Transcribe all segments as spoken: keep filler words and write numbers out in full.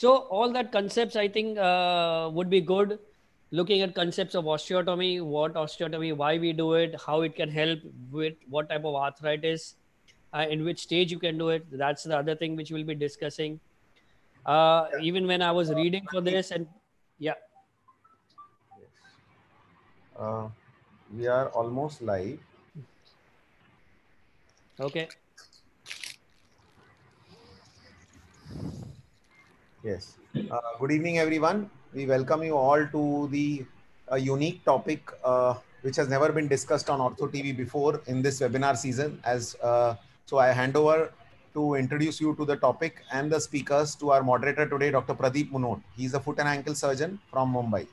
So all that concepts, I think, uh, would be good. Looking at concepts of osteotomy, what osteotomy, why we do it, how it can help with what type of arthritis, uh, in which stage you can do it. That's the other thing which we'll be discussing. Uh, even when I was reading for this, and yeah. Uh, we are almost live. Okay. Yes. Uh, good evening, everyone. We welcome you all to the uh, unique topic uh, which has never been discussed on Ortho T V before in this webinar season. As uh, so, I hand over to introduce you to the topic and the speakers to our moderator today, Doctor Pradeep Munot. He's a foot and ankle surgeon from Mumbai.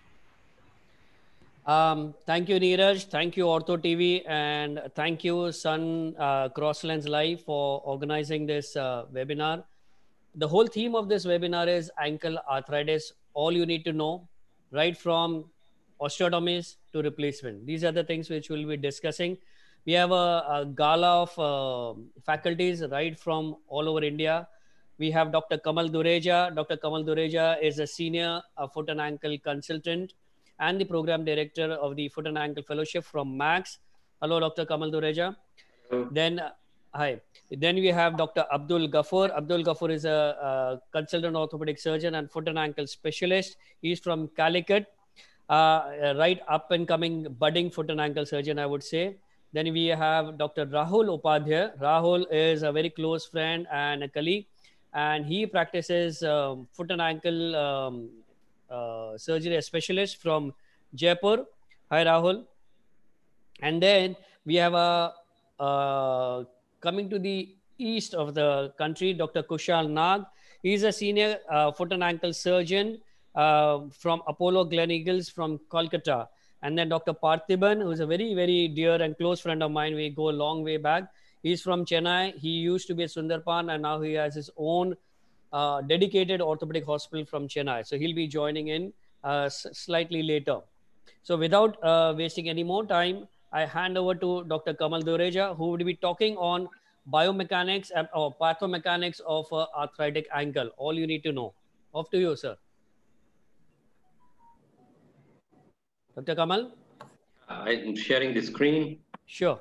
Um, thank you, Neeraj. Thank you, Ortho T V, and thank you, Sun uh, Crosslens Live, for organizing this uh, webinar. The whole theme of this webinar is ankle arthritis. All you need to know, right from osteotomies to replacement. These are the things which we'll be discussing. We have a, a gala of uh, faculties right from all over India. We have Doctor Kamal Dureja. Doctor Kamal Dureja is a senior uh, foot and ankle consultant and the program director of the Foot and Ankle Fellowship from Max. Hello, Doctor Kamal Dureja. Hello. Then, uh, hi. Then we have Doctor Abdul Ghaffur. Abdul Ghaffur is a, a consultant orthopedic surgeon and foot and ankle specialist. He's from Calicut, uh, right up and coming budding foot and ankle surgeon, I would say. Then we have Doctor Rahul Upadhyay. Rahul is a very close friend and a colleague, and he practices um, foot and ankle um, uh, surgery specialist from Jaipur. Hi, Rahul. And then we have a uh, coming to the east of the country, Doctor Kushal Nag. He's a senior uh, foot and ankle surgeon uh, from Apollo Gleneagles from Kolkata. And then Doctor Parthiban, who's a very, very dear and close friend of mine. We go a long way back. He's from Chennai. He used to be a Sundarpan, and now he has his own uh, dedicated orthopedic hospital from Chennai. So he'll be joining in uh, s- slightly later. So without uh, wasting any more time, I hand over to Doctor Kamal Dureja, who would be talking on biomechanics and, or pathomechanics of uh, arthritic ankle. All you need to know. Off to you, sir. Doctor Kamal? I'm sharing the screen. Sure.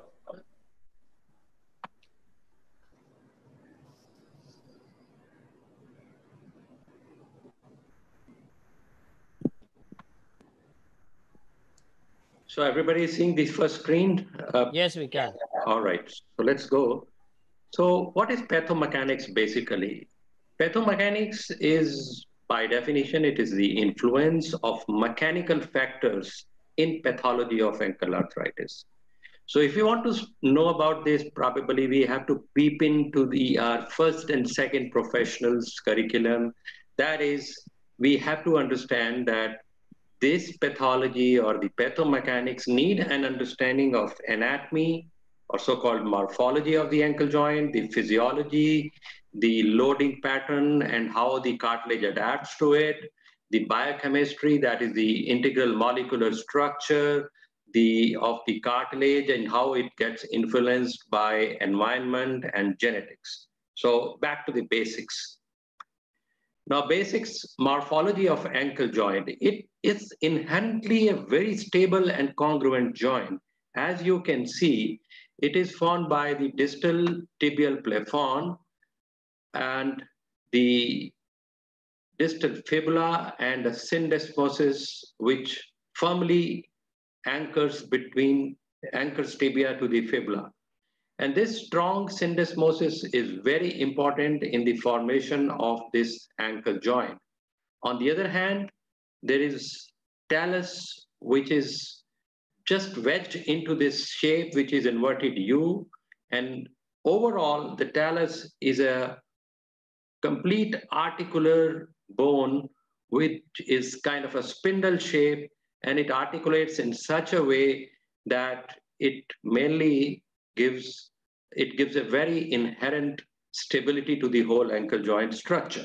So everybody is seeing this first screen? Uh, yes, we can. All right, so let's go. So what is pathomechanics basically? Pathomechanics is, by definition, it is the influence of mechanical factors in pathology of ankle arthritis. So if you want to know about this, probably we have to peep into the uh, first and second professionals curriculum. That is, we have to understand that this pathology or the pathomechanics need an understanding of anatomy or so-called morphology of the ankle joint, the physiology, the loading pattern and how the cartilage adapts to it, the biochemistry, that is the integral molecular structure the of the cartilage and how it gets influenced by environment and genetics. So back to the basics. Now, basics morphology of ankle joint, it is inherently a very stable and congruent joint. As you can see, it is formed by the distal tibial plafon and the distal fibula and the syndesmosis, which firmly anchors between anchors tibia to the fibula. And this strong syndesmosis is very important in the formation of this ankle joint. On the other hand, there is talus, which is just wedged into this shape, which is inverted U. And overall, the talus is a complete articular bone, which is kind of a spindle shape, and it articulates in such a way that it mainly gives, it gives a very inherent stability to the whole ankle joint structure.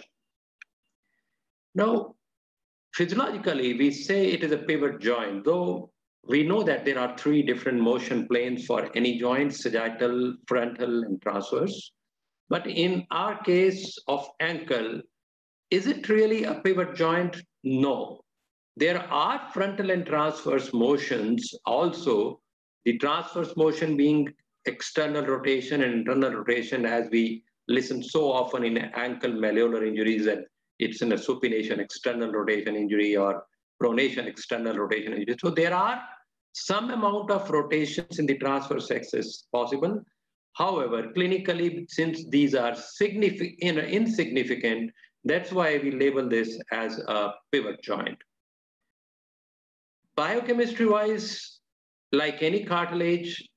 Now, physiologically, we say it is a pivot joint, though we know that there are three different motion planes for any joint, sagittal, frontal, and transverse. But in our case of ankle, is it really a pivot joint? No. There are frontal and transverse motions also, the transverse motion being external rotation and internal rotation, as we listen so often in ankle malleolar injuries that it's in a supination external rotation injury or pronation external rotation injury. So there are some amount of rotations in the transverse axis possible. However, clinically, since these are significant, you know, insignificant, that's why we label this as a pivot joint. Biochemistry-wise, like any cartilage,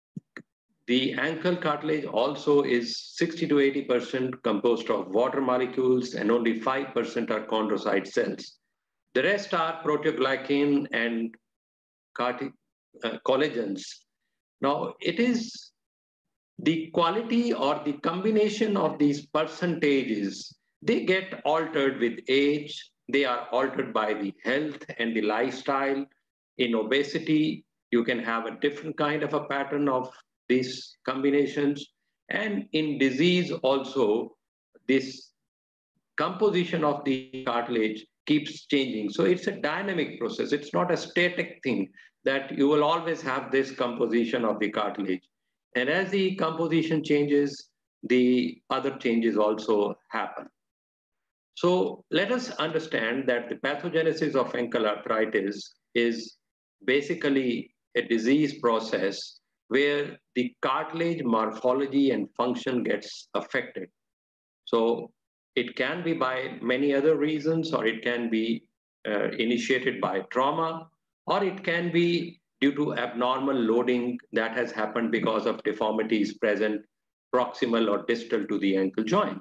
the ankle cartilage also is sixty to eighty percent composed of water molecules and only five percent are chondrocyte cells. The rest are proteoglycan and uh, collagens. Now, it is the quality or the combination of these percentages, they get altered with age. They are altered by the health and the lifestyle. In obesity, you can have a different kind of a pattern of these combinations. And in disease also, this composition of the cartilage keeps changing. So it's a dynamic process. It's not a static thing that you will always have this composition of the cartilage. And as the composition changes, the other changes also happen. So let us understand that the pathogenesis of ankle arthritis is basically a disease process where the cartilage morphology and function gets affected. So it can be by many other reasons, or it can be uh, initiated by trauma, or it can be due to abnormal loading that has happened because of deformities present proximal or distal to the ankle joint.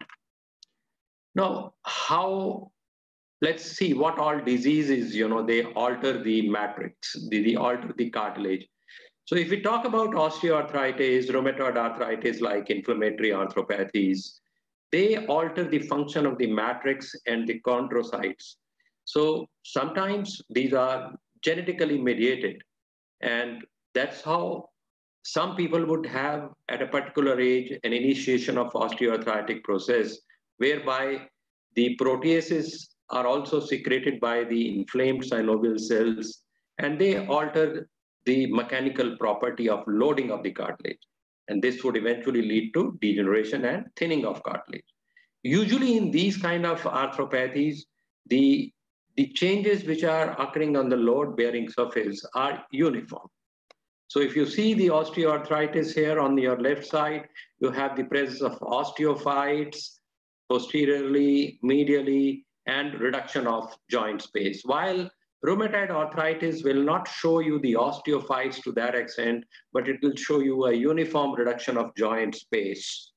Now, how, let's see what all diseases, you know, they alter the matrix, they, they alter the cartilage. So if we talk about osteoarthritis, rheumatoid arthritis, like inflammatory arthropathies, they alter the function of the matrix and the chondrocytes. So sometimes these are genetically mediated, and that's how some people would have at a particular age an initiation of osteoarthritic process, whereby the proteases are also secreted by the inflamed synovial cells, and they alter the mechanical property of loading of the cartilage. And this would eventually lead to degeneration and thinning of cartilage. Usually in these kind of arthropathies, the, the changes which are occurring on the load-bearing surface are uniform. So if you see the osteoarthritis here on your left side, you have the presence of osteophytes posteriorly, medially, and reduction of joint space. While rheumatoid arthritis will not show you the osteophytes to that extent, but it will show you a uniform reduction of joint space.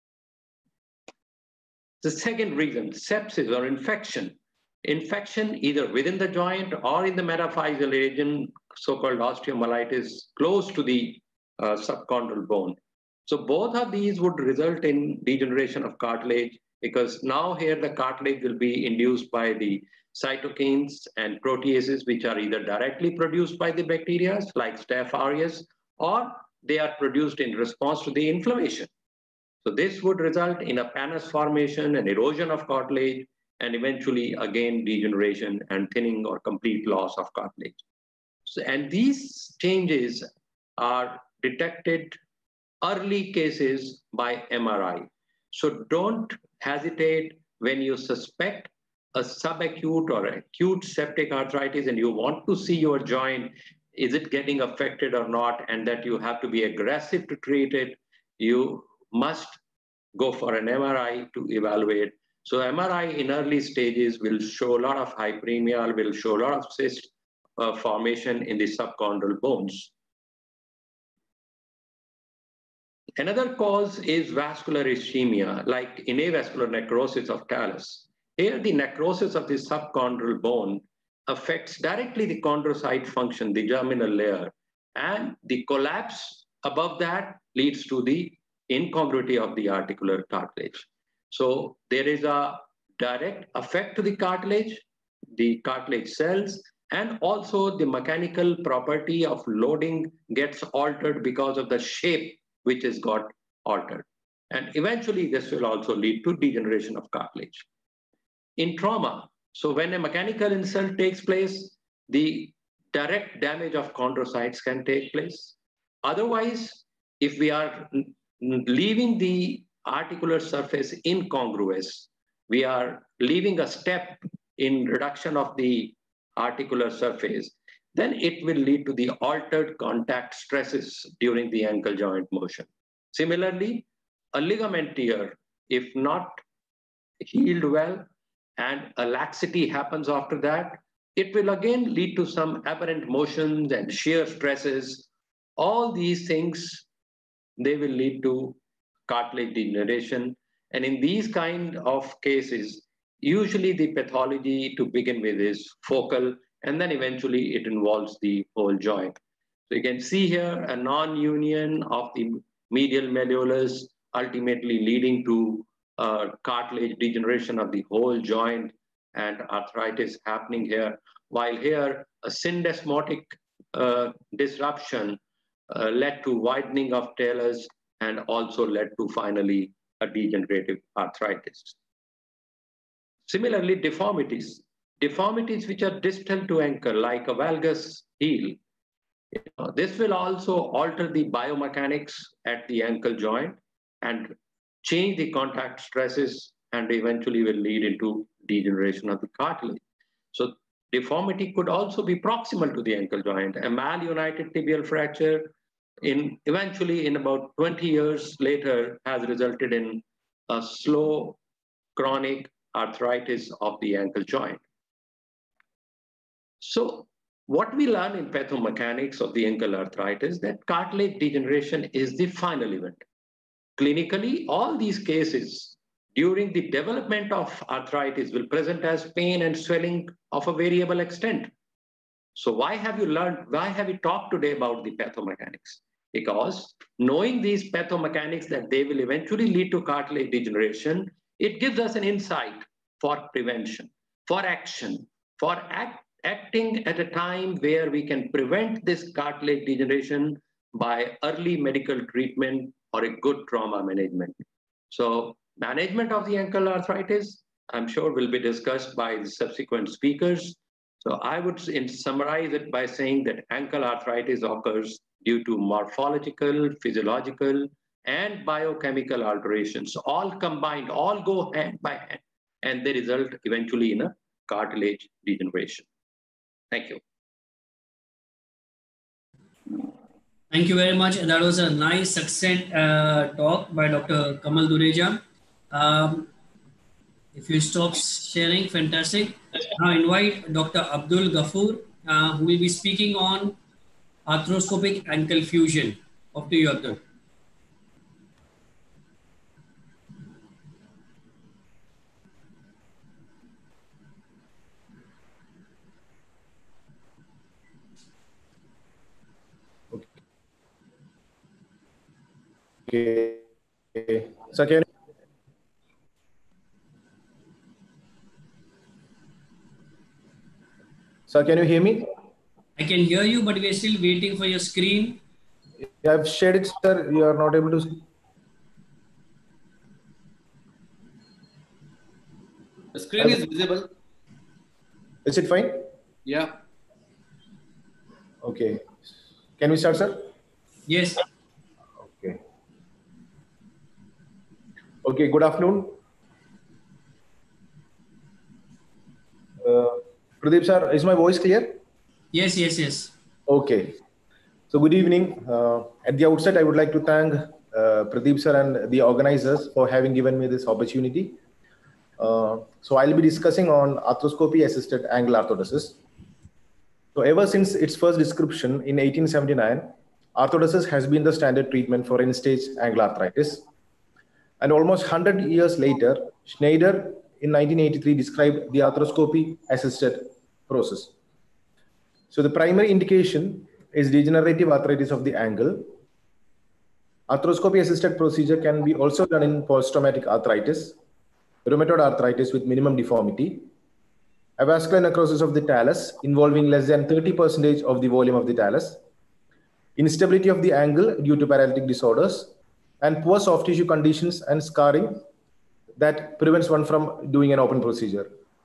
The second reason, sepsis or infection. Infection either within the joint or in the metaphyseal region, so-called osteomyelitis, close to the uh, subchondral bone. So both of these would result in degeneration of cartilage, because now here the cartilage will be induced by the cytokines and proteases, which are either directly produced by the bacteria like Staph aureus, or they are produced in response to the inflammation. So this would result in a pannus formation and erosion of cartilage, and eventually again degeneration and thinning or complete loss of cartilage. So, and these changes are detected early cases by M R I. So don't hesitate when you suspect a subacute or acute septic arthritis and you want to see your joint, is it getting affected or not, and that you have to be aggressive to treat it, you must go for an M R I to evaluate. So M R I in early stages will show a lot of hyperemia, will show a lot of cyst uh, formation in the subchondral bones. Another cause is vascular ischemia, like in avascular necrosis of talus. Here, the necrosis of the subchondral bone affects directly the chondrocyte function, the germinal layer, and the collapse above that leads to the incongruity of the articular cartilage. So there is a direct effect to the cartilage, the cartilage cells, and also the mechanical property of loading gets altered because of the shape which has got altered. And eventually this will also lead to degeneration of cartilage. in trauma. So when a mechanical insult takes place, the direct damage of chondrocytes can take place. Otherwise, if we are leaving the articular surface incongruous, we are leaving a step in reduction of the articular surface, then it will lead to the altered contact stresses during the ankle joint motion. Similarly, a ligament tear, if not healed well and a laxity happens after that, it will again lead to some aberrant motions and shear stresses. All these things, they will lead to cartilage degeneration. And in these kind of cases, usually the pathology to begin with is focal, and then eventually it involves the whole joint. So you can see here a non-union of the medial malleolus, ultimately leading to uh, cartilage degeneration of the whole joint and arthritis happening here. While here, a syndesmotic uh, disruption uh, led to widening of talus and also led to finally a degenerative arthritis. Similarly, deformities. Deformities which are distal to ankle, like a valgus heel, you know, this will also alter the biomechanics at the ankle joint and change the contact stresses and eventually will lead into degeneration of the cartilage. So deformity could also be proximal to the ankle joint. A malunited tibial fracture in eventually in about twenty years later has resulted in a slow chronic arthritis of the ankle joint. So what we learn in pathomechanics of the ankle arthritis, that cartilage degeneration is the final event. Clinically, all these cases during the development of arthritis will present as pain and swelling of a variable extent. So why have you learned, why have we talked today about the pathomechanics? Because knowing these pathomechanics that they will eventually lead to cartilage degeneration, it gives us an insight for prevention, for action, for act, acting at a time where we can prevent this cartilage degeneration by early medical treatment or a good trauma management. So management of the ankle arthritis, I'm sure will be discussed by the subsequent speakers. So I would summarize it by saying that ankle arthritis occurs due to morphological, physiological, and biochemical alterations, all combined, all go hand by hand, and they result eventually in a cartilage degeneration. Thank you. Thank you very much. That was a nice, succinct uh, talk by Doctor Kamal Dureja. Um, if you stop sharing, fantastic. Now invite Doctor Abdul Ghafoor, uh, who will be speaking on arthroscopic ankle fusion. Over to you, Abdul. Okay. So can So can you hear me? I can hear you, but we are still waiting for your screen. I've shared it, sir. You are not able to. The screen is visible. Is it fine? Yeah. Okay. Can we start, sir? Yes. Okay. Okay. Good afternoon. Uh, Pradeep, sir, is my voice clear? Yes, yes, yes. Okay. So good evening. Uh, at the outset, I would like to thank uh, Pradeep, sir, and the organizers for having given me this opportunity. Uh, so I'll be discussing on arthroscopy-assisted angle arthrodesis. So ever since its first description in eighteen seventy-nine, arthrodesis has been the standard treatment for end-stage angle arthritis. And almost one hundred years later, Schneider in nineteen eighty-three described the arthroscopy-assisted process. So the primary indication is degenerative arthritis of the ankle. Arthroscopy-assisted procedure can be also done in post-traumatic arthritis, rheumatoid arthritis with minimum deformity, avascular necrosis of the talus involving less than thirty percent of the volume of the talus, instability of the ankle due to paralytic disorders, and poor soft tissue conditions and scarring that prevents one from doing an open procedure.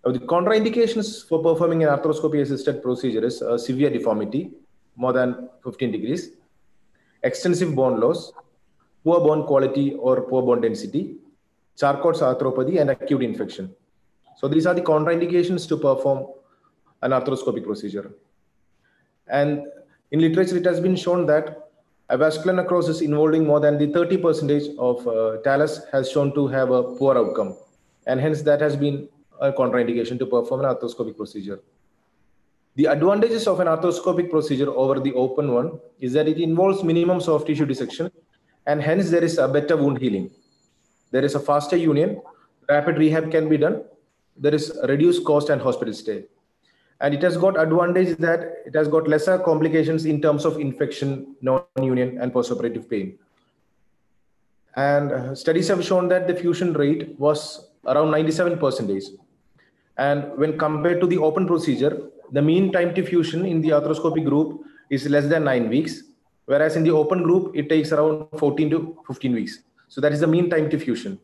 Now, the contraindications for performing an arthroscopy-assisted procedure is uh, severe deformity, more than fifteen degrees, extensive bone loss, poor bone quality or poor bone density, Charcot's arthropathy, and acute infection. So these are the contraindications to perform an arthroscopic procedure. And in literature, it has been shown that avascular necrosis involving more than the thirty percent of uh, talus has shown to have a poor outcome. And hence that has been a contraindication to perform an arthroscopic procedure. The advantages of an arthroscopic procedure over the open one is that it involves minimum soft tissue dissection, and hence there is a better wound healing. There is a faster union, rapid rehab can be done, there is a reduced cost and hospital stay. And it has got advantage that it has got lesser complications in terms of infection, non-union, and postoperative pain. And uh, studies have shown that the fusion rate was around ninety-seven percent. And when compared to the open procedure, the mean time to fusion in the arthroscopic group is less than nine weeks, whereas in the open group, it takes around fourteen to fifteen weeks. So that is the mean time to fusion.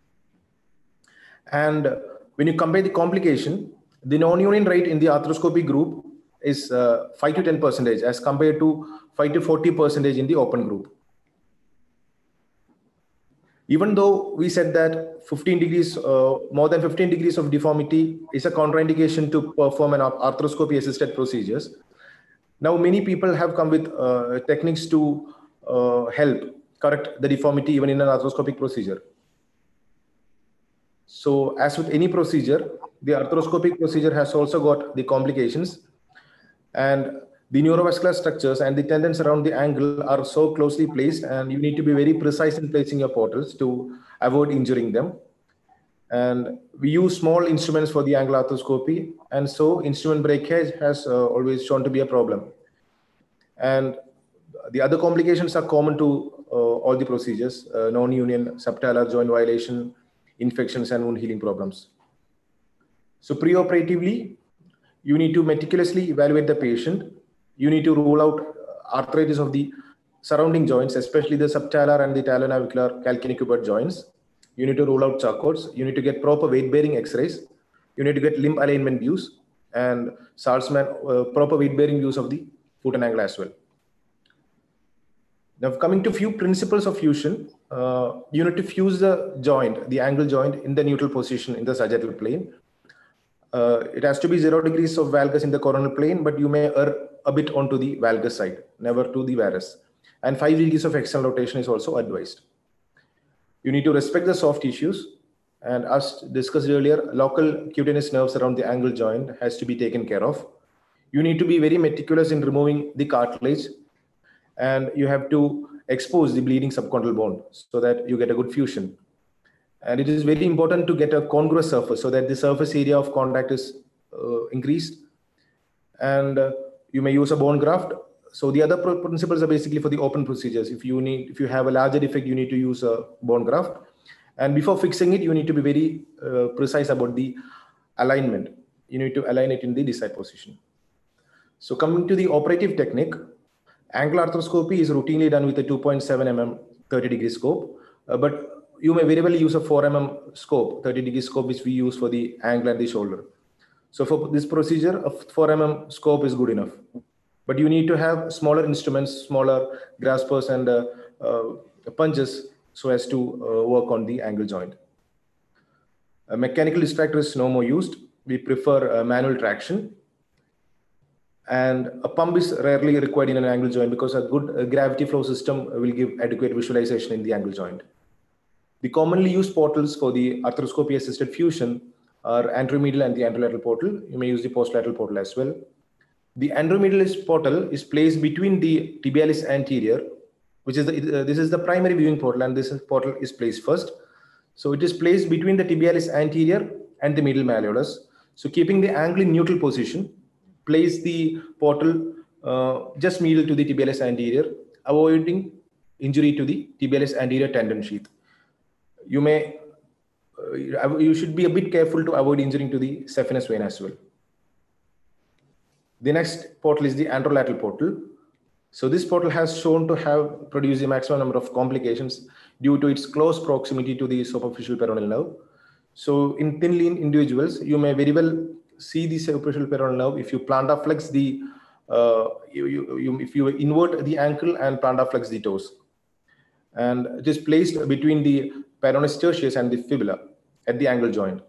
And when you compare the complication, the non-union rate in the arthroscopic group is uh, five to ten percent as compared to five to forty percent in the open group. Even though we said that fifteen degrees, uh, more than fifteen degrees of deformity is a contraindication to perform an arthroscopy assisted procedures, now many people have come with uh, techniques to uh, help correct the deformity even in an arthroscopic procedure. So as with any procedure, the arthroscopic procedure has also got the complications, and the neurovascular structures and the tendons around the angle are so closely placed, and you need to be very precise in placing your portals to avoid injuring them. And we use small instruments for the angle arthroscopy, and so instrument breakage has uh, always shown to be a problem. And the other complications are common to uh, all the procedures, uh, non-union, subtalar joint violation, infections, and wound healing problems. So preoperatively, you need to meticulously evaluate the patient. You need to rule out arthritis of the surrounding joints, especially the subtalar and the talonavicular calcaneocupid joints. You need to rule out Charcot's. You need to get proper weight-bearing X-rays. You need to get limb alignment views and Saltzman uh, proper weight-bearing views of the foot and ankle as well. Now, coming to few principles of fusion, uh, you need to fuse the joint, the angle joint, in the neutral position in the sagittal plane. Uh, it has to be zero degrees of valgus in the coronal plane, but you may err a bit onto the valgus side, never to the varus. And five degrees of external rotation is also advised. You need to respect the soft tissues. And as discussed earlier, local cutaneous nerves around the angle joint has to be taken care of. You need to be very meticulous in removing the cartilage, and you have to expose the bleeding subchondral bone so that you get a good fusion. And it is very important to get a congruous surface so that the surface area of contact is uh, increased. And uh, you may use a bone graft. So the other principles are basically for the open procedures. If you need, if you have a larger defect, you need to use a bone graft. And before fixing it, you need to be very uh, precise about the alignment. You need to align it in the desired position. So coming to the operative technique, angle arthroscopy is routinely done with a two point seven millimeter thirty degree scope, uh, but you may very well use a four millimeter scope, thirty degree scope, which we use for the angle and the shoulder. So for this procedure, a four millimeter scope is good enough. But you need to have smaller instruments, smaller graspers and uh, uh, punches so as to uh, work on the angle joint. A mechanical distractor is no more used. We prefer uh, manual traction. And a pump is rarely required in an angle joint because a good uh, gravity flow system will give adequate visualization in the angle joint. The commonly used portals for the arthroscopy assisted fusion are anteromedial and the anterolateral portal. You may use the postlateral portal as well. The anteromedial portal is placed between the tibialis anterior, which is the, uh, this is the primary viewing portal, and this portal is placed first. So it is placed between the tibialis anterior and the medial malleolus. So keeping the angle in neutral position, place the portal uh, just medial to the tibialis anterior, avoiding injury to the tibialis anterior tendon sheath. You may, uh, you should be a bit careful to avoid injuring to the saphenous vein as well. The next portal is the anterolateral portal. So this portal has shown to have produced a maximum number of complications due to its close proximity to the superficial peroneal nerve. So in thin lean individuals, you may very well see the superficial peroneal nerve if you plantar flex the, uh, you, you, you, if you invert the ankle and plantar flex the toes. And it is placed between the peroneus tertius and the fibula at the angle joint.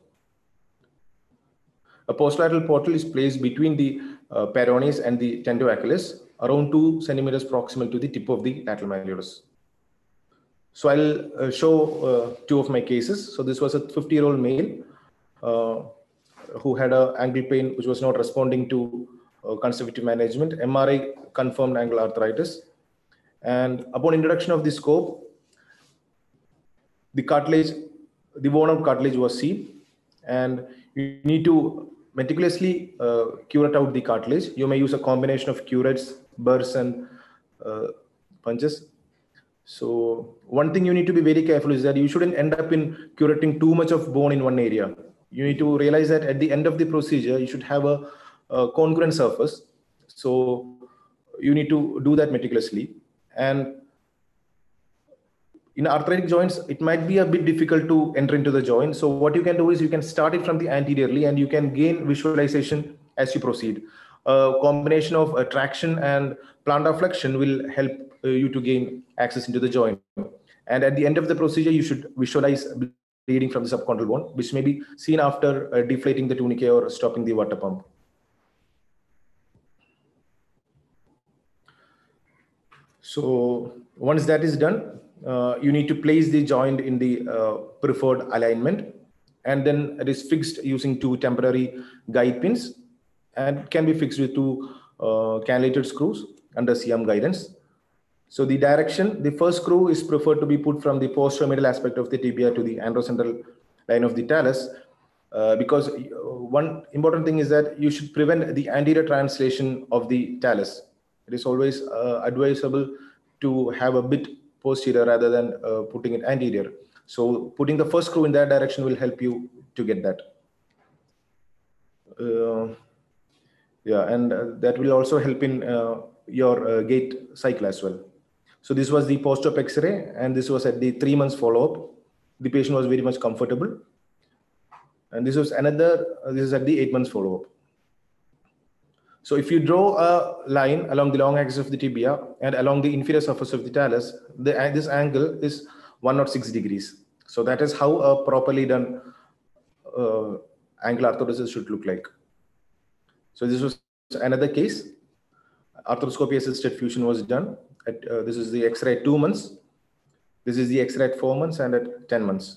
A posterolateral portal is placed between the uh, peroneus and the tendoachilles, around two centimeters proximal to the tip of the lateral malleolus. So I'll uh, show uh, two of my cases. So this was a fifty year old male uh, who had an ankle pain which was not responding to uh, conservative management. M R I confirmed ankle arthritis. And upon introduction of the scope, the cartilage, the worn out cartilage was seen. And you need to meticulously uh, curette out the cartilage. You may use a combination of curettes, burrs, and uh, punches. So one thing you need to be very careful is that you shouldn't end up in curetting too much of bone in one area. You need to realize that at the end of the procedure, you should have a, a congruent surface. So you need to do that meticulously. And in arthritic joints, it might be a bit difficult to enter into the joint. So what you can do is you can start it from the anteriorly and you can gain visualization as you proceed. A combination of uh, traction and plantar flexion will help uh, you to gain access into the joint. And at the end of the procedure, you should visualize bleeding from the subchondral bone, which may be seen after uh, deflating the tunicate or stopping the water pump. So once that is done, uh, you need to place the joint in the uh, preferred alignment, and then it is fixed using two temporary guide pins and can be fixed with two uh, cannulated screws under C M guidance. So the direction, the first screw is preferred to be put from the posteromedial aspect of the tibia to the anterocentral line of the talus, uh, because one important thing is that you should prevent the anterior translation of the talus. It is always uh, advisable to have a bit posterior rather than uh, putting it anterior. So putting the first screw in that direction will help you to get that. Uh, yeah, and uh, that will also help in uh, your uh, gait cycle as well. So this was the post-op X-ray, and this was at the three months follow-up. The patient was very much comfortable. And this was another, uh, this is at the eight months follow-up. So if you draw a line along the long axis of the tibia and along the inferior surface of the talus, the, this angle is one hundred six degrees. So that is how a properly done uh, ankle arthrodesis should look like. So this was another case. Arthroscopy assisted fusion was done. At, uh, this is the X-ray at two months. This is the X-ray at four months and at ten months.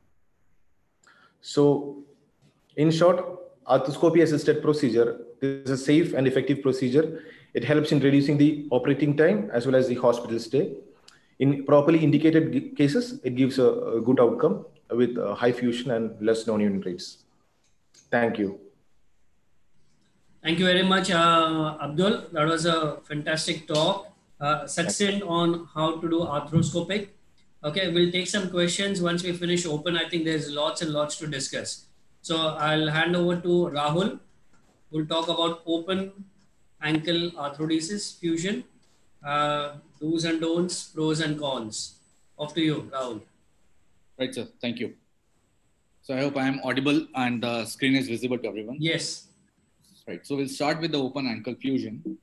So in short, arthroscopy assisted procedure is a safe and effective procedure. It helps in reducing the operating time as well as the hospital stay. In properly indicated cases, it gives a, a good outcome with uh, high fusion and less non-union rates. Thank you. Thank you very much, uh, Abdul. That was a fantastic talk, uh, succinct on how to do arthroscopic. Okay, we'll take some questions once we finish open. I think there's lots and lots to discuss. So I'll hand over to Rahul. We'll talk about open ankle arthrodesis fusion, uh, do's and don'ts, pros and cons. Off to you, Rahul. Right, sir. Thank you. So I hope I am audible and the screen is visible to everyone. Yes. Right. So we'll start with the open ankle fusion.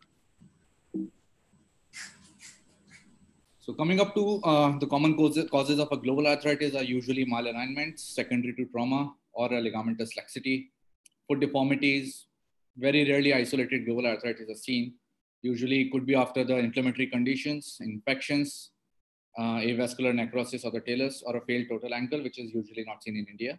So coming up to uh, the common causes, causes of a global arthritis are usually malalignments secondary to trauma or a ligamentous laxity, foot deformities. Very rarely isolated global arthritis are seen. Usually it could be after the inflammatory conditions, infections, uh, avascular necrosis of the talus, or a failed total ankle, which is usually not seen in India.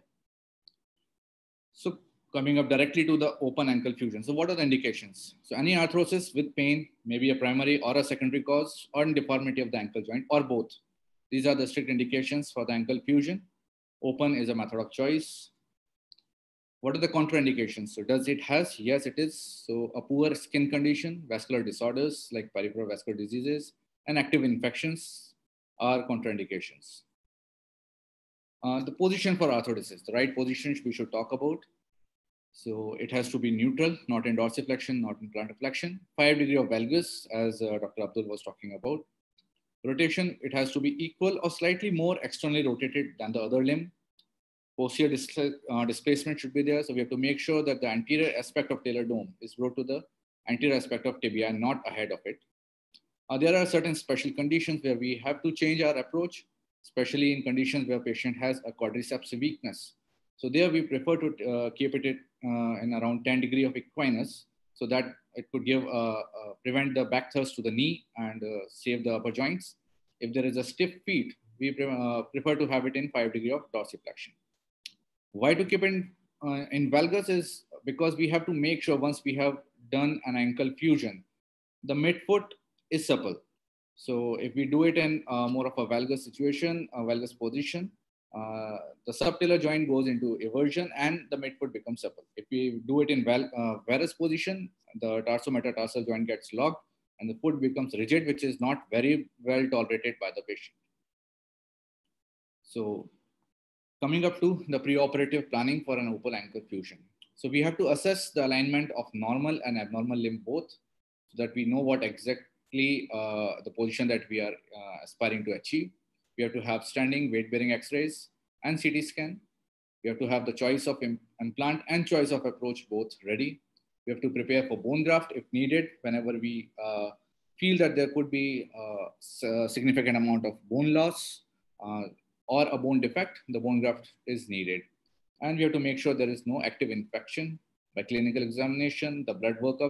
So coming up directly to the open ankle fusion. So what are the indications? So any arthrosis with pain, maybe a primary or a secondary cause, or deformity of the ankle joint, or both. These are the strict indications for the ankle fusion. Open is a method of choice. What are the contraindications? So does it has? Yes, it is. So a poor skin condition, vascular disorders like peripheral vascular diseases, and active infections are contraindications. Uh, the position for arthrodesis, the right position we should talk about. So it has to be neutral, not in dorsiflexion, not in plantar flexion. Five degree of valgus, as uh, Doctor Abdul was talking about. Rotation, it has to be equal or slightly more externally rotated than the other limb. Posterior dis uh, displacement should be there. So we have to make sure that the anterior aspect of talar dome is brought to the anterior aspect of tibia and not ahead of it. Uh, there are certain special conditions where we have to change our approach, especially in conditions where patient has a quadriceps weakness. So there we prefer to uh, keep it uh, in around ten degree of equinus, so that it could give uh, uh, prevent the back thrust to the knee and uh, save the upper joints. If there is a stiff feet, we pre uh, prefer to have it in five degree of dorsiflexion. Why to keep it in, uh, in valgus is because we have to make sure once we have done an ankle fusion, the midfoot is supple. So if we do it in uh, more of a valgus situation, a valgus position, uh, the subtalar joint goes into eversion and the midfoot becomes supple. If we do it in val uh, varus position, the tarsometatarsal joint gets locked and the foot becomes rigid, which is not very well tolerated by the patient. So coming up to the preoperative planning for an open ankle fusion. So we have to assess the alignment of normal and abnormal limb both, so that we know what exactly uh, the position that we are uh, aspiring to achieve. We have to have standing weight-bearing X-rays and C T scan. We have to have the choice of im implant and choice of approach both ready. We have to prepare for bone graft if needed, whenever we uh, feel that there could be uh, a significant amount of bone loss uh, or a bone defect, the bone graft is needed. And we have to make sure there is no active infection by clinical examination, the blood workup.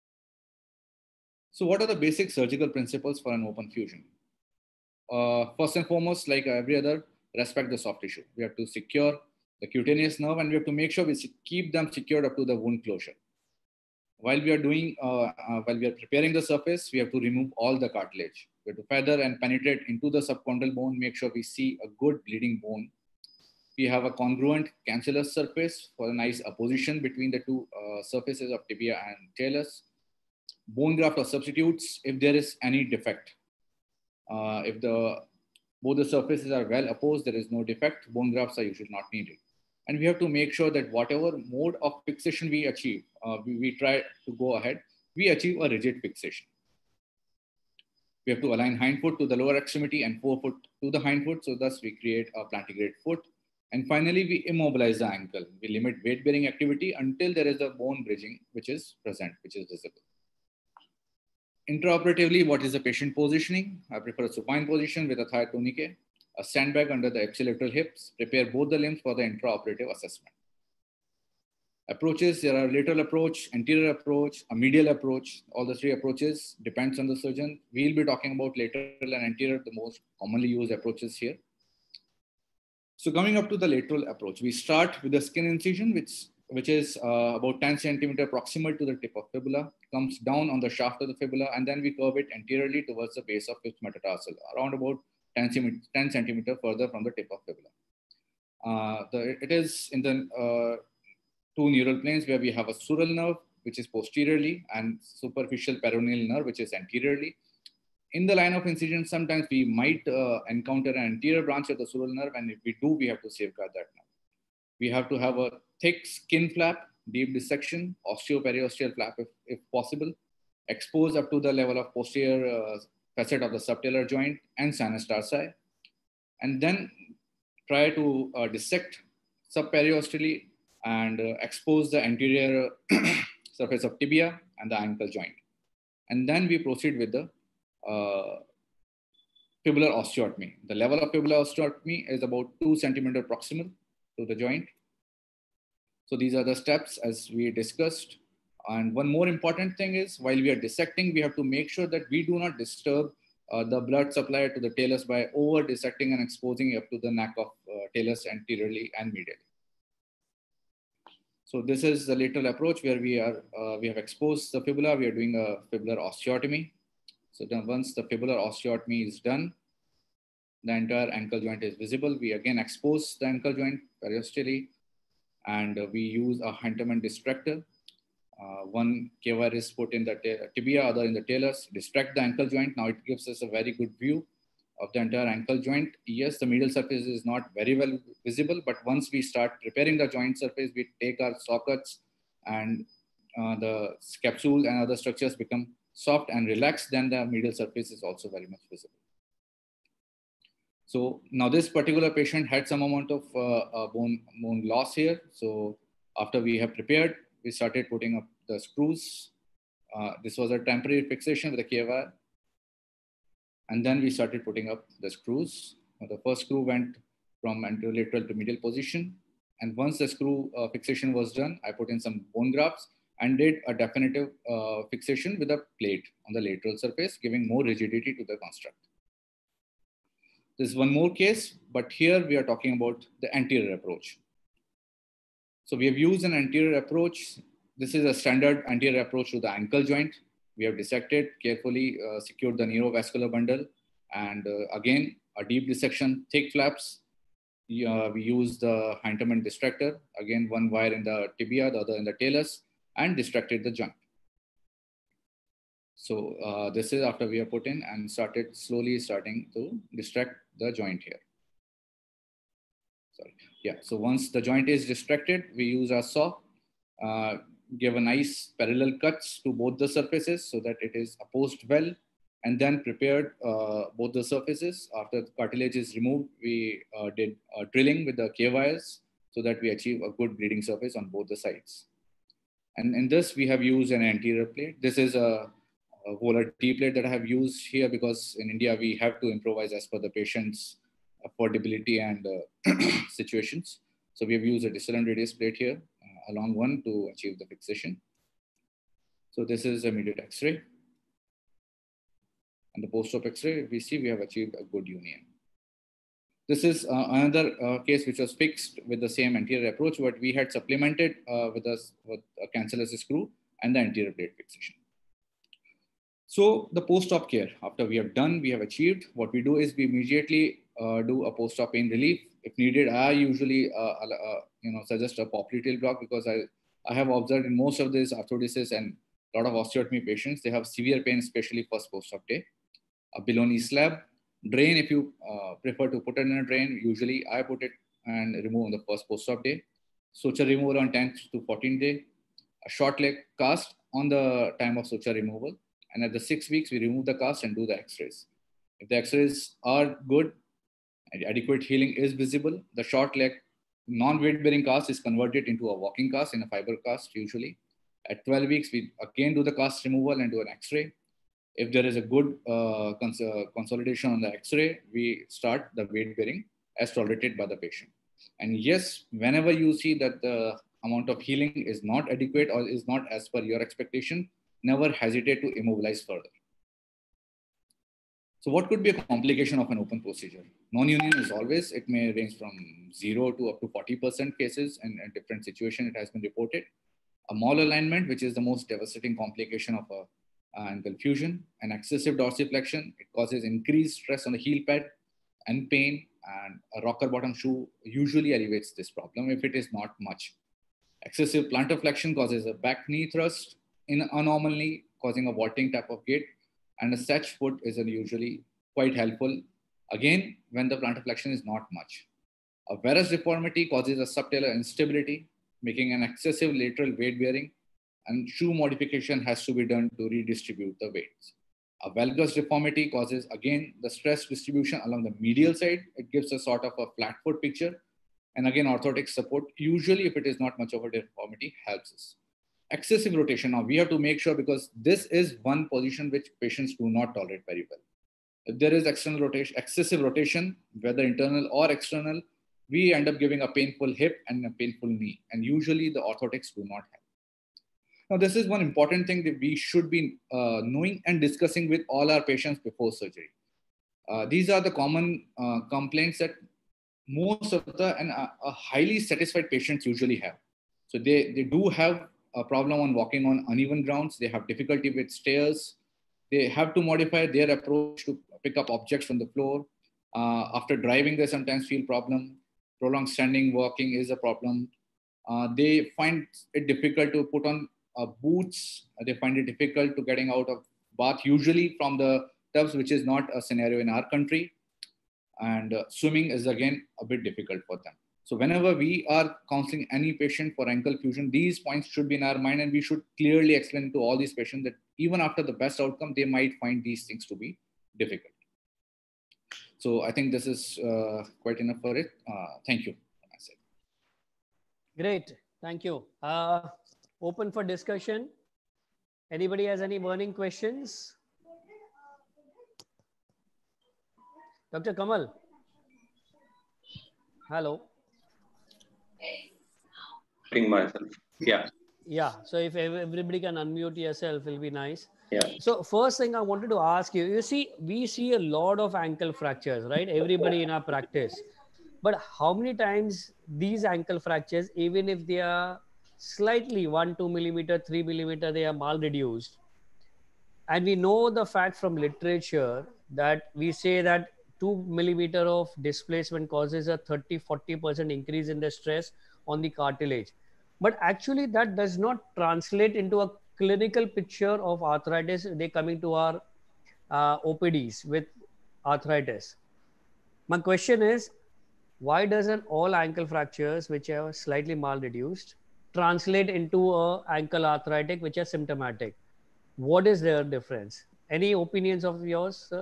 So what are the basic surgical principles for an open fusion? Uh, first and foremost, like every other, respect the soft tissue. We have to secure the cutaneous nerve and we have to make sure we keep them secured up to the wound closure. While we are doing, uh, uh, while we are preparing the surface, we have to remove all the cartilage. We have to feather and penetrate into the subchondral bone, make sure we see a good bleeding bone. We have a congruent cancellous surface for a nice opposition between the two uh, surfaces of tibia and talus. Bone graft or substitutes if there is any defect. Uh, if the both the surfaces are well opposed, there is no defect, bone grafts are usually not needed. And we have to make sure that whatever mode of fixation we achieve, uh, we, we try to go ahead, we achieve a rigid fixation. We have to align hindfoot to the lower extremity and forefoot to the hindfoot, so thus we create a plantigrade foot. And finally, we immobilize the ankle. We limit weight-bearing activity until there is a bone bridging, which is present, which is visible. Intraoperatively, what is the patient positioning? I prefer a supine position with a thigh tourniquet, a sandbag under the ipsilateral hips, prepare both the limbs for the intraoperative assessment. Approaches, there are lateral approach, anterior approach, a medial approach. All the three approaches depends on the surgeon. We'll be talking about lateral and anterior, the most commonly used approaches here. So coming up to the lateral approach, we start with the skin incision, which, which is uh, about ten centimeter proximal to the tip of fibula, comes down on the shaft of the fibula, and then we curve it anteriorly towards the base of fifth metatarsal, around about ten centimeter further from the tip of fibula. Uh, the, it is in the uh, two neural planes where we have a sural nerve, which is posteriorly, and superficial peroneal nerve, which is anteriorly. In the line of incision, sometimes we might uh, encounter an anterior branch of the sural nerve, and if we do, we have to safeguard that nerve. We have to have a thick skin flap, deep dissection, osteo-periosteal flap if, if possible, expose up to the level of posterior uh, facet of the subtalar joint and sinus tarsi, and then try to uh, dissect subperiosteally and uh, expose the anterior surface of tibia and the ankle joint. And then we proceed with the uh, fibular osteotomy. The level of fibular osteotomy is about two centimeter proximal to the joint. So these are the steps as we discussed. And one more important thing is, while we are dissecting, we have to make sure that we do not disturb uh, the blood supply to the talus by over dissecting and exposing up to the neck of uh, talus anteriorly and medially. So this is the lateral approach where we are uh, we have exposed the fibula. We are doing a fibular osteotomy. So then once the fibular osteotomy is done, the entire ankle joint is visible. We again expose the ankle joint periosteally, and uh, we use a Hunterman distractor. Uh, one K wire is put in the tibia, other in the talus, distract the ankle joint. Now it gives us a very good view of the entire ankle joint. Yes, the medial surface is not very well visible, but once we start preparing the joint surface, we take our sockets and uh, the capsule and other structures become soft and relaxed, then the medial surface is also very much visible. So now this particular patient had some amount of uh, uh, bone, bone loss here. So after we have prepared, we started putting up the screws. Uh, this was a temporary fixation with a K wire. And then we started putting up the screws. Now the first screw went from anterolateral to medial position. And once the screw uh, fixation was done, I put in some bone grafts and did a definitive uh, fixation with a plate on the lateral surface, giving more rigidity to the construct. There's one more case, but here we are talking about the anterior approach. So we have used an anterior approach. This is a standard anterior approach to the ankle joint. We have dissected, carefully uh, secured the neurovascular bundle. And uh, again, a deep dissection, thick flaps. Uh, we use the Hintermann distractor. Again, one wire in the tibia, the other in the talus, and distracted the joint. So uh, this is after we have put in and started slowly starting to distract the joint here. Sorry. Yeah. So once the joint is distracted, we use our saw, uh, give a nice parallel cuts to both the surfaces so that it is opposed well, and then prepared uh, both the surfaces. After the cartilage is removed, we uh, did uh, drilling with the K wires so that we achieve a good bleeding surface on both the sides. And in this, we have used an anterior plate. This is a, a volar T plate that I have used here because in India, we have to improvise as per the patient's affordability and uh, situations. So we have used a distal radius plate here, uh, along one to achieve the fixation. So this is immediate X-ray. And the post-op X-ray, we see we have achieved a good union. This is uh, another uh, case which was fixed with the same anterior approach, but we had supplemented uh, with, a, with a cancellous screw and the anterior plate fixation. So the post-op care, after we have done, we have achieved, what we do is we immediately uh, do a post-op pain relief. If needed, I usually uh, uh, you know, suggest a popliteal block because I, I have observed in most of these arthrodesis and a lot of osteotomy patients, they have severe pain, especially first post-op day. A below knee slab, drain if you uh, prefer to put it in a drain. Usually I put it and remove on the first post-op day. Suture removal on tenth to fourteenth day. A short leg cast on the time of suture removal. And at the six weeks, we remove the cast and do the X-rays. If the X-rays are good, and adequate healing is visible, the short leg non-weight bearing cast is converted into a walking cast in a fiber cast usually. At twelve weeks, we again do the cast removal and do an X-ray. If there is a good uh, cons uh, consolidation on the X-ray, we start the weight bearing as tolerated by the patient. And yes, whenever you see that the amount of healing is not adequate or is not as per your expectation, never hesitate to immobilize further. So what could be a complication of an open procedure? Non-union is always, it may range from zero to up to forty percent cases, and in different situations it has been reported. A malalignment, which is the most devastating complication of a ankle fusion, and excessive dorsiflexion, it causes increased stress on the heel pad and pain, and a rocker bottom shoe usually alleviates this problem if it is not much. Excessive plantar flexion causes a back knee thrust in a normal knee, causing a vaulting type of gait, and a stretch foot is usually quite helpful, again, when the plantar flexion is not much. A varus deformity causes a subtalar instability, making an excessive lateral weight bearing, and shoe modification has to be done to redistribute the weights. A valgus deformity causes, again, the stress distribution along the medial side. It gives a sort of a flat foot picture. And again, orthotic support, usually if it is not much of a deformity, helps us. Excessive rotation. Now we have to make sure, because this is one position which patients do not tolerate very well. If there is external rotation, excessive rotation, whether internal or external, we end up giving a painful hip and a painful knee. And usually the orthotics do not help. Now, this is one important thing that we should be uh, knowing and discussing with all our patients before surgery. Uh, these are the common uh, complaints that most of the and uh, uh, highly satisfied patients usually have. So they, they do have a problem on walking on uneven grounds. They have difficulty with stairs. They have to modify their approach to pick up objects from the floor. Uh, after driving, they sometimes feel problem. Prolonged standing, walking is a problem. Uh, they find it difficult to put on Uh, boots. They find it difficult to getting out of bath, usually from the tubs, which is not a scenario in our country. And uh, swimming is again a bit difficult for them. So whenever we are counseling any patient for ankle fusion, these points should be in our mind, and we should clearly explain to all these patients that even after the best outcome, they might find these things to be difficult. So I think this is uh, quite enough for it. Uh, thank you. Great. Thank you. Uh, open for discussion. Anybody has any burning questions? Doctor Kamal. Hello. Myself. Yeah. Yeah. So if everybody can unmute yourself, it'll be nice. Yeah. So first thing I wanted to ask you, you see, we see a lot of ankle fractures, right? Everybody in our practice. But how many times these ankle fractures, even if they are slightly one, two millimeter, three millimeter, they are mal reduced. And we know the fact from literature that we say that two millimeter of displacement causes a thirty, forty percent increase in the stress on the cartilage. But actually that does not translate into a clinical picture of arthritis. They coming to our uh, O P Ds with arthritis. My question is, why doesn't all ankle fractures which are slightly mal reduced translate into a ankle arthritic which are symptomatic? What is their difference? Any opinions of yours, sir?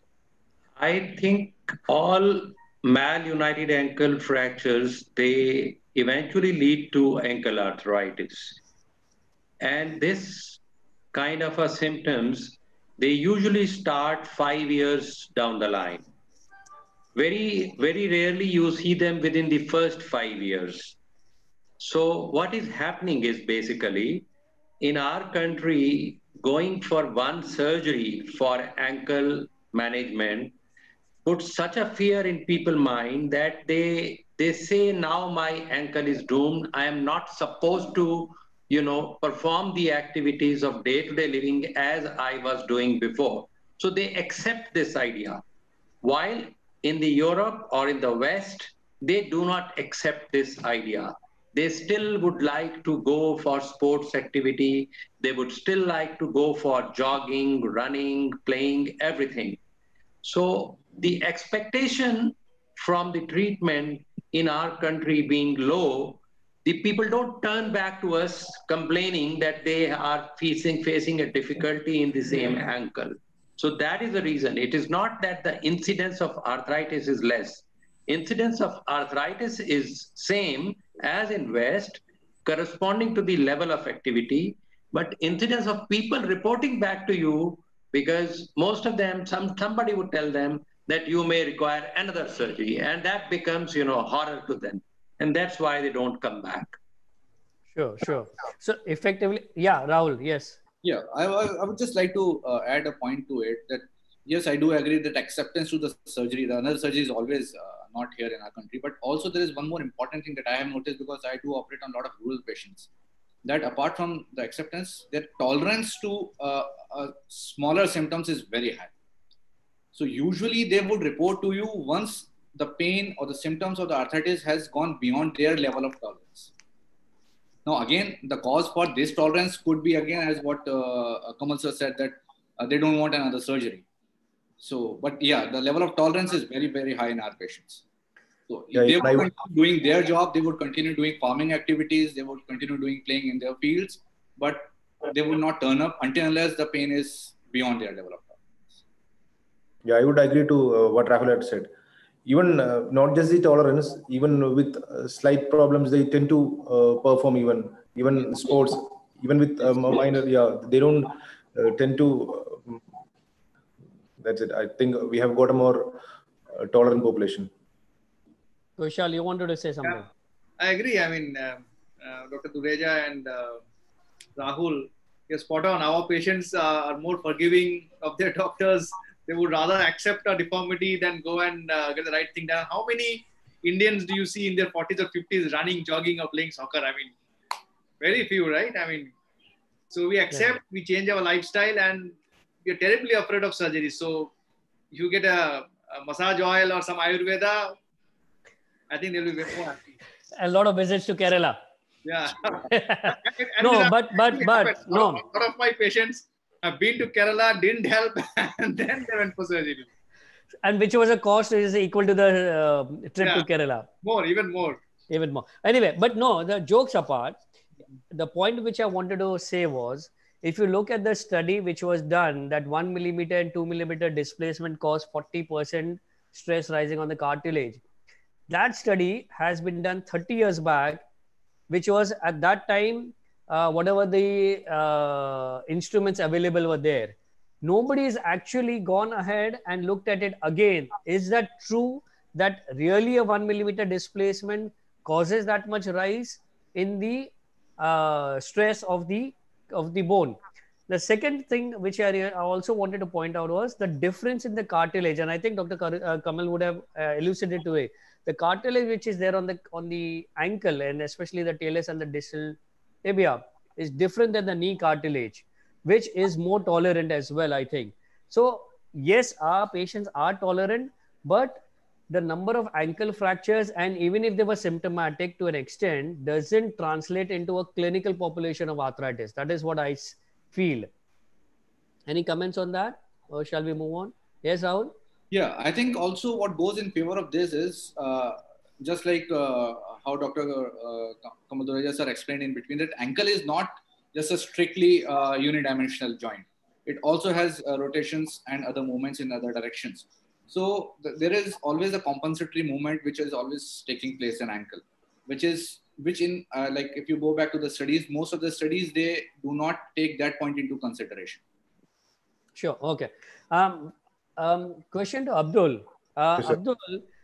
I think all malunited ankle fractures, they eventually lead to ankle arthritis. And this kind of a symptoms, they usually start five years down the line. Very, very rarely you see them within the first five years. So what is happening is basically in our country, going for one surgery for ankle management puts such a fear in people's mind that they they say now my ankle is doomed. I am not supposed to, you know, perform the activities of day-to-day living as I was doing before. So they accept this idea. While in the Europe or in the West, they do not accept this idea. They still would like to go for sports activity. They would still like to go for jogging, running, playing, everything. So the expectation from the treatment in our country being low, the people don't turn back to us complaining that they are facing, facing a difficulty in the same ankle. So that is the reason. It is not that the incidence of arthritis is less. Incidence of arthritis is same as in West, corresponding to the level of activity, but incidence of people reporting back to you, because most of them, some somebody would tell them that you may require another surgery, and that becomes, you know, horror to them, and that's why they don't come back. Sure, sure. So effectively, yeah, Rahul, yes. Yeah, I, I would just like to uh, add a point to it that yes, I do agree that acceptance to the surgery, the another surgery is always uh, not here in our country. But also there is one more important thing that I have noticed, because I do operate on a lot of rural patients, that apart from the acceptance, their tolerance to uh, uh, smaller symptoms is very high. So usually they would report to you once the pain or the symptoms of the arthritis has gone beyond their level of tolerance. Now, again, the cause for this tolerance could be, again, as what uh, Kamal sir said, that uh, they don't want another surgery. So, but yeah, the level of tolerance is very, very high in our patients. So if yeah, they were doing their job, they would continue doing farming activities, they would continue doing playing in their fields, but they would not turn up until unless the pain is beyond their level of tolerance. Yeah, I would agree to uh, what Rahul had said. Even uh, not just the tolerance, even with uh, slight problems, they tend to uh, perform even even sports, even with um, minor. Yeah, they don't uh, tend to. Uh, that's it. I think we have got a more uh, tolerant population. Kushal, you wanted to say something? Yeah, I agree. I mean, uh, uh, Doctor Dureja and uh, Rahul, you're spot on. Our patients uh, are more forgiving of their doctors. They would rather accept a deformity than go and uh, get the right thing done. How many Indians do you see in their forties or fifties running, jogging, or playing soccer? I mean, very few, right? I mean, so we accept, yeah. we change our lifestyle, and we're terribly afraid of surgery. So if you get a, a massage oil or some Ayurveda, I think they'll be very happy. A lot of visits to Kerala. Yeah. no, but, but, but, no. A lot of my patients have been to Kerala, didn't help, and then they went for surgery. And which was a cost is equal to the uh, trip yeah. to Kerala. More, even more. Even more. Anyway, but no, the jokes apart, the point which I wanted to say was, if you look at the study which was done, that one millimeter and two millimeter displacement caused forty percent stress rising on the cartilage. That study has been done thirty years back, which was at that time, uh, whatever the uh, instruments available were there. Nobody has actually gone ahead and looked at it again. Is that true that really a one millimeter displacement causes that much rise in the uh, stress of the of the bone? The second thing which I also wanted to point out was the difference in the cartilage, and I think Doctor Kamal would have uh, elucidated to it. The cartilage which is there on the on the ankle, and especially the talus and the distal tibia, is different than the knee cartilage, which is more tolerant as well, I think. So yes, our patients are tolerant, but the number of ankle fractures, and even if they were symptomatic to an extent, doesn't translate into a clinical population of arthritis. That is what I feel. Any comments on that, or shall we move on? Yes, Rahul? Yeah, I think also what goes in favor of this is uh, just like uh, how Doctor Uh, Kamal Dureja sir explained in between, that ankle is not just a strictly uh, unidimensional joint. It also has uh, rotations and other movements in other directions. So th there is always a compensatory movement which is always taking place in ankle, which is which in uh, like if you go back to the studies, most of the studies, they do not take that point into consideration. Sure. Okay. Um, um, question to Abdul. Uh, Yes, Abdul,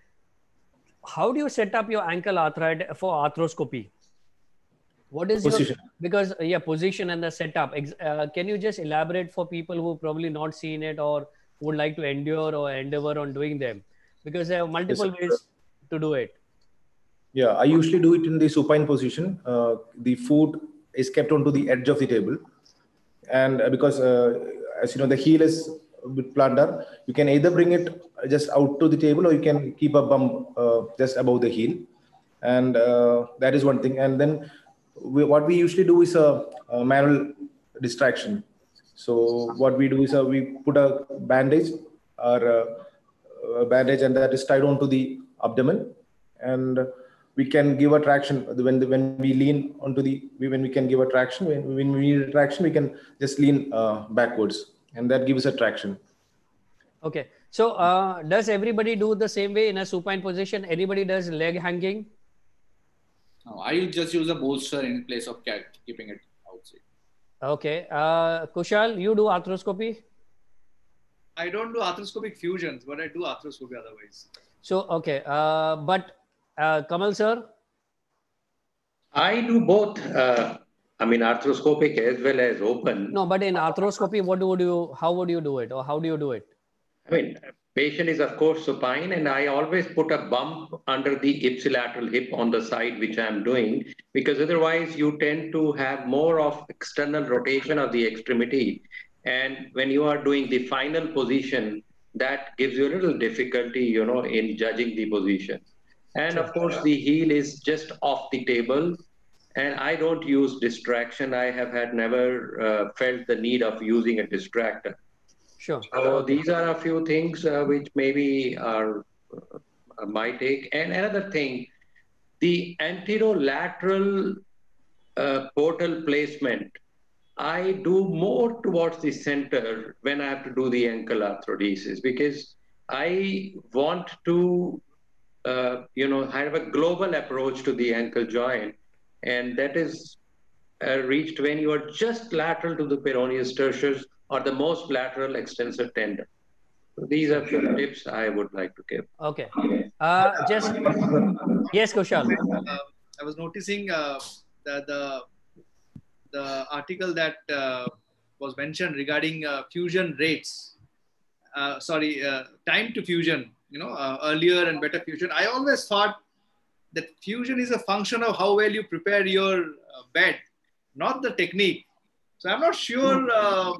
how do you set up your ankle arthritis for arthroscopy? What is Position. your, because uh, yeah, position and the setup. Uh, can you just elaborate for people who probably not seen it or would like to endure or endeavor on doing them? Because there are multiple Yes, ways to do it. Yeah, I usually do it in the supine position. Uh, the foot is kept onto the edge of the table. And uh, because, uh, as you know, the heel is a bit plantar, you can either bring it just out to the table or you can keep a bump uh, just above the heel. And uh, that is one thing. And then we, what we usually do is a, a manual distraction. So what we do is uh, we put a bandage or a, a bandage, and that is tied onto the abdomen. And we can give a traction when the, when we lean onto the when we can give a traction when, when we need a traction, we can just lean uh, backwards, and that gives a traction. Okay, so uh, does everybody do the same way in a supine position? Anybody does leg hanging? No, I just use a bolster in place of cat, keeping it outside. Okay, uh, Kushal, you do arthroscopy? I don't do arthroscopic fusions, but I do arthroscopy otherwise. So okay, uh, but uh, Kamal sir? I do both. Uh, I mean, arthroscopic as well as open. No, but in arthroscopy, what would you? How would you do it, or how do you do it? I mean, patient is of course supine, and I always put a bump under the ipsilateral hip on the side which I'm doing, because otherwise you tend to have more of external rotation of the extremity. And when you are doing the final position, that gives you a little difficulty, you know, in judging the position. And of course, the heel is just off the table. And I don't use distraction. I have had never uh, felt the need of using a distractor. Sure. So these are a few things uh, which maybe are uh, my take. And another thing, the anterolateral uh, portal placement, I do more towards the center when I have to do the ankle arthrodesis, because I want to, uh, you know, have a global approach to the ankle joint. And that is uh, reached when you are just lateral to the peroneus tertius or the most lateral extensor tendon. So these are few tips I would like to give. Okay. Uh, just, yes, Kushal. Uh, I was noticing uh, the, the the article that uh, was mentioned regarding uh, fusion rates. Uh, sorry, uh, time to fusion. You know, uh, earlier and better fusion. I always thought that fusion is a function of how well you prepare your uh, bed, not the technique. So I'm not sure. Uh,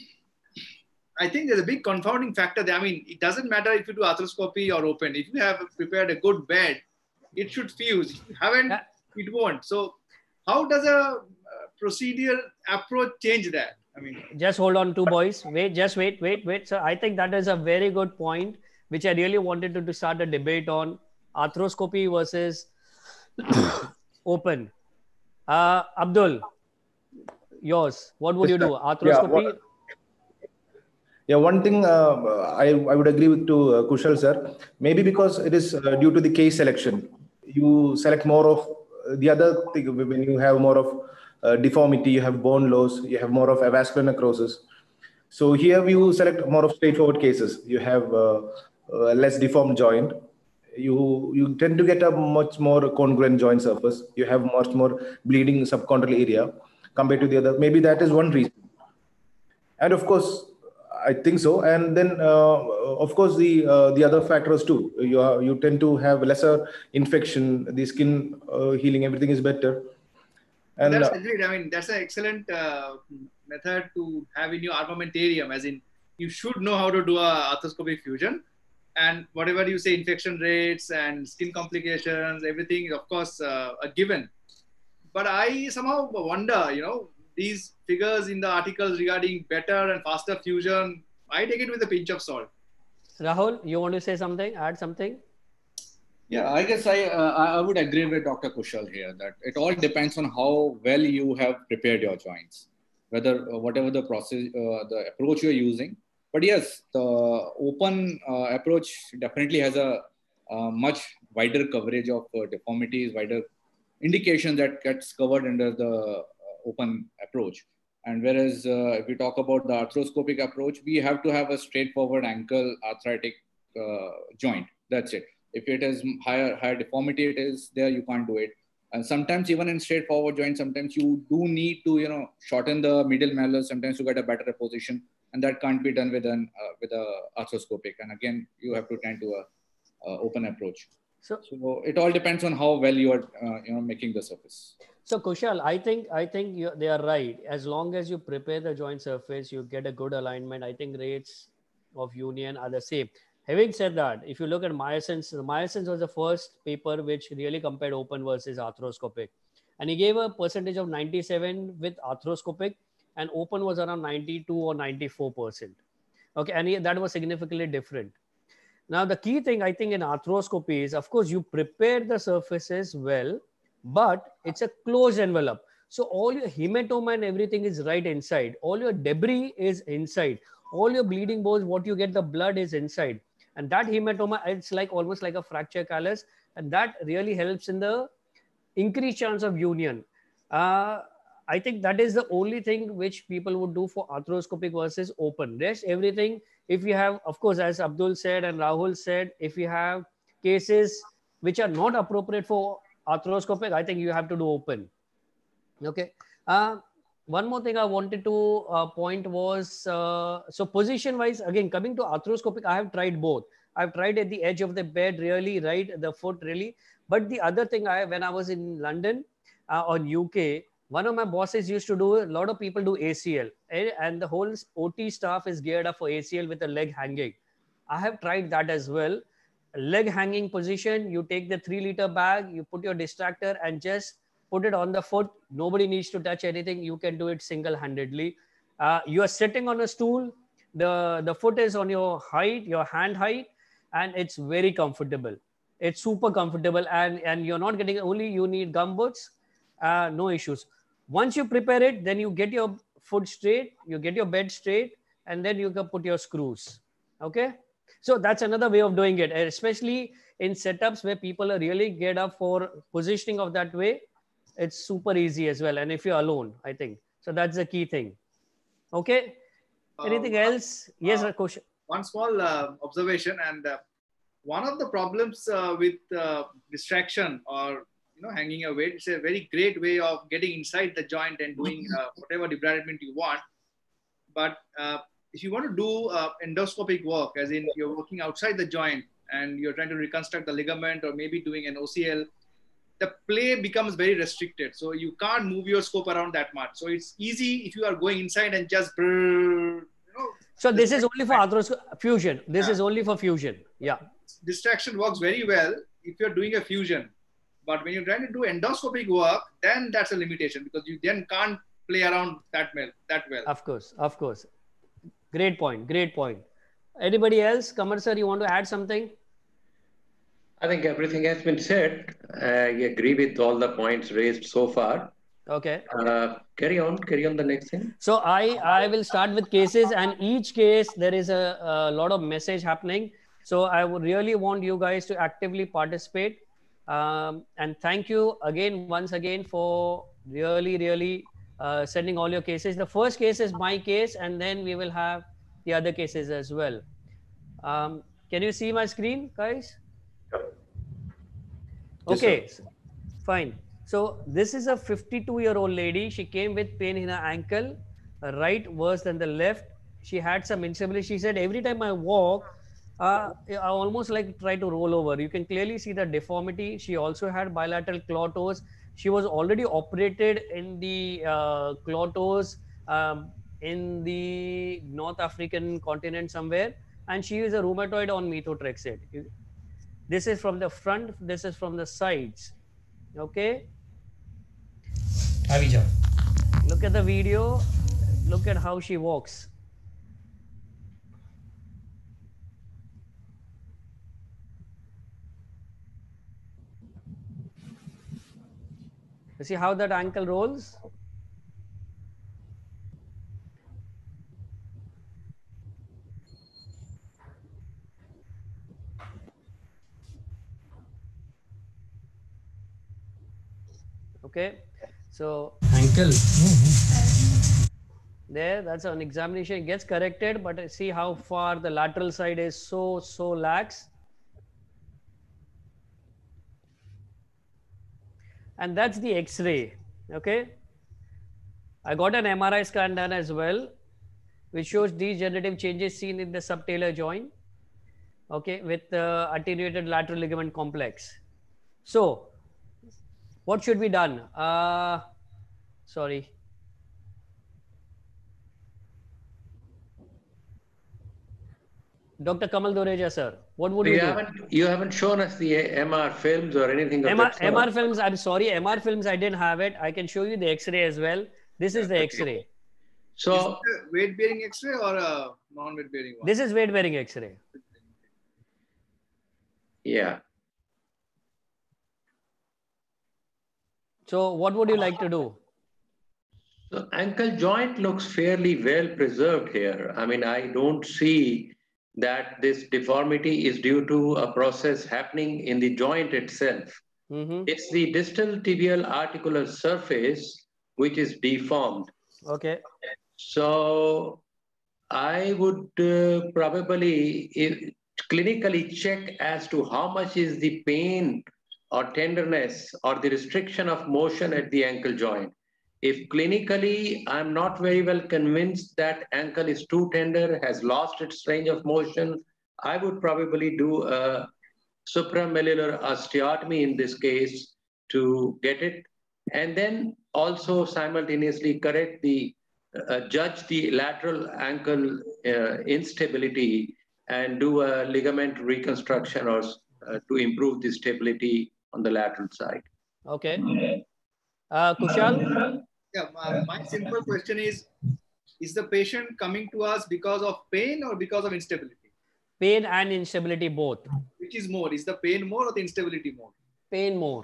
I think there's a big confounding factor there. I mean, it doesn't matter if you do arthroscopy or open. If you have prepared a good bed, it should fuse. If you haven't, Yeah. it won't. So how does a uh, procedure approach change that? I mean, Just hold on, two boys. Wait, just wait, wait, wait. So I think that is a very good point, which I really wanted to, to start a debate on arthroscopy versus open. Uh, Abdul, yours. What would you do? Arthroscopy? Yeah, what, Yeah, one thing uh, I, I would agree with to uh, Kushal sir, maybe because it is uh, due to the case selection. You select more of uh, the other thing when you have more of uh, deformity, you have bone loss, you have more of avascular necrosis. So here you select more of straightforward cases. You have uh, uh, less deformed joint. You you tend to get a much more congruent joint surface. You have much more bleeding subchondral area compared to the other. Maybe that is one reason. And of course, I think so. And then, uh, of course, the uh, the other factors too. You are, you tend to have lesser infection. The skin uh, healing, everything is better. And that's uh, agreed. I mean, that's an excellent uh, method to have in your armamentarium. As in, you should know how to do a arthroscopic fusion, and whatever you say, infection rates and skin complications, everything, of course, uh, a given. But I somehow wonder, you know, these figures in the articles regarding better and faster fusion, I take it with a pinch of salt. Rahul, you want to say something? Add something? Yeah, I guess I uh, I would agree with Doctor Kushal here that it all depends on how well you have prepared your joints, whether uh, whatever the process, uh, the approach you're using. But yes, the open uh, approach definitely has a, a much wider coverage of uh, deformities, wider indication that gets covered under the uh, open approach. And whereas uh, if we talk about the arthroscopic approach, we have to have a straightforward ankle arthritic uh, joint. That's it. If it is higher, higher deformity, it is there, you can't do it. And sometimes even in straightforward joint, sometimes you do need to, you know, shorten the medial malleus, sometimes to get a better position. And that can't be done with an uh, with a arthroscopic. And again, you have to turn to a, a open approach. So, so it all depends on how well you are, uh, you know, making the surface. So Kushal, I think I think you, they are right. As long as you prepare the joint surface, you get a good alignment. I think rates of union are the same. Having said that, if you look at Myerson's, Myerson's was the first paper which really compared open versus arthroscopic, and he gave a percentage of ninety-seven with arthroscopic, and open was around ninety-two or ninety-four percent. Okay, and he, that was significantly different. Now, the key thing I think in arthroscopy is, of course, you prepare the surfaces well, but it's a closed envelope. So all your hematoma and everything is right inside. All your debris is inside. All your bleeding bones, what you get, the blood is inside. And that hematoma, it's like almost like a fracture callus. And that really helps in the increased chance of union. Uh, I think that is the only thing which people would do for arthroscopic versus open. Rest everything, if you have, of course, as Abdul said and Rahul said, if you have cases which are not appropriate for arthroscopic, I think you have to do open. Okay. Uh, one more thing I wanted to uh, point was, uh, so position wise, again, coming to arthroscopic, I have tried both. I've tried at the edge of the bed, really, right, the foot, really. But the other thing, I when I was in London uh, or U K, one of my bosses used to do, a lot of people do A C L, and the whole O T staff is geared up for A C L with the leg hanging. I have tried that as well. Leg hanging position, you take the three liter bag, you put your distractor and just put it on the foot. Nobody needs to touch anything. You can do it single-handedly. Uh, you are sitting on a stool. The, the foot is on your height, your hand height, and it's very comfortable. It's super comfortable, and, and you're not getting, only you need gumboots, uh, no issues. Once you prepare it, then you get your foot straight, you get your bed straight, and then you can put your screws. Okay. So that's another way of doing it, especially in setups where people are really geared up for positioning of that way. It's super easy as well. And if you're alone, I think. So that's the key thing. Okay. Anything uh, else? Yes, uh, Rakosh. One small uh, observation. And uh, one of the problems uh, with uh, distraction or you know, hanging a weight, it's a very great way of getting inside the joint and doing uh, whatever debridement you want. But uh, if you want to do uh, endoscopic work, as in you're working outside the joint and you're trying to reconstruct the ligament or maybe doing an O C L, the play becomes very restricted. So you can't move your scope around that much. So it's easy if you are going inside and just, you know. So this is only for arthroscopic fusion. This yeah. is only for fusion. Yeah. Distraction works very well if you're doing a fusion. But when you're trying to do endoscopic work, then that's a limitation because you then can't play around that well. That well. Of course, of course. Great point. Great point. Anybody else? Kamar sir, you want to add something? I think everything has been said. I agree with all the points raised so far. Okay. Uh, carry on, carry on the next thing. So I, I will start with cases, and each case there is a, a lot of message happening. So I would really want you guys to actively participate. Um, and thank you again, once again, for really, really uh, sending all your cases. The first case is my case, and then we will have the other cases as well. Um, can you see my screen, guys? Okay, Yes, fine. So this is a fifty-two year old lady. She came with pain in her ankle, right worse than the left. She had some instability. She said, every time I walk, uh, I almost like try to roll over. You can clearly see the deformity. She also had bilateral claw toes. She was already operated in the uh, claw toes um, in the North African continent somewhere. And she is a rheumatoid on methotrexate. This is from the front. This is from the sides. Okay. Look at the video. Look at how she walks. You see how that ankle rolls? Okay. So ankle. There, that's an examination. It gets corrected, but see how far the lateral side is so, so lax. And that's the X-ray. Okay. I got an M R I scan done as well, which shows degenerative changes seen in the subtalar joint. Okay, with uh, attenuated lateral ligament complex. So, what should be done? Uh, sorry. Doctor Kamal Dureja, sir, what would you, you do? Haven't, you haven't shown us the M R films or anything of M R, that sort. M R films, I'm sorry, M R films, I didn't have it. I can show you the X-ray as well. This is the X-ray. So, weight bearing X-ray or a non-weight bearing one? This is weight bearing X-ray. Yeah. So, what would you like to do? The ankle joint looks fairly well preserved here. I mean, I don't see that this deformity is due to a process happening in the joint itself. Mm-hmm. It's the distal tibial articular surface which is deformed. Okay. So I would uh, probably uh, clinically check as to how much is the pain or tenderness or the restriction of motion at the ankle joint. If clinically I'm not very well convinced that ankle is too tender, has lost its range of motion, I would probably do a supramellular osteotomy in this case to get it, and then also simultaneously correct the, uh, judge the lateral ankle uh, instability and do a ligament reconstruction or uh, to improve the stability on the lateral side. Okay. Uh, Kushal? Yeah, my, my simple question is, is the patient coming to us because of pain or because of instability? Pain and instability both. Which is more? Is the pain more or the instability more? Pain more.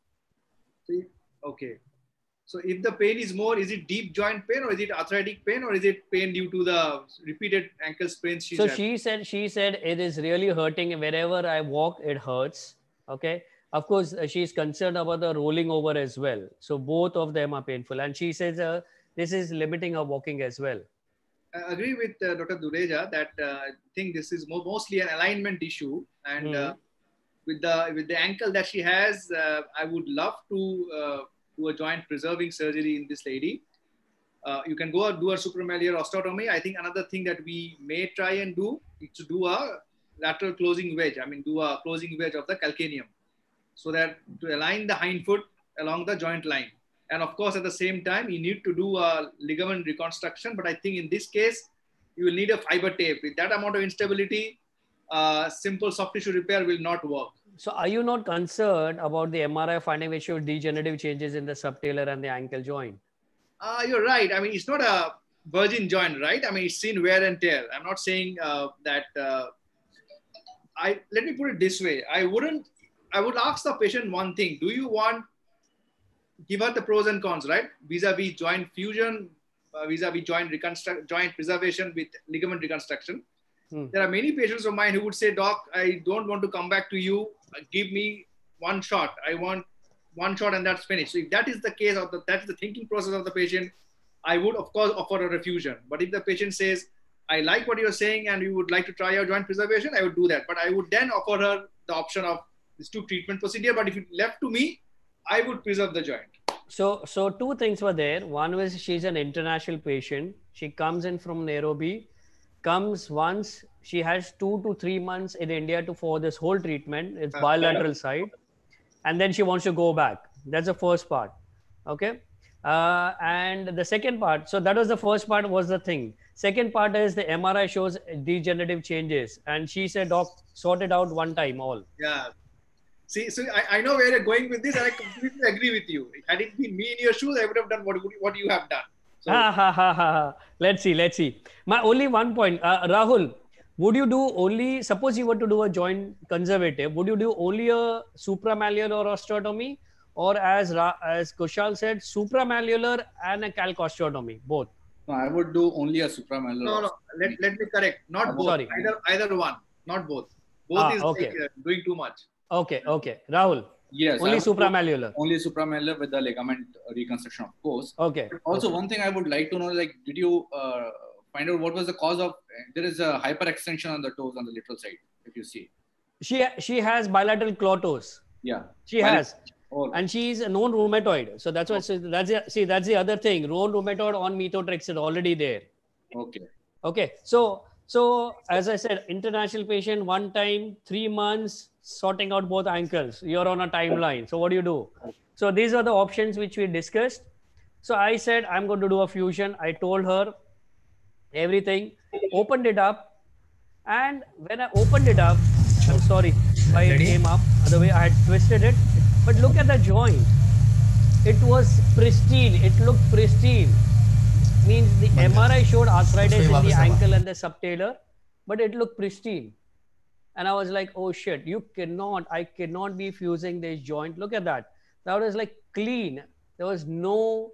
Okay. So if the pain is more, is it deep joint pain or is it arthritic pain or is it pain due to the repeated ankle sprains? So she said, she said it is really hurting. Wherever I walk, it hurts. Okay. Of course, uh, she is concerned about the rolling over as well. So both of them are painful. And she says uh, this is limiting her walking as well. I agree with uh, Doctor Dureja that uh, I think this is more, mostly an alignment issue. And mm. uh, with the with the ankle that she has, uh, I would love to uh, do a joint preserving surgery in this lady. Uh, you can go and do a supramellular osteotomy. I think another thing that we may try and do is to do a lateral closing wedge. I mean, do a closing wedge of the calcaneum, so that to align the hind foot along the joint line. And of course, at the same time, you need to do a ligament reconstruction. But I think in this case, you will need a fiber tape. With that amount of instability, uh, simple soft tissue repair will not work. So are you not concerned about the M R I finding which shows degenerative changes in the subtalar and the ankle joint? Uh, you're right. I mean, it's not a virgin joint, right? I mean, it's seen wear and tear. I'm not saying uh, that. Uh, I let me put it this way. I wouldn't. I would ask the patient one thing. Do you want give her the pros and cons, right? Vis-a-vis joint fusion, uh, vis-a-vis joint reconstruct, joint preservation with ligament reconstruction. Hmm. There are many patients of mine who would say, Doc, I don't want to come back to you. Give me one shot. I want one shot and that's finished. So if that is the case, of the, that's the thinking process of the patient, I would of course offer a refusion. But if the patient says, I like what you're saying and you would like to try your joint preservation, I would do that. But I would then offer her the option of these two treatment procedure. But if it left to me, I would preserve the joint. So, so two things were there. One was she's an international patient. She comes in from Nairobi, comes once. She has two to three months in India to for this whole treatment. It's bilateral side. And then she wants to go back. That's the first part. Okay. Uh, and the second part, so that was the first part was the thing. Second part is the M R I shows degenerative changes. And she said, Doc, sort it out one time all. Yeah. See, so I, I know where you're going with this and I completely agree with you. Had it been me in your shoes, I would have done what, what you have done. So, ha, ha, ha, ha. Let's see, let's see. My only one point, uh, Rahul, would you do only, suppose you were to do a joint conservative, would you do only a supramalleolar osteotomy? Or as as Kushal said, supramalleolar and a calc osteotomy, both? No, I would do only a supramalleolar. No, no, let, let me correct. Not both. Sorry. Either, either one, not both. Both Ah, is okay. like, uh, doing too much. Okay, okay. Rahul? Yes. Only supramalleolar? Only supramalleolar with the ligament reconstruction, of course. Okay. But also, okay. one thing I would like to know, like, did you uh, find out what was the cause of, there is a hyperextension on the toes on the lateral side, if you see. She, she has bilateral claw toes. Yeah. She Bilateral. has. Oh. And she is a known rheumatoid. So that's what, so that's the, see, that's the other thing. Known rheumatoid on methotrexate is already there. Okay. Okay. So, so as I said, international patient, one time, three months, sorting out both ankles. You're on a timeline. So what do you do? So these are the options which we discussed. So I said, I'm going to do a fusion. I told her everything, opened it up. And when I opened it up, I'm sorry, why it came up, other way I had twisted it. But look at the joint. It was pristine. It looked pristine. Means the M R I showed arthritis in the ankle and the subtalar, but it looked pristine. And I was like, oh shit, you cannot, I cannot be fusing this joint. Look at that. That was like clean. There was no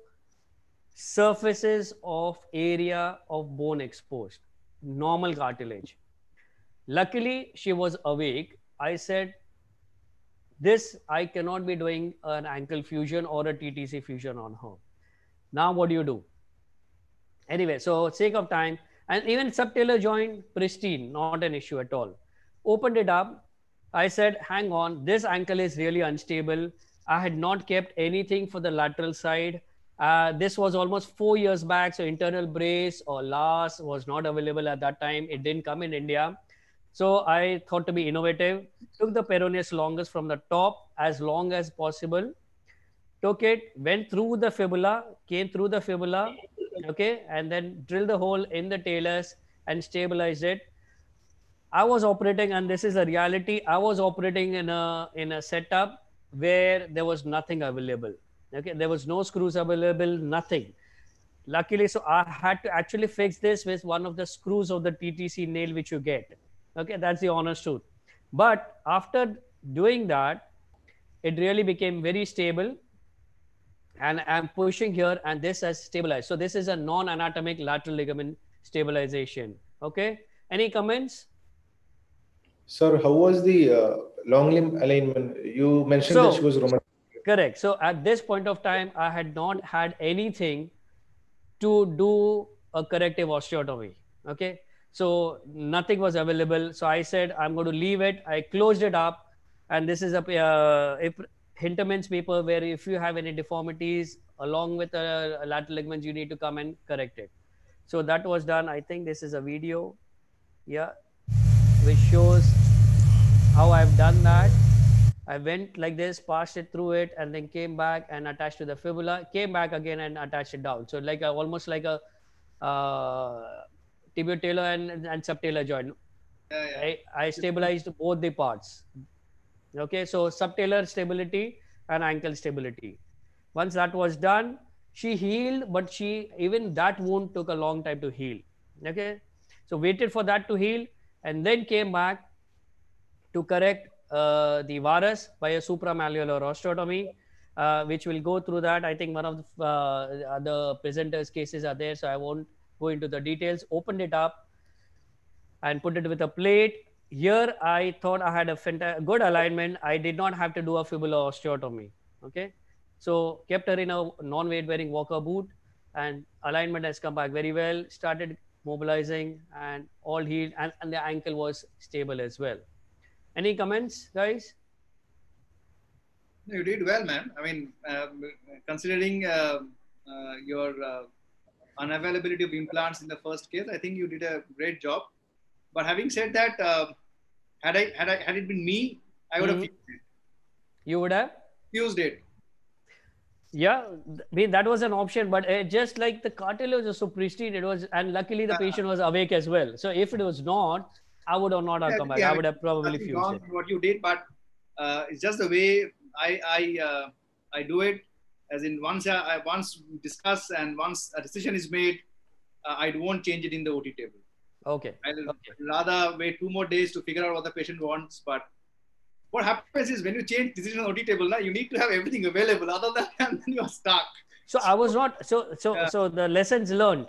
surfaces of area of bone exposed. Normal cartilage. Luckily, she was awake. I said, this, I cannot be doing an ankle fusion or a T T C fusion on her. Now, what do you do? Anyway, so sake of time, and even subtalar joint, pristine, not an issue at all. Opened it up. I said, hang on, this ankle is really unstable. I had not kept anything for the lateral side. Uh, this was almost four years back. So internal brace or L A S was not available at that time. It didn't come in India. So I thought to be innovative, took the peroneus longus from the top as long as possible, took it, went through the fibula, came through the fibula, okay, and then drilled the hole in the talus and stabilized it. I was operating, and this is a reality, I was operating in a, in a setup where there was nothing available. Okay, there was no screws available, nothing. Luckily, so I had to actually fix this with one of the screws of the T T C nail which you get. Okay, that's the honest truth. But after doing that, it really became very stable. And I'm pushing here, and this has stabilized. So this is a non-anatomic lateral ligament stabilization. Okay, any comments? Sir, how was the uh, long limb alignment? You mentioned so, that she was rheumatoid. Correct. So at this point of time, I had not had anything to do a corrective osteotomy. Okay. So nothing was available. So I said, I'm going to leave it. I closed it up. And this is a uh, if Hinterman's paper where if you have any deformities along with a, a lateral ligament, you need to come and correct it. So that was done. I think this is a video. Yeah. Which shows how I've done that. I went like this, passed it through it, and then came back and attached to the fibula, came back again and attached it down. So like a, almost like a uh, tibiotalar and, and subtalar joint. Yeah, yeah. I, I stabilized both the parts. Okay, so subtalar stability and ankle stability. Once that was done, she healed, but she even that wound took a long time to heal. Okay, so waited for that to heal and then came back to correct uh, the varus by a supramalleolar osteotomy. uh, which will go through that. I think one of the uh, other presenters' cases are there, so I won't go into the details. Opened it up and put it with a plate. Here, I thought I had a fanta- good alignment. I did not have to do a fibula osteotomy. Okay, so kept her in a non-weight bearing walker boot, and alignment has come back very well. Started mobilizing and all healed, and, and the ankle was stable as well. Any comments, guys? You did well, man. I mean, uh, considering uh, uh, your uh, unavailability of implants in the first case, I think you did a great job. But having said that, uh, had I had I had it been me, I would mm-hmm. have fused it. You would have fused it. Yeah, I mean, that was an option, but uh, just like the cartilage was so pristine, it was, and luckily the patient was awake as well. So if it was not, I would have not have yeah, come back. Yeah, I would have probably fused it. What you did, but uh, it's just the way I I uh, I do it. As in, once I, I once discuss and once a decision is made, uh, I won't change it in the O T table. Okay. I'll okay. rather wait two more days to figure out what the patient wants. But what happens is when you change decision on O T table, now you need to have everything available. Other than that, then you are stuck. So I was not. So so yeah. so the lessons learned.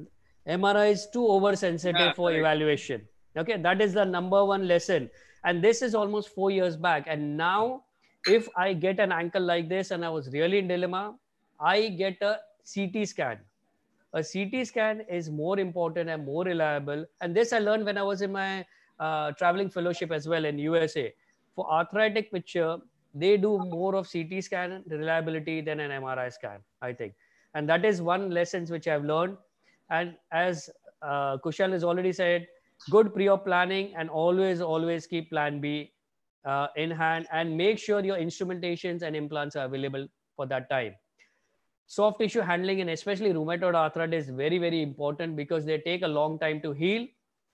M R I is too oversensitive yeah, for right. evaluation. Okay, that is the number one lesson. And this is almost four years back. And now, if I get an ankle like this and I was really in dilemma, I get a C T scan. A C T scan is more important and more reliable. And this I learned when I was in my uh, traveling fellowship as well in U S A. For arthritic picture, they do more of C T scan reliability than an M R I scan, I think. And that is one lesson which I've learned. And as uh, Kushal has already said, good pre-op planning and always, always keep plan B uh, in hand and make sure your instrumentations and implants are available for that time. Soft tissue handling and especially rheumatoid arthritis is very, very important because they take a long time to heal.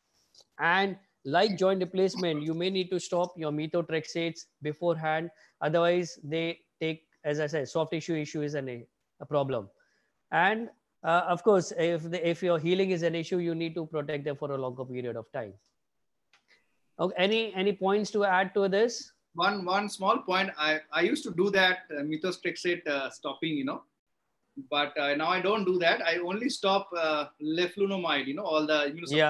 And like joint replacement, you may need to stop your methotrexates beforehand. Otherwise, they take, as I said, soft tissue issue is an, a problem. And uh, of course, if, the, if your healing is an issue, you need to protect them for a longer period of time. Okay, any, any points to add to this? One, one small point. I, I used to do that uh, methotrexate uh, stopping, you know. But uh, now I don't do that. I only stop uh, leflunomide, you know, all the immunosuppressants. Yeah.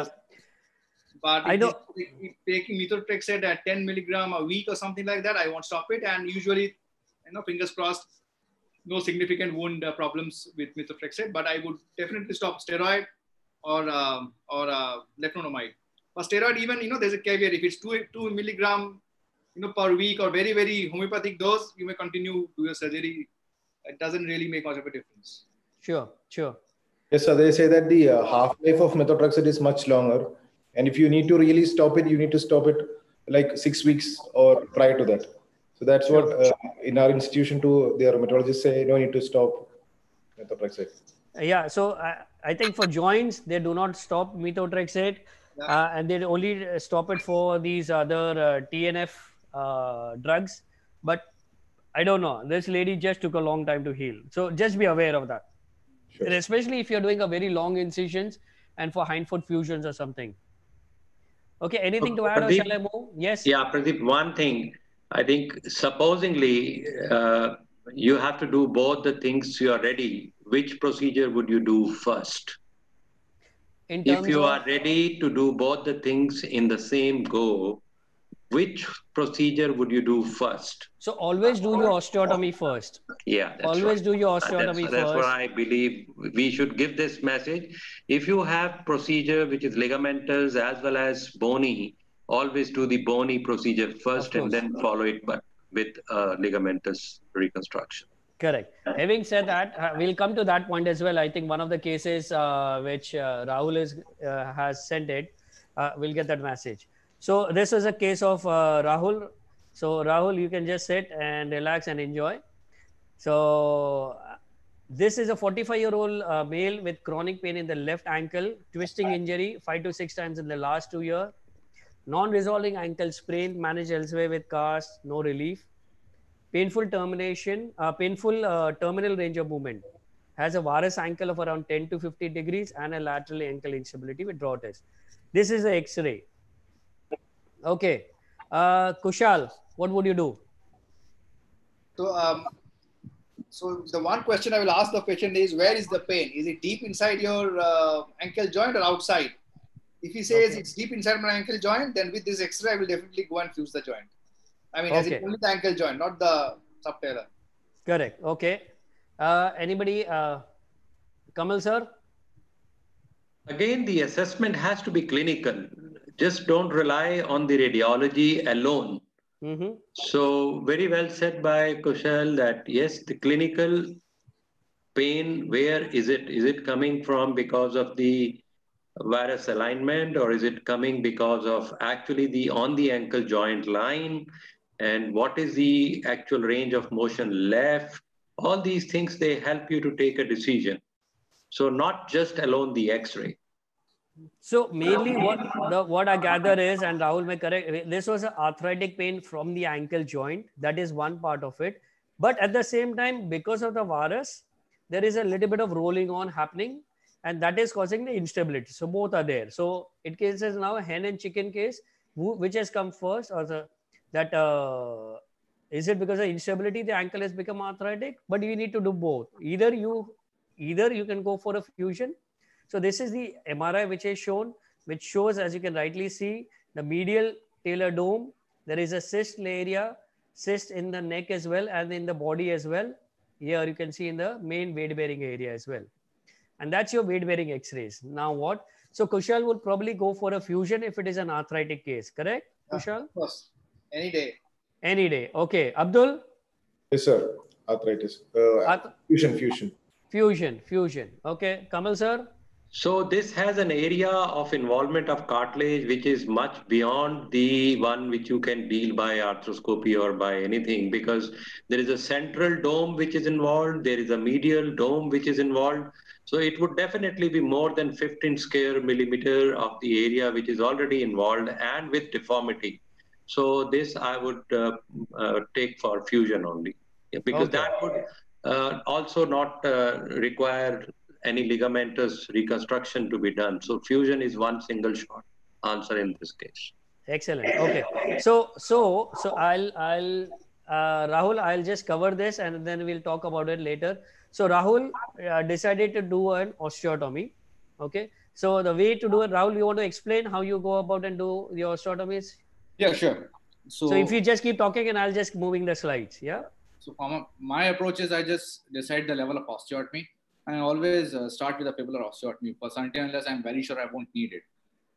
But I know taking methotrexate at ten milligram a week or something like that, I won't stop it. And usually, you know, fingers crossed, no significant wound uh, problems with methotrexate. But I would definitely stop steroid or um, or uh, leflunomide. For steroid, even, you know, there's a caveat. If it's two two milligram, you know, per week or very very homeopathic dose, you may continue to your surgery. It doesn't really make much of a difference. Sure, sure. Yes, so they say that the uh, half-life of methotrexate is much longer. And if you need to really stop it, you need to stop it like six weeks or prior to that. So that's what uh, in our institution too, the rheumatologists say, no need to stop methotrexate. Yeah, so I, I think for joints, they do not stop methotrexate yeah. uh, and they only stop it for these other uh, T N F uh, drugs. But I don't know. This lady just took a long time to heal. So just be aware of that. Sure. And especially if you're doing a very long incisions and for hindfoot fusions or something. Okay, anything to add Pradeep, or shall I move? Yes. Yeah, Pradeep, one thing. I think supposingly uh, you have to do both the things you are ready. Which procedure would you do first? In terms if you of... are ready to do both the things in the same go, which procedure would you do first? So always do your osteotomy first. Yeah, that's always right. do your osteotomy that's, first. That's what I believe we should give this message. If you have procedure which is ligamentous as well as bony, always do the bony procedure first and then follow it but with uh, ligamentous reconstruction. Correct. Having said that, uh, we'll come to that point as well. I think one of the cases uh, which uh, Rahul is, uh, has sent it, uh, we'll get that message. So this is a case of uh, Rahul. So Rahul, you can just sit and relax and enjoy. So uh, this is a forty-five-year-old uh, male with chronic pain in the left ankle, twisting injury five to six times in the last two years, non-resolving ankle sprain, managed elsewhere with cast, no relief, painful termination, uh, painful uh, terminal range of movement, has a varus ankle of around ten to fifty degrees and a lateral ankle instability with draw test. This is the X-ray. Okay, uh, Kushal, what would you do? So um, so the one question I will ask the patient is, where is the pain? Is it deep inside your uh, ankle joint or outside? If he says Okay. it's deep inside my ankle joint, then with this X-ray, I will definitely go and fuse the joint. I mean, as Okay. in only the ankle joint, not the subtalar. Correct. Okay. Uh, anybody? Uh, Kamal sir? Again, the assessment has to be clinical. Just don't rely on the radiology alone. Mm-hmm. So very well said by Kushal that yes, the clinical pain, where is it? Is it coming from because of the varus alignment, or is it coming because of actually the on the ankle joint line? And what is the actual range of motion left? All these things, they help you to take a decision. So not just alone the X-ray. So mainly what the what I gather is, and Rahul may correct, this was an arthritic pain from the ankle joint. That is one part of it. But at the same time, because of the varus, there is a little bit of rolling on happening, and that is causing the instability. So both are there. So it cases now a hen and chicken case, who, which has come first, or the that uh, is it because of instability the ankle has become arthritic? But you need to do both. Either you either you can go for a fusion. So this is the M R I which is shown, which shows, as you can rightly see, the medial talar dome. There is a cyst area, cyst in the neck as well, and in the body as well. Here you can see in the main weight-bearing area as well. And that's your weight-bearing X-rays. Now what? So Kushal would probably go for a fusion if it is an arthritic case, correct, Kushal? Of course, any day. Any day. Okay. Abdul? Yes, sir. Arthritis. Uh, Arth- fusion, fusion. Fusion, fusion. Okay. Kamal sir? So this has an area of involvement of cartilage which is much beyond the one which you can deal by arthroscopy or by anything, because there is a central dome which is involved, there is a medial dome which is involved. So it would definitely be more than fifteen square millimeter of the area which is already involved and with deformity. So this I would uh, uh, take for fusion only, because Okay. that would uh, also not uh, require any ligamentous reconstruction to be done. So fusion is one single shot answer in this case. Excellent. Okay. So, so, so I'll, I'll, uh, Rahul, I'll just cover this and then we'll talk about it later. So Rahul uh, decided to do an osteotomy. Okay. So the way to do it, Rahul, you want to explain how you go about and do the osteotomies? Yeah, sure. So, So if you just keep talking and I'll just moving the slides. Yeah. So from my approach is I just decide the level of osteotomy, and I always uh, start with a fibular osteotomy because until unless I'm very sure I won't need it.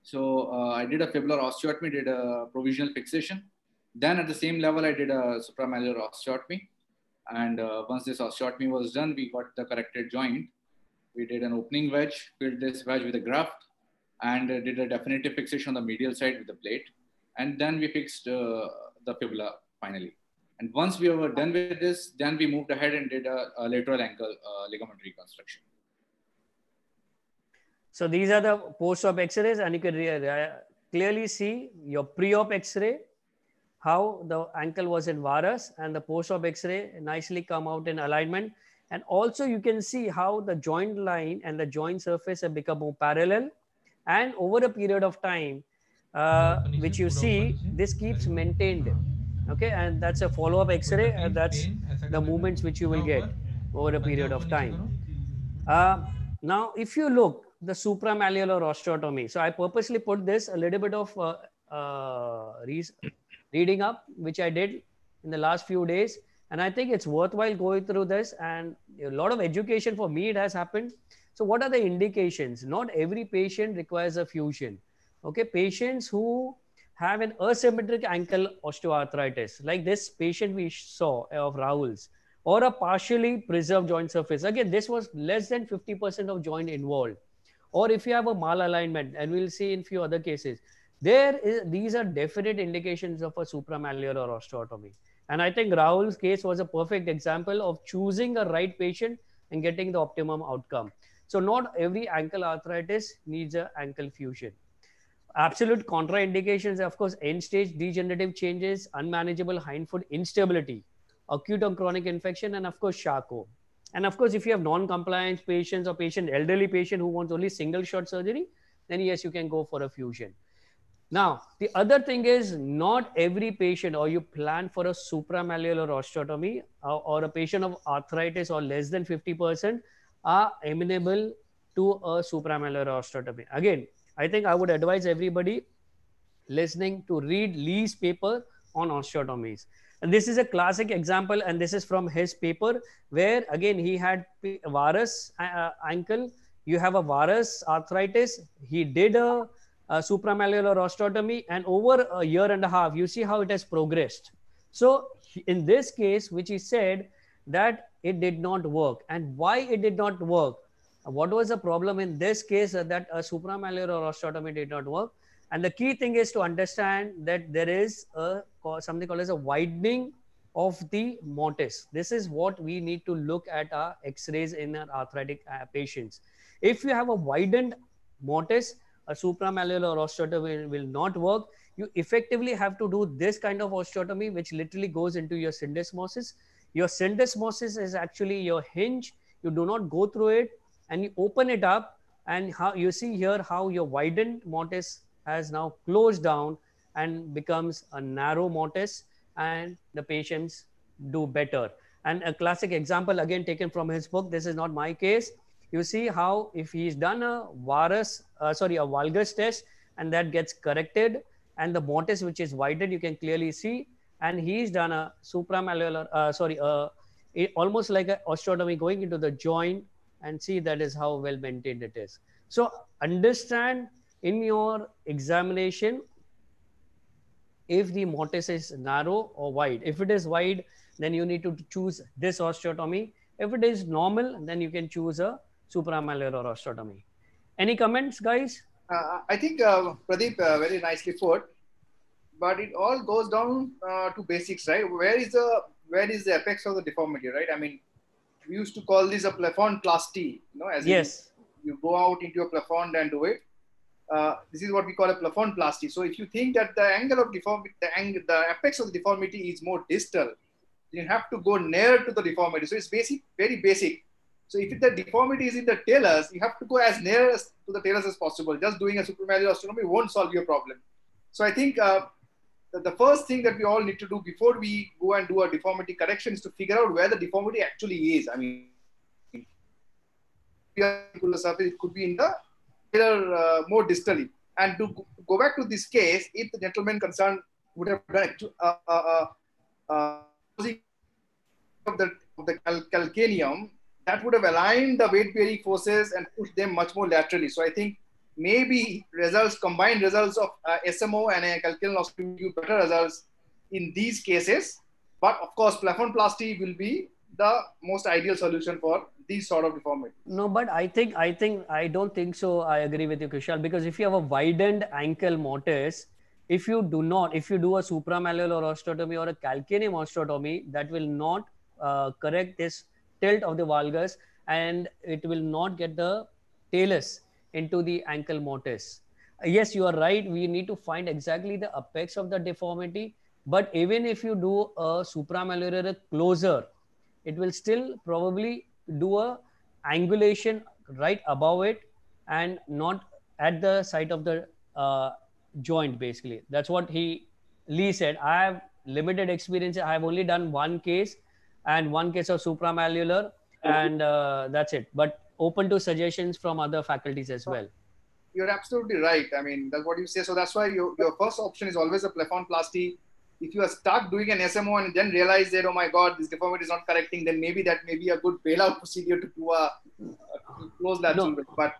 So uh, I did a fibular osteotomy, did a provisional fixation. Then at the same level, I did a supramalleolar osteotomy. And uh, once this osteotomy was done, we got the corrected joint. We did an opening wedge, filled this wedge with a graft, and uh, did a definitive fixation on the medial side with the plate. And then we fixed uh, the fibula finally. And once we were done with this, then we moved ahead and did a, a lateral ankle uh, ligament reconstruction. So these are the post-op X-rays, and you can clearly see your pre-op X-ray, how the ankle was in varus, and the post-op X-ray nicely come out in alignment. And also you can see how the joint line and the joint surface have become more parallel. And over a period of time, uh, which you see, this keeps maintained. Okay, and that's a follow-up X-ray, and that's the movements which you will get over a period of time. Uh, now, if you look, the supramalleolar osteotomy. So I purposely put this a little bit of uh, uh, re reading up, which I did in the last few days. And I think it's worthwhile going through this, and a lot of education for me, it has happened. So what are the indications? Not every patient requires a fusion. Okay, patients who have an asymmetric ankle osteoarthritis, like this patient we saw of Rahul's, or a partially preserved joint surface. Again, this was less than fifty percent of joint involved. Or if you have a malalignment, and we'll see in few other cases, there is, these are definite indications of a supramalleolar osteotomy. And I think Rahul's case was a perfect example of choosing a right patient and getting the optimum outcome. So not every ankle arthritis needs an ankle fusion. Absolute contraindications, of course, end-stage degenerative changes, unmanageable hindfoot instability, acute or chronic infection, and of course, Charcot. And of course, if you have non-compliance patients or patient, elderly patient who wants only single shot surgery, then yes, you can go for a fusion. Now, the other thing is not every patient, or you plan for a supramalleolar osteotomy uh, or a patient of arthritis or less than fifty percent are amenable to a supramalleolar osteotomy. Again, I think I would advise everybody listening to read Lee's paper on osteotomies. And this is a classic example, and this is from his paper, where again he had varus uh, ankle, you have a varus arthritis, he did a, a supramalleolar osteotomy, and over a year and a half, you see how it has progressed. So in this case, which he said that it did not work. And why it did not work? What was the problem in this case uh, that a supramalleolar osteotomy did not work? And the key thing is to understand that there is a something called as a widening of the mortise. This is what we need to look at our X-rays in our arthritic uh, patients. If you have a widened mortise, a supramalleolar osteotomy will not work. You effectively have to do this kind of osteotomy, which literally goes into your syndesmosis. Your syndesmosis is actually your hinge. You do not go through it, and you open it up, and how you see here how your widened mortise has now closed down and becomes a narrow mortise, and the patients do better. And a classic example again taken from his book, this is not my case. You see how if he's done a varus, uh, sorry, a valgus test, and that gets corrected, and the mortise which is widened, you can clearly see, and he's done a supramalleolar, uh, sorry, uh, it, almost like an osteotomy going into the joint, and see that is how well maintained it is. So understand in your examination if the mortise is narrow or wide. If it is wide, then you need to choose this osteotomy. If it is normal, then you can choose a supramalleolar osteotomy. Any comments, guys? Uh, I think uh, Pradeep uh, very nicely put, but it all goes down uh, to basics, right? Where is the where is the apex of the deformity, right? I mean, we used to call this a plefonplasty, you know, as yes, you go out into a plafond and do it. Uh, this is what we call a plefonplasty. So if you think that the angle of deformity, the angle, the apex of the deformity is more distal, you have to go nearer to the deformity. So it's basic, very basic. So if the deformity is in the talus, you have to go as near as to the talus as possible. Just doing a supramalleolar osteotomy won't solve your problem. So I think uh, the, the first thing that we all need to do before we go and do a deformity correction is to figure out where the deformity actually is. I mean, it could be in the uh, more distally. And to go back to this case, if the gentleman concerned would have done uh, uh, uh, of the, of the cal calcaneum, that would have aligned the weight-bearing forces and pushed them much more laterally. So I think maybe results, combined results of uh, S M O and a calcaneal osteotomy give better results in these cases. But of course, plefonplasty will be the most ideal solution for these sort of deformity. No, but I think, I think, I don't think so. I agree with you, Kushal, because if you have a widened ankle mortise, if you do not, if you do a supramalleolar osteotomy or a calcaneum osteotomy, that will not uh, correct this tilt of the valgus, and it will not get the talus into the ankle mortise. Uh, yes, you are right. We need to find exactly the apex of the deformity. But even if you do a supramalleolar closer, it will still probably do a angulation right above it and not at the site of the uh, joint. Basically, that's what he Lee said. I have limited experience. I have only done one case and one case of supramalleolar, and uh, that's it. But open to suggestions from other faculties as well. You're absolutely right. I mean, that's what you say. So that's why you, your first option is always a plefonplasty. If you are stuck doing an S M O and then realize that, oh my God, this deformity is not correcting, then maybe that may be a good bailout procedure to do a, a close lateral. No. But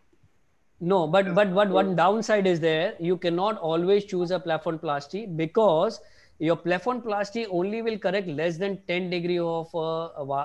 no, but but but one downside is there. You cannot always choose a plefonplasty, because your plefonplasty only will correct less than ten degree of uh,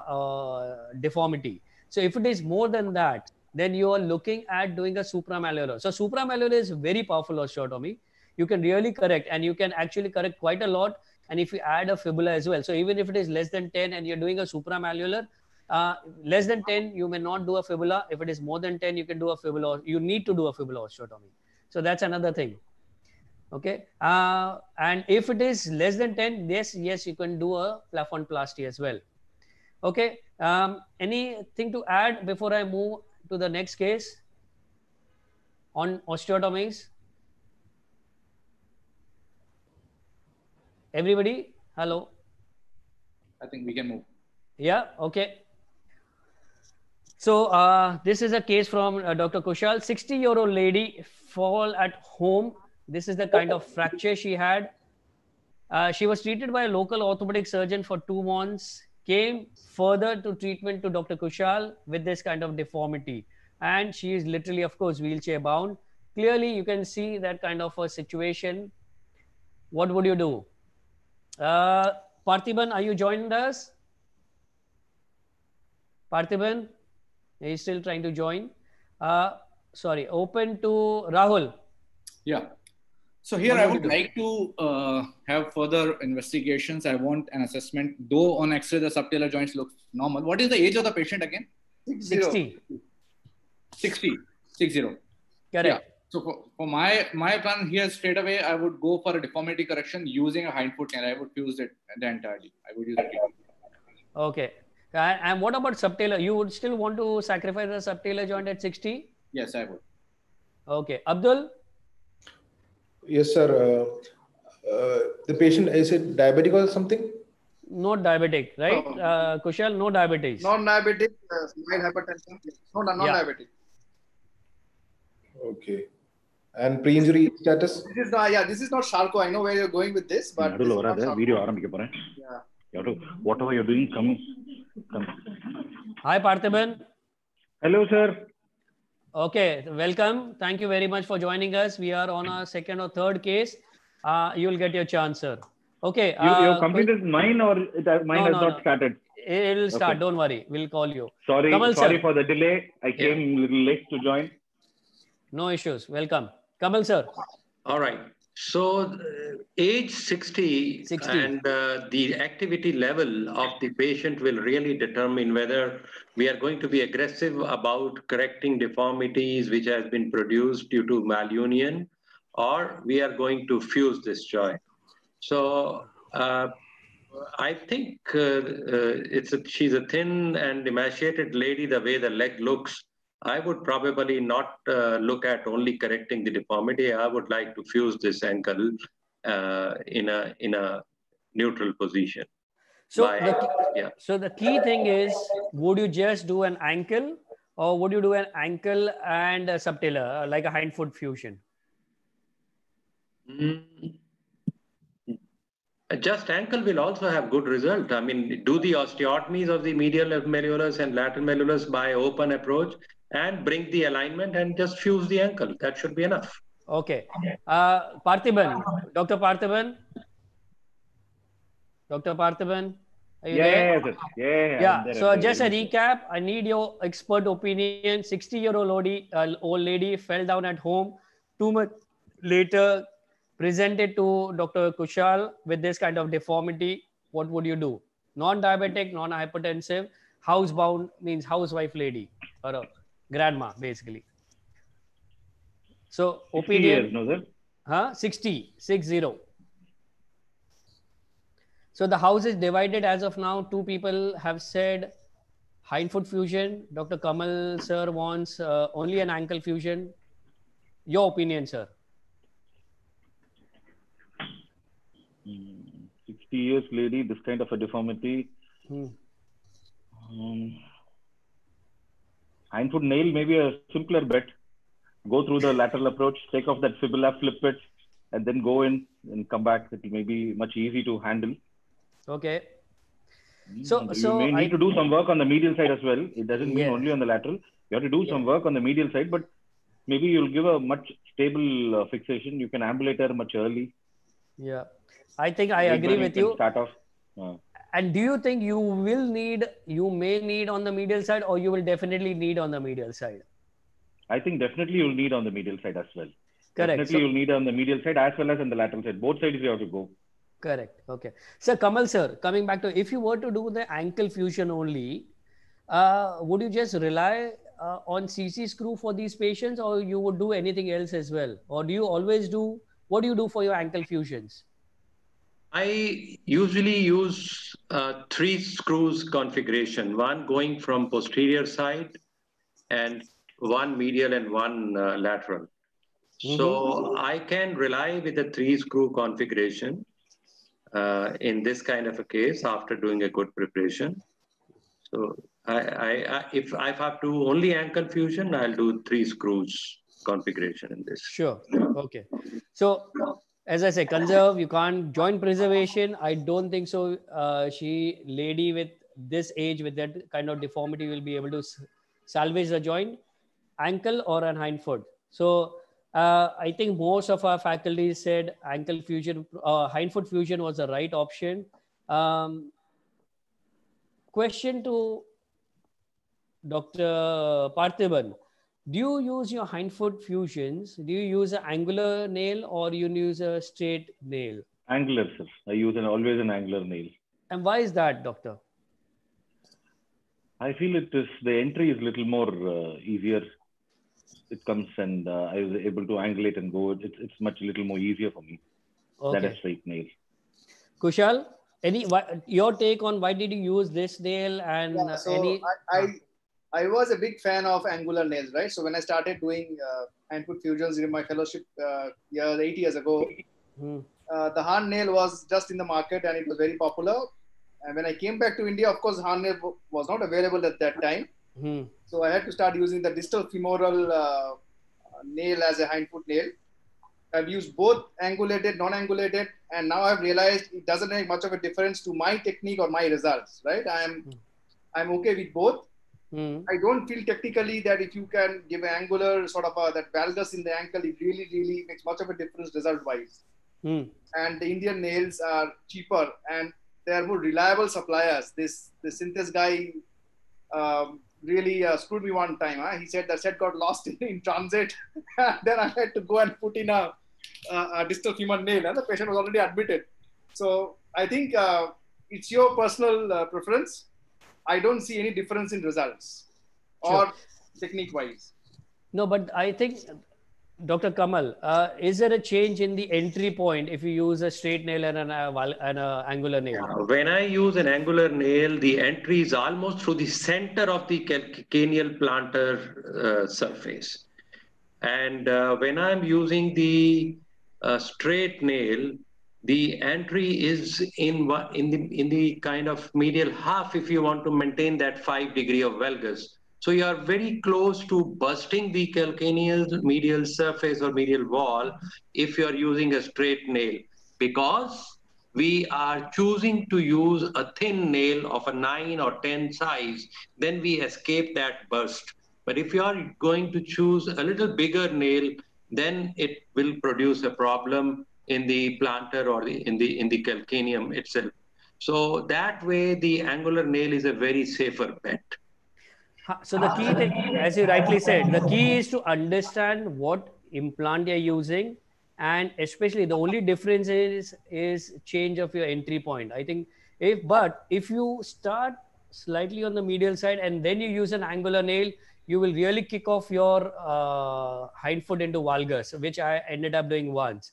uh, deformity. So if it is more than that, then you are looking at doing a supramalleolar. So supramalleolar is very powerful osteotomy. You can really correct, and you can actually correct quite a lot. And if you add a fibula as well, so even if it is less than ten and you're doing a supramalleolar, uh, less than ten, you may not do a fibula. If it is more than ten, you can do a fibula. You need to do a fibula osteotomy. So that's another thing. Okay. Uh, and if it is less than ten, yes, yes, you can do a plefonplasty as well. Okay. Um, anything to add before I move to the next case on osteotomies? Everybody, hello. I think we can move. Yeah, okay. So uh, this is a case from uh, Doctor Kushal. sixty-year-old lady fall at home. This is the kind of fracture she had. Uh, she was treated by a local orthopedic surgeon for two months, came further to treatment to Doctor Kushal with this kind of deformity. And she is literally, of course, wheelchair bound. Clearly, you can see that kind of a situation. What would you do? Uh, Parthiban, are you joining us? Parthiban, he's still trying to join. Uh, sorry, open to Rahul. Yeah. So here What I would would you do? like to uh, have further investigations. I want an assessment. Though on X-ray the subtalar joints look normal. What is the age of the patient again? sixty. sixty. sixty. Correct. Yeah. So for, for my my plan here straight away, I would go for a deformity correction using a hindfoot nail. I would fuse it entirely. I would use it. Okay. And, and what about subtalar? You would still want to sacrifice the subtalar joint at sixty? Yes, I would. Okay. Abdul? Yes, sir. Uh, uh, the patient, is it diabetic or something? Not diabetic, right? No. Uh, Kushal, no diabetes. Non-diabetic, uh, mild hypertension. No, no, non-diabetic. Okay. And pre-injury status? This is not, yeah, this is not Sharko. I know where you're going with this, but this is not Sharko. Video ಆರಂಭಿಕ ಪೋರೆ. Yeah. You have to, whatever you're doing, come. come. Hi, Parthiban. Hello, sir. Okay, welcome. Thank you very much for joining us. We are on our second or third case. Uh, you will get your chance, sir. Okay. You, uh, you completed mine or it, uh, mine No, has no, not no. started? It will start. Okay. Don't worry. We'll call you. Sorry, Kamal, sorry sir. for the delay. I came a little late to join. No issues. Welcome. Kamal, sir. All right. So uh, age sixty, sixty. and uh, the activity level of the patient will really determine whether we are going to be aggressive about correcting deformities which has been produced due to malunion, or we are going to fuse this joint. So uh, I think uh, uh, it's a, she's a thin and emaciated lady, the way the leg looks. I would probably not uh, look at only correcting the deformity. I would like to fuse this ankle uh, in a in a neutral position. So, By- the, key- yeah. so the key thing is, would you just do an ankle or would you do an ankle and a subtalar, uh, like a hindfoot fusion? Mm. Just ankle will also have good result. I mean, do the osteotomies of the medial malleolus and lateral malleolus by open approach and bring the alignment and just fuse the ankle. That should be enough. Okay. Uh, Parthiban, Doctor Parthiban? Doctor Parthiban, are you there? Yeah, sir. Yeah, Yeah. I'm there, So I'm there. just a recap. I need your expert opinion. sixty-year-old lady, uh, old lady fell down at home. Two months later, presented to Doctor Kushal with this kind of deformity. What would you do? Non-diabetic, non-hypertensive, housebound means housewife lady or a grandma, basically. So sixty opinion. years, no, sir? Huh? sixty, six zero. So the house is divided as of now. Two people have said hindfoot fusion. Doctor Kamal sir wants uh, only an ankle fusion. Your opinion, sir? Mm, sixty years lady, this kind of a deformity. Hmm. Um, hindfoot nail, maybe a simpler bet. Go through the lateral approach, take off that fibula, flip it, and then go in and come back. It may be much easy to handle. Okay. So, you so may need I, to do some work on the medial side as well. It doesn't mean Yes. only on the lateral. You have to do Yeah. some work on the medial side, but maybe you'll give a much stable uh, fixation. You can ambulate her much early. yeah, I think I Right agree when with can you. Start off. Uh, And do you think you will need, you may need on the medial side, or you will definitely need on the medial side? I think definitely you'll need on the medial side as well. Correct. Definitely So- you'll need on the medial side as well as on the lateral side. Both sides you have to go. Correct. Okay. So Kamal sir, coming back to, if you were to do the ankle fusion only, uh, would you just rely uh, on C C screw for these patients, or you would do anything else as well? Or do you always do, what do you do for your ankle fusions? I usually use uh, three screws configuration, one going from posterior side and one medial and one uh, lateral. So I can rely with the three screw configuration uh, in this kind of a case after doing a good preparation. So I, I, I if I have to only ankle fusion, I'll do three screws configuration in this. Sure. Okay. So as I say, conserve, you can't joint preservation. I don't think so. Uh, she lady with this age with that kind of deformity will be able to salvage the joint, ankle or an hind foot. So uh, I think most of our faculty said ankle fusion, uh, hind foot fusion was the right option. Um, question to Doctor Parthiban. Do you use your hind foot fusions? Do you use an angular nail or you use a straight nail? Angular, sir. I use an always an angular nail. And why is that, doctor? I feel it is the entry is a little more uh, easier. It comes and uh, I was able to angle it and go. It's it's much a little more easier for me Okay. than a straight nail. Kushal, any why, your take on why did you use this nail and Yeah, so any? I, I I was a big fan of angular nails, right? So when I started doing uh, hand foot fusions in my fellowship uh, years, eight years ago, Hmm. uh, the hand nail was just in the market and it was very popular. And when I came back to India, of course, hand nail was not available at that time. Hmm. So I had to start using the distal femoral uh, nail as a hind foot nail. I've used both angulated, non-angulated, and now I've realized it doesn't make much of a difference to my technique or my results, right? I'm, Hmm. I'm okay with both. Hmm. I don't feel technically that if you can give an angular sort of a, that valgus in the ankle, it really, really makes much of a difference result-wise. Hmm. And the Indian nails are cheaper and they are more reliable suppliers. This the Synthes guy um, really uh, screwed me one time. Huh? He said the set got lost in, in transit. Then I had to go and put in a, a, a distal femur nail, and the patient was already admitted. So I think uh, it's your personal uh, preference. I don't see any difference in results or Sure. technique-wise. No, but I think, Doctor Kamal, uh, is there a change in the entry point if you use a straight nail and an uh, val- and a angular nail? When I use an angular nail, the entry is almost through the center of the calcaneal plantar uh, surface. And uh, when I'm using the uh, straight nail, the entry is in in the in the kind of medial half if you want to maintain that five degree of valgus. So you are very close to bursting the calcaneal medial surface or medial wall if you are using a straight nail, because we are choosing to use a thin nail of a nine or ten size, then we escape that burst. But if you are going to choose a little bigger nail, then it will produce a problem in the plantar or the, in the in the calcaneum itself. So that way, the angular nail is a very safer bet. Ha- So the key thing, as you rightly said, the key is to understand what implant you're using, and especially the only difference is is change of your entry point. I think if but if you start slightly on the medial side and then you use an angular nail, you will really kick off your uh, hind foot into valgus, which I ended up doing once.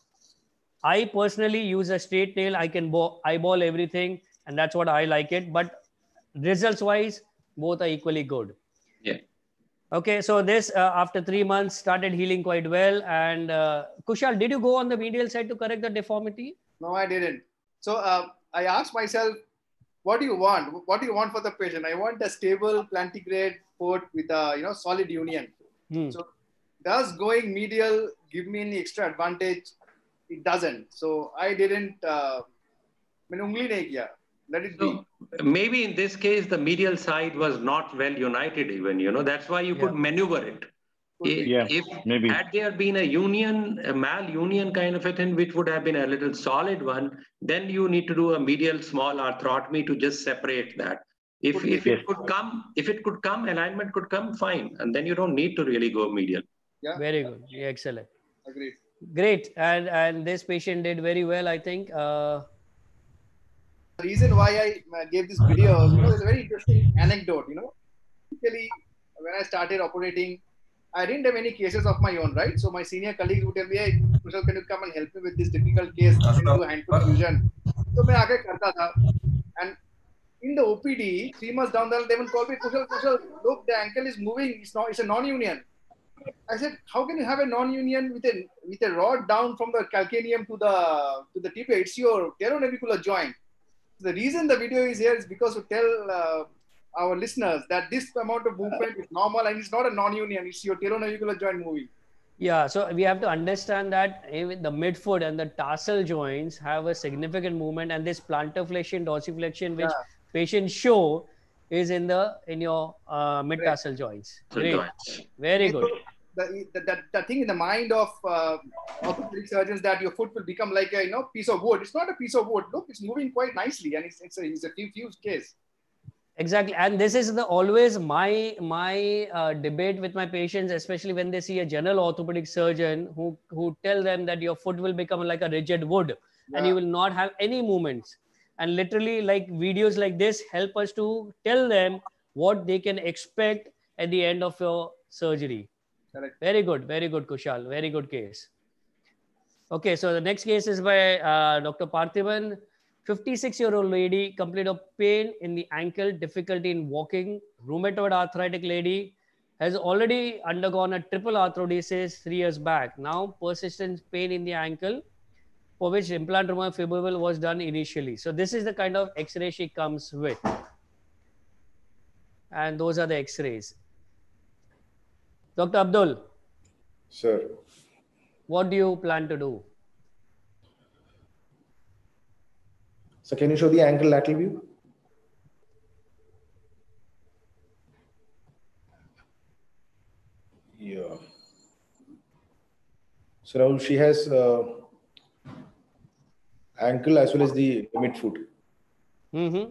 I personally use a straight nail. I can bo- eyeball everything, and that's what I like it. But results wise, both are equally good. Yeah. Okay, so this uh, after three months started healing quite well. And uh, Kushal, did you go on the medial side to correct the deformity? No, I didn't. So uh, I asked myself, what do you want? What do you want for the patient? I want a stable plantigrade foot with a you know solid union. Hmm. So does going medial give me any extra advantage? It doesn't. So I didn't. Uh, मैंने उंगली नहीं किया. Let it be. So maybe in this case, the medial side was not well united even, you know, that's why you Yeah. could maneuver it. If, Yeah, if maybe. had there been a union, a mal-union kind of a thing, which would have been a little solid one, then you need to do a medial small arthrotomy to just separate that. If, if Yes. it could come, if it could come, alignment could come, fine. And then you don't need to really go medial. Yeah. Very good. Yeah, excellent. Agreed. Great. And and this patient did very well, I think. Uh, The reason why I uh, gave this video, you know, there's a very interesting anecdote. You know, typically when I started operating, I didn't have any cases of my own, right? So my senior colleagues would tell me, "Hey, Kushal, can you come and help me with this difficult case? Can you do hand foot fusion?" So मैं आके करता था, and in the O P D, three months down the line, they would call me, "Kushal, Kushal, look, the ankle is moving. It's not. It's a non-union." I said, how can you have a non-union with a with a rod down from the calcaneum to the to the tibia? It's your talonavicular joint. The reason the video is here is because to tell uh, our listeners that this amount of movement is normal and it's not a non-union. It's your talonavicular joint moving. Yeah, so we have to understand that even the midfoot and the tarsal joints have a significant movement, and this plantar flexion, dorsiflexion, which Yeah. patients show, is in the in your uh, mid tarsal joints. Great, Joints. very good. The, the, the, the thing in the mind of uh, orthopedic surgeons that your foot will become like a you know piece of wood. It's not a piece of wood. Look, it's moving quite nicely, and it's it's a, it's a fused case. Exactly, and this is the always my my uh, debate with my patients, especially when they see a general orthopedic surgeon who who tell them that your foot will become like a rigid wood, Yeah. and you will not have any movements. And literally, like videos like this help us to tell them what they can expect at the end of your surgery. Correct. Very good, very good, Kushal. Very good case. Okay, so the next case is by uh, Doctor Parthiban. fifty-six-year-old lady complained of pain in the ankle, difficulty in walking. Rheumatoid arthritic lady has already undergone a triple arthrodesis three years back. Now persistent pain in the ankle, for which implant removal fibril was done initially. So this is the kind of X-ray she comes with, and those are the X-rays. Doctor Abdul, Sir. what do you plan to do? So can you show the ankle lateral view? Yeah. So now she has uh, ankle as well as the midfoot. Mm-hmm.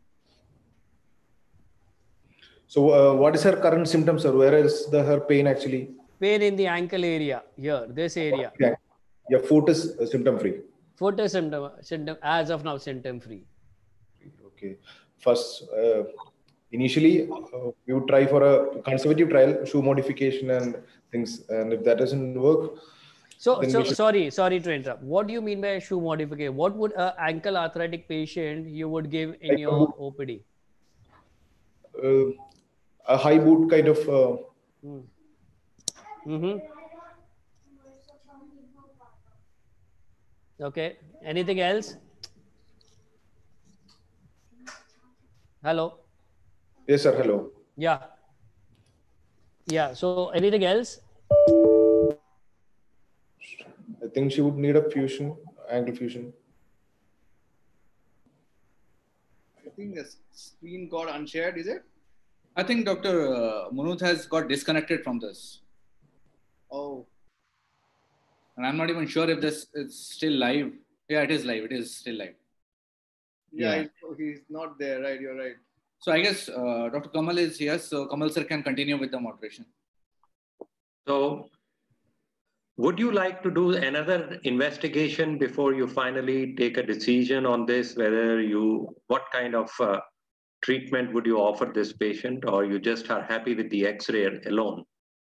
So uh, what is her current symptoms, sir? Where is the her pain actually? Pain in the ankle area, here, this area. Yeah. Your foot is uh, symptom free. Foot is symptom, symptom as of now symptom free. Okay. First, uh, initially, uh, we would try for a conservative trial, shoe modification and things. And if that doesn't work, So, then so we should- sorry, sorry to interrupt. What do you mean by shoe modification? What would an ankle arthritic patient you would give in Like a your boot. O P D? uh, a high boot kind of. Uh, Hmm. Mm-hmm. Okay. Anything else? Hello. yes, sir. Hello. Yeah. Yeah. So anything else? I think she would need a fusion, ankle fusion. I think the screen got unshared. Is it? I think Doctor Uh, Munot has got disconnected from this. Oh. And I'm not even sure if this is still live. Yeah, it is live. It is still live. Yeah, Yeah. He's, he's not there. Right. You're right. So I guess uh, Doctor Kamal is here. So Kamal sir can continue with the moderation. So, would you like to do another investigation before you finally take a decision on this? Whether you, what kind of uh, treatment would you offer this patient, or you just are happy with the X-ray alone?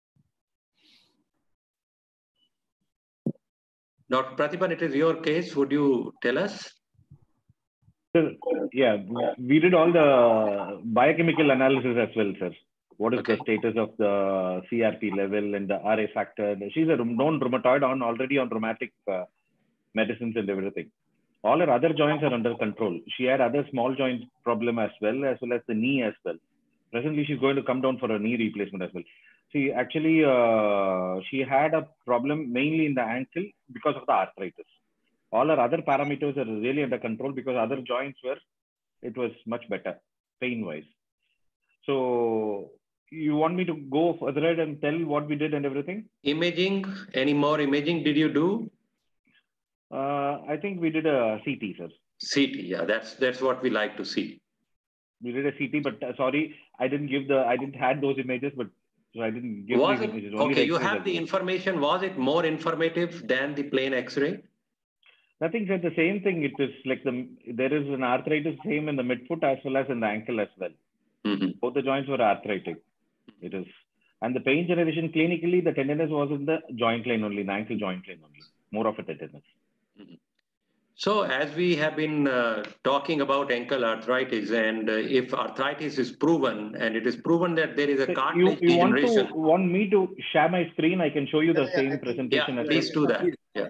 Doctor Pratibhan, it is your case. Would you tell us? Sir, yeah, we did all the biochemical analysis as well, sir. What is Okay. the status of the C R P level and the R A factor? She's a known rheumatoid on already on rheumatic uh, medicines and everything. All her other joints are under control. She had other small joints problem as well, as well as the knee as well. Presently, she's going to come down for a knee replacement as well. She actually, uh, she had a problem mainly in the ankle because of the arthritis. All her other parameters are really under control because other joints were, it was much better pain-wise. So you want me to go further ahead and tell what we did and everything? Imaging, any more imaging did you do? Uh, I think we did a C T, sir. C T, yeah, that's that's what we like to see. We did a C T, but uh, sorry, I didn't give the, I didn't had those images, but so I didn't give Was these it, images. Only okay, the you X-rays have are the there. information. Was it more informative than the plain X-ray? Nothing said the same thing. It is like the, there is an arthritis same in the midfoot as well as in the ankle as well. Mm-hmm. Both the joints were arthritic. It is. And the pain generation clinically, the tenderness was in the joint line only, the ankle joint line only. More of a tenderness. Mm-hmm. So as we have been uh, talking about ankle arthritis, and uh, if arthritis is proven, and it is proven that there is a So you cartilage you want to degeneration. want me to share my screen? I can show you the Yeah, yeah, same I think- presentation. Yeah, as please well. do that. Yeah.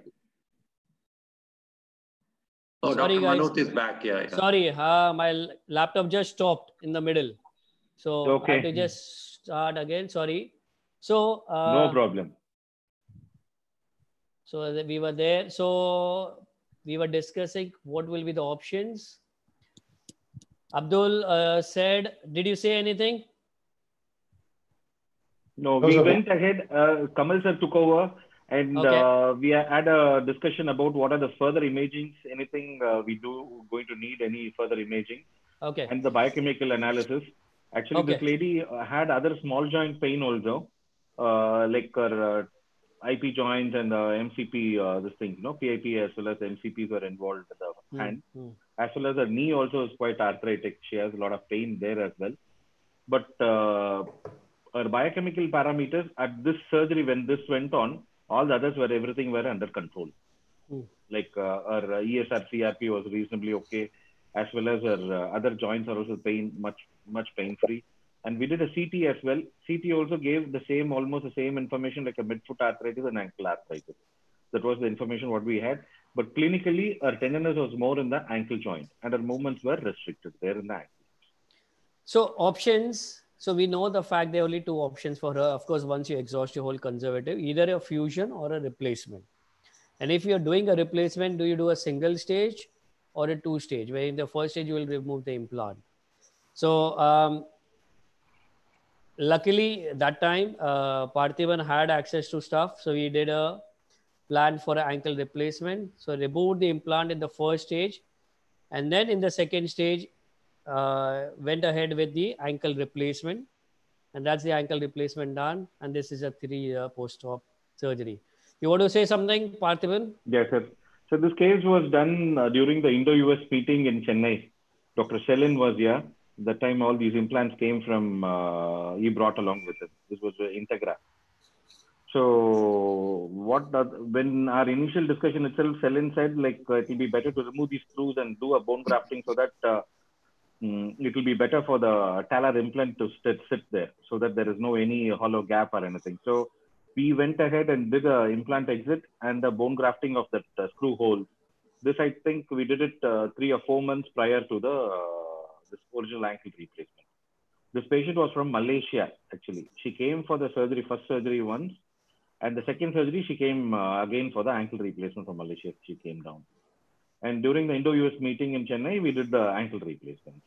Oh, Sorry, Doctor guys. Manoj is back. Yeah, yeah. Sorry, uh, my l- laptop just stopped in the middle. So I have to Okay. just start again. Sorry. So, uh, No problem. so that we were there. So we were discussing what will be the options. Abdul uh, said, did you say anything? No, No, we sir. went ahead. Uh, Kamal sir took over, and Okay. uh, we had a discussion about what are the further imagings, anything uh, we do going to need any further imaging, Okay. and the biochemical analysis. Actually, Okay. this lady uh, had other small joint pain also, uh, like her uh, I P joints and uh, M C P, uh, this thing, you know, P I P as well as M C Ps were involved in the Hmm, hand, hmm. as well as her knee also is quite arthritic. She has a lot of pain there as well. But uh, her biochemical parameters at this surgery, when this went on, all the others were, everything were under control. Hmm. Like uh, her E S R C R P was reasonably okay, as well as her uh, other joints are also pain, much, much pain free. And we did a C T as well. C T also gave the same, almost the same information like a midfoot arthritis and ankle arthritis. That was the information what we had. But clinically, her tenderness was more in the ankle joint and her movements were restricted there in the ankle. So options. So we know the fact there are only two options for her. Of course, once you exhaust your whole conservative, either a fusion or a replacement. And if you're doing a replacement, do you do a single stage or a two stage? Where in the first stage, you will remove the implant. So um, luckily that time, uh, Parthiban had access to stuff. So we did a plan for an ankle replacement. So removed the implant in the first stage. And then in the second stage, uh, went ahead with the ankle replacement. And that's the ankle replacement done. And this is a three-year post-op surgery. You want to say something, Parthiban? Yes, sir. So this case was done uh, during the Indo-U S meeting in Chennai. Doctor Shelin was here. That time all these implants came from, uh, he brought along with it. This was uh, Integra. So what the, when our initial discussion itself, Shelin said like uh, it will be better to remove these screws and do a bone grafting so that uh, mm, it will be better for the talar implant to sit, sit there so that there is no any hollow gap or anything. So we went ahead and did a implant exit and the bone grafting of that uh, screw hole. This, I think we did it uh, three or four months prior to the uh, this original ankle replacement. This patient was from Malaysia, actually. She came for the surgery, first surgery once, and the second surgery, she came uh, again for the ankle replacement from Malaysia. She came down. And during the Indo-U S meeting in Chennai, we did the ankle replacement.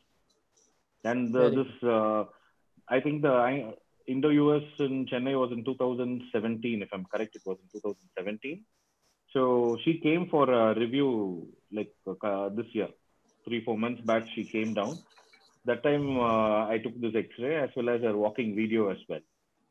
And uh, this, uh, I think the uh, Indo-U S in Chennai was in two thousand seventeen, if I'm correct, it was in two thousand seventeen. So she came for a review like uh, this year, three, four months back, she came down. That time uh, I took this X-ray as well as her walking video as well.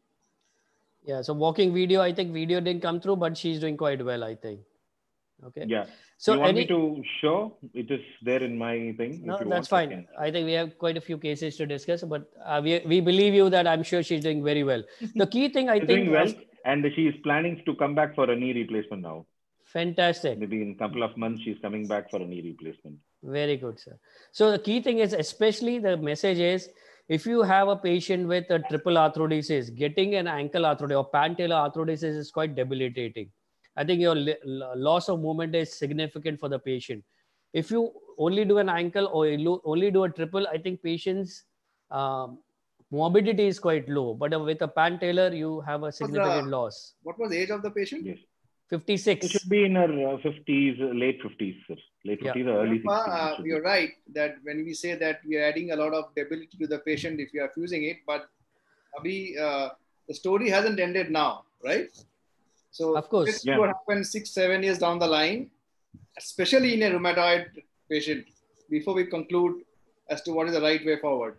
Yeah, so walking video, I think video didn't come through, but she's doing quite well, I think. Okay. Yeah. So you want any... me to show? It is there in my thing. No, if you that's want, fine. I, I think we have quite a few cases to discuss, but uh, we, we believe you that I'm sure she's doing very well. The key thing I she's think... doing well, and she is planning to come back for a knee replacement now. Fantastic. Maybe in a couple of months, she's coming back for a knee replacement. Very good, sir. So the key thing is, especially the message is, if you have a patient with a triple arthrodesis, getting an ankle arthrodesis or patellar arthrodesis is quite debilitating. I think your loss of movement is significant for the patient. If you only do an ankle or you only do a triple, I think patients' um, morbidity is quite low. But with a patellar, you have a significant the, loss. What was the age of the patient? Yes. fifty-six. It should be in her fifties, late fifties, sir. Late Yeah. fifties or early sixties. Uh, you're right that when we say that we are adding a lot of debility to the patient if you are fusing it, but Abhi, uh, the story hasn't ended now, right? So of course, let's see what happens six, seven years down the line, especially in a rheumatoid patient, before we conclude as to what is the right way forward.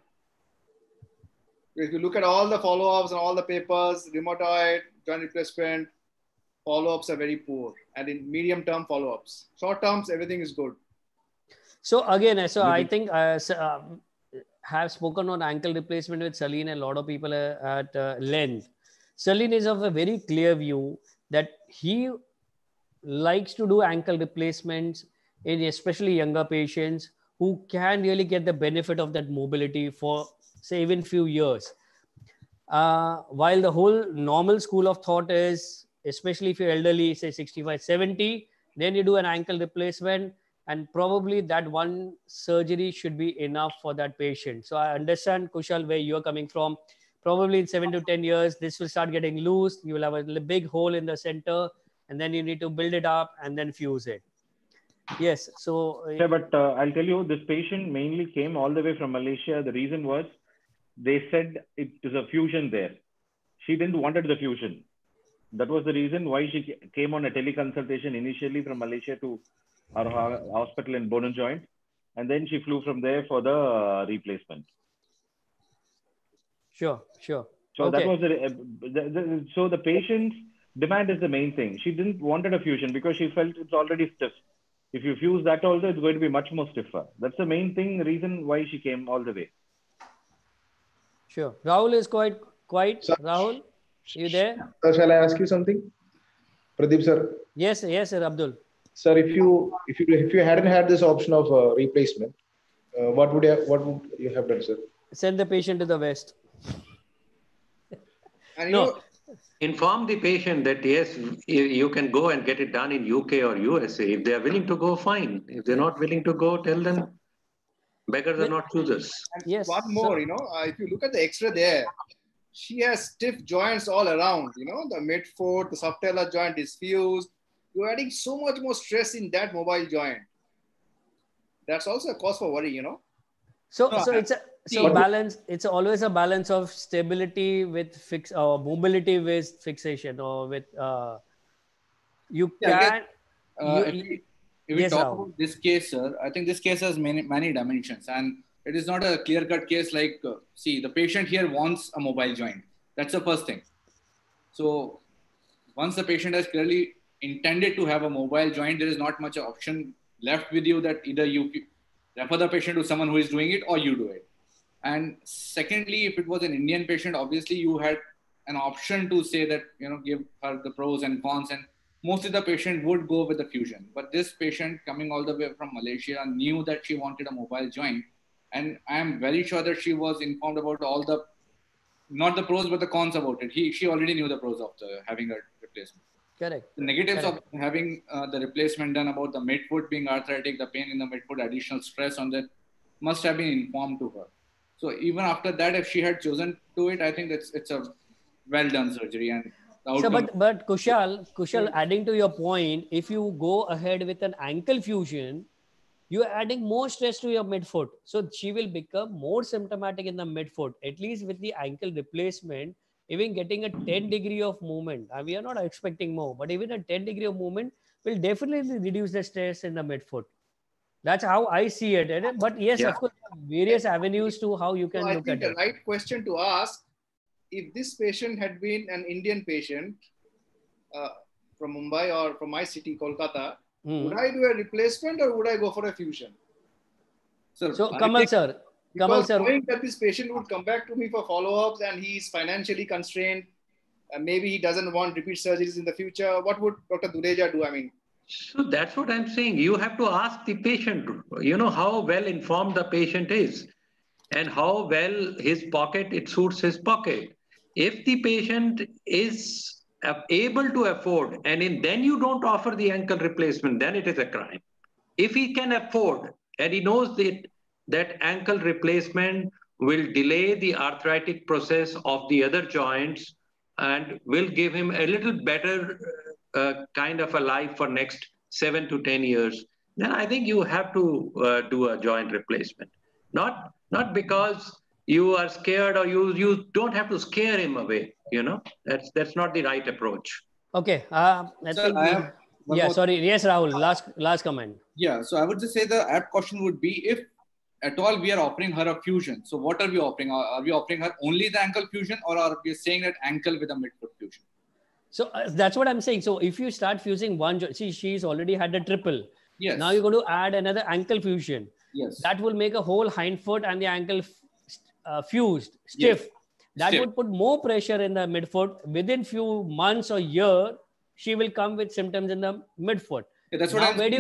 If you look at all the follow-ups and all the papers, rheumatoid, joint replacement, follow-ups are very poor, and in medium-term follow-ups. Short-terms, everything is good. So again, so I think I uh, have spoken on ankle replacement with Salim, a lot of people at uh, length. Salim is of a very clear view that he likes to do ankle replacements in especially younger patients who can really get the benefit of that mobility for, say, even few years. Uh, while the whole normal school of thought is, especially if you're elderly, say sixty-five, seventy, then you do an ankle replacement, and probably that one surgery should be enough for that patient. So I understand, Kushal, where you're coming from. Probably in seven to ten years, this will start getting loose. You will have a big hole in the center, and then you need to build it up and then fuse it. Yes. So. Yeah, but uh, I'll tell you, this patient mainly came all the way from Malaysia. The reason was they said it is a fusion there. She didn't wanted the fusion. That was the reason why she came on a teleconsultation initially from Malaysia to our hospital in Bone and Joint, and then she flew from there for the uh, replacement. Sure, sure. So okay. that was the, uh, the, the so the patient's demand is the main thing. She didn't wanted a fusion because she felt it's already stiff. If you fuse that also, it's going to be much more stiffer. That's the main thing, reason why she came all the way. Sure. Rahul is quite quite. Sir, Rahul, you there? Sir, shall I ask you something? Pradeep sir. Yes, yes, sir, Abdul. Sir, if you if you if you hadn't had this option of uh, replacement, uh, what would you have, what would you have done, sir? Send the patient to the West. And no. You know, inform the patient that yes, you can go and get it done in U K or U S A. If they are willing to go, fine. If they're not willing to go, tell them beggars are not choosers. and Yes, one more, sir. you know, uh, if you look at the X-ray there, she has stiff joints all around. You know, the midfoot, the subtalar joint is fused. You're adding so much more stress in that mobile joint. That's also a cause for worry, you know. So, No, so I- it's a so balance. It's always a balance of stability with fix or mobility with fixation, or with uh, you Yeah, can. Uh, you, if we, if we yes, talk Rahul. about this case, sir, I think this case has many, many dimensions, and it is not a clear-cut case like, uh, see, the patient here wants a mobile joint. That's the first thing. So once the patient has clearly intended to have a mobile joint, there is not much option left with you that either you refer the patient to someone who is doing it or you do it. And secondly, if it was an Indian patient, obviously you had an option to say that, you know, give her the pros and cons, and mostly the patient would go with the fusion. But this patient coming all the way from Malaysia knew that she wanted a mobile joint. And I am very sure that she was informed about all the, not the pros, but the cons about it. He, she already knew the pros of the, having a replacement. Correct. The negatives Correct. of having uh, the replacement done, about the midfoot being arthritic, the pain in the midfoot, additional stress on that, must have been informed to her. So even after that, if she had chosen to it, I think that's it's a well done surgery. And the So, outcome, but but Kushal, Kushal, adding to your point, if you go ahead with an ankle fusion, you are adding more stress to your midfoot. So she will become more symptomatic in the midfoot. At least with the ankle replacement, even getting a ten degree of movement, and we are not expecting more, but even a ten degree of movement will definitely reduce the stress in the midfoot. That's how I see it. But yes, Yeah. of course, various avenues to how you can So I look think at the it. right question to ask, if this patient had been an Indian patient uh, from Mumbai or from my city, Kolkata, Hmm. would I do a replacement or would I go for a fusion? sir, So, I Kamal think- sir, Kamal Because sir, knowing that this patient would come back to me for follow-ups and he's financially constrained, and maybe he doesn't want repeat surgeries in the future, what would Doctor Dureja do? I mean, So that's what I'm saying. You have to ask the patient, you know, how well informed the patient is and how well his pocket, it suits his pocket. If the patient is uh, able to afford, and in, then you don't offer the ankle replacement, then it is a crime. If he can afford and he knows that, that ankle replacement will delay the arthritic process of the other joints and will give him a little better uh, kind of a life for next seven to ten years, then I think you have to uh, do a joint replacement. Not, not because you are scared, or you, you don't have to scare him away. You know, that's, that's not the right approach. okay. Uh, I Sir, think I we, have one yeah, more- sorry. Yes, Rahul, last, last comment. Yeah, so I would just say the apt caution would be, if at all we are offering her a fusion. So what are we offering? Are, are we offering her only the ankle fusion, or are we saying that ankle with a midfoot fusion? So uh, that's what I'm saying. So if you start fusing one joint, see, she's already had a triple. Yes. Now you're going to add another ankle fusion. Yes. That will make a whole hind foot and the ankle uh, fused, stiff. Yes. That Stiff. would put more pressure in the midfoot. Within few months or year, she will come with symptoms in the midfoot. Yeah, that's what Now, I'm where do saying. you,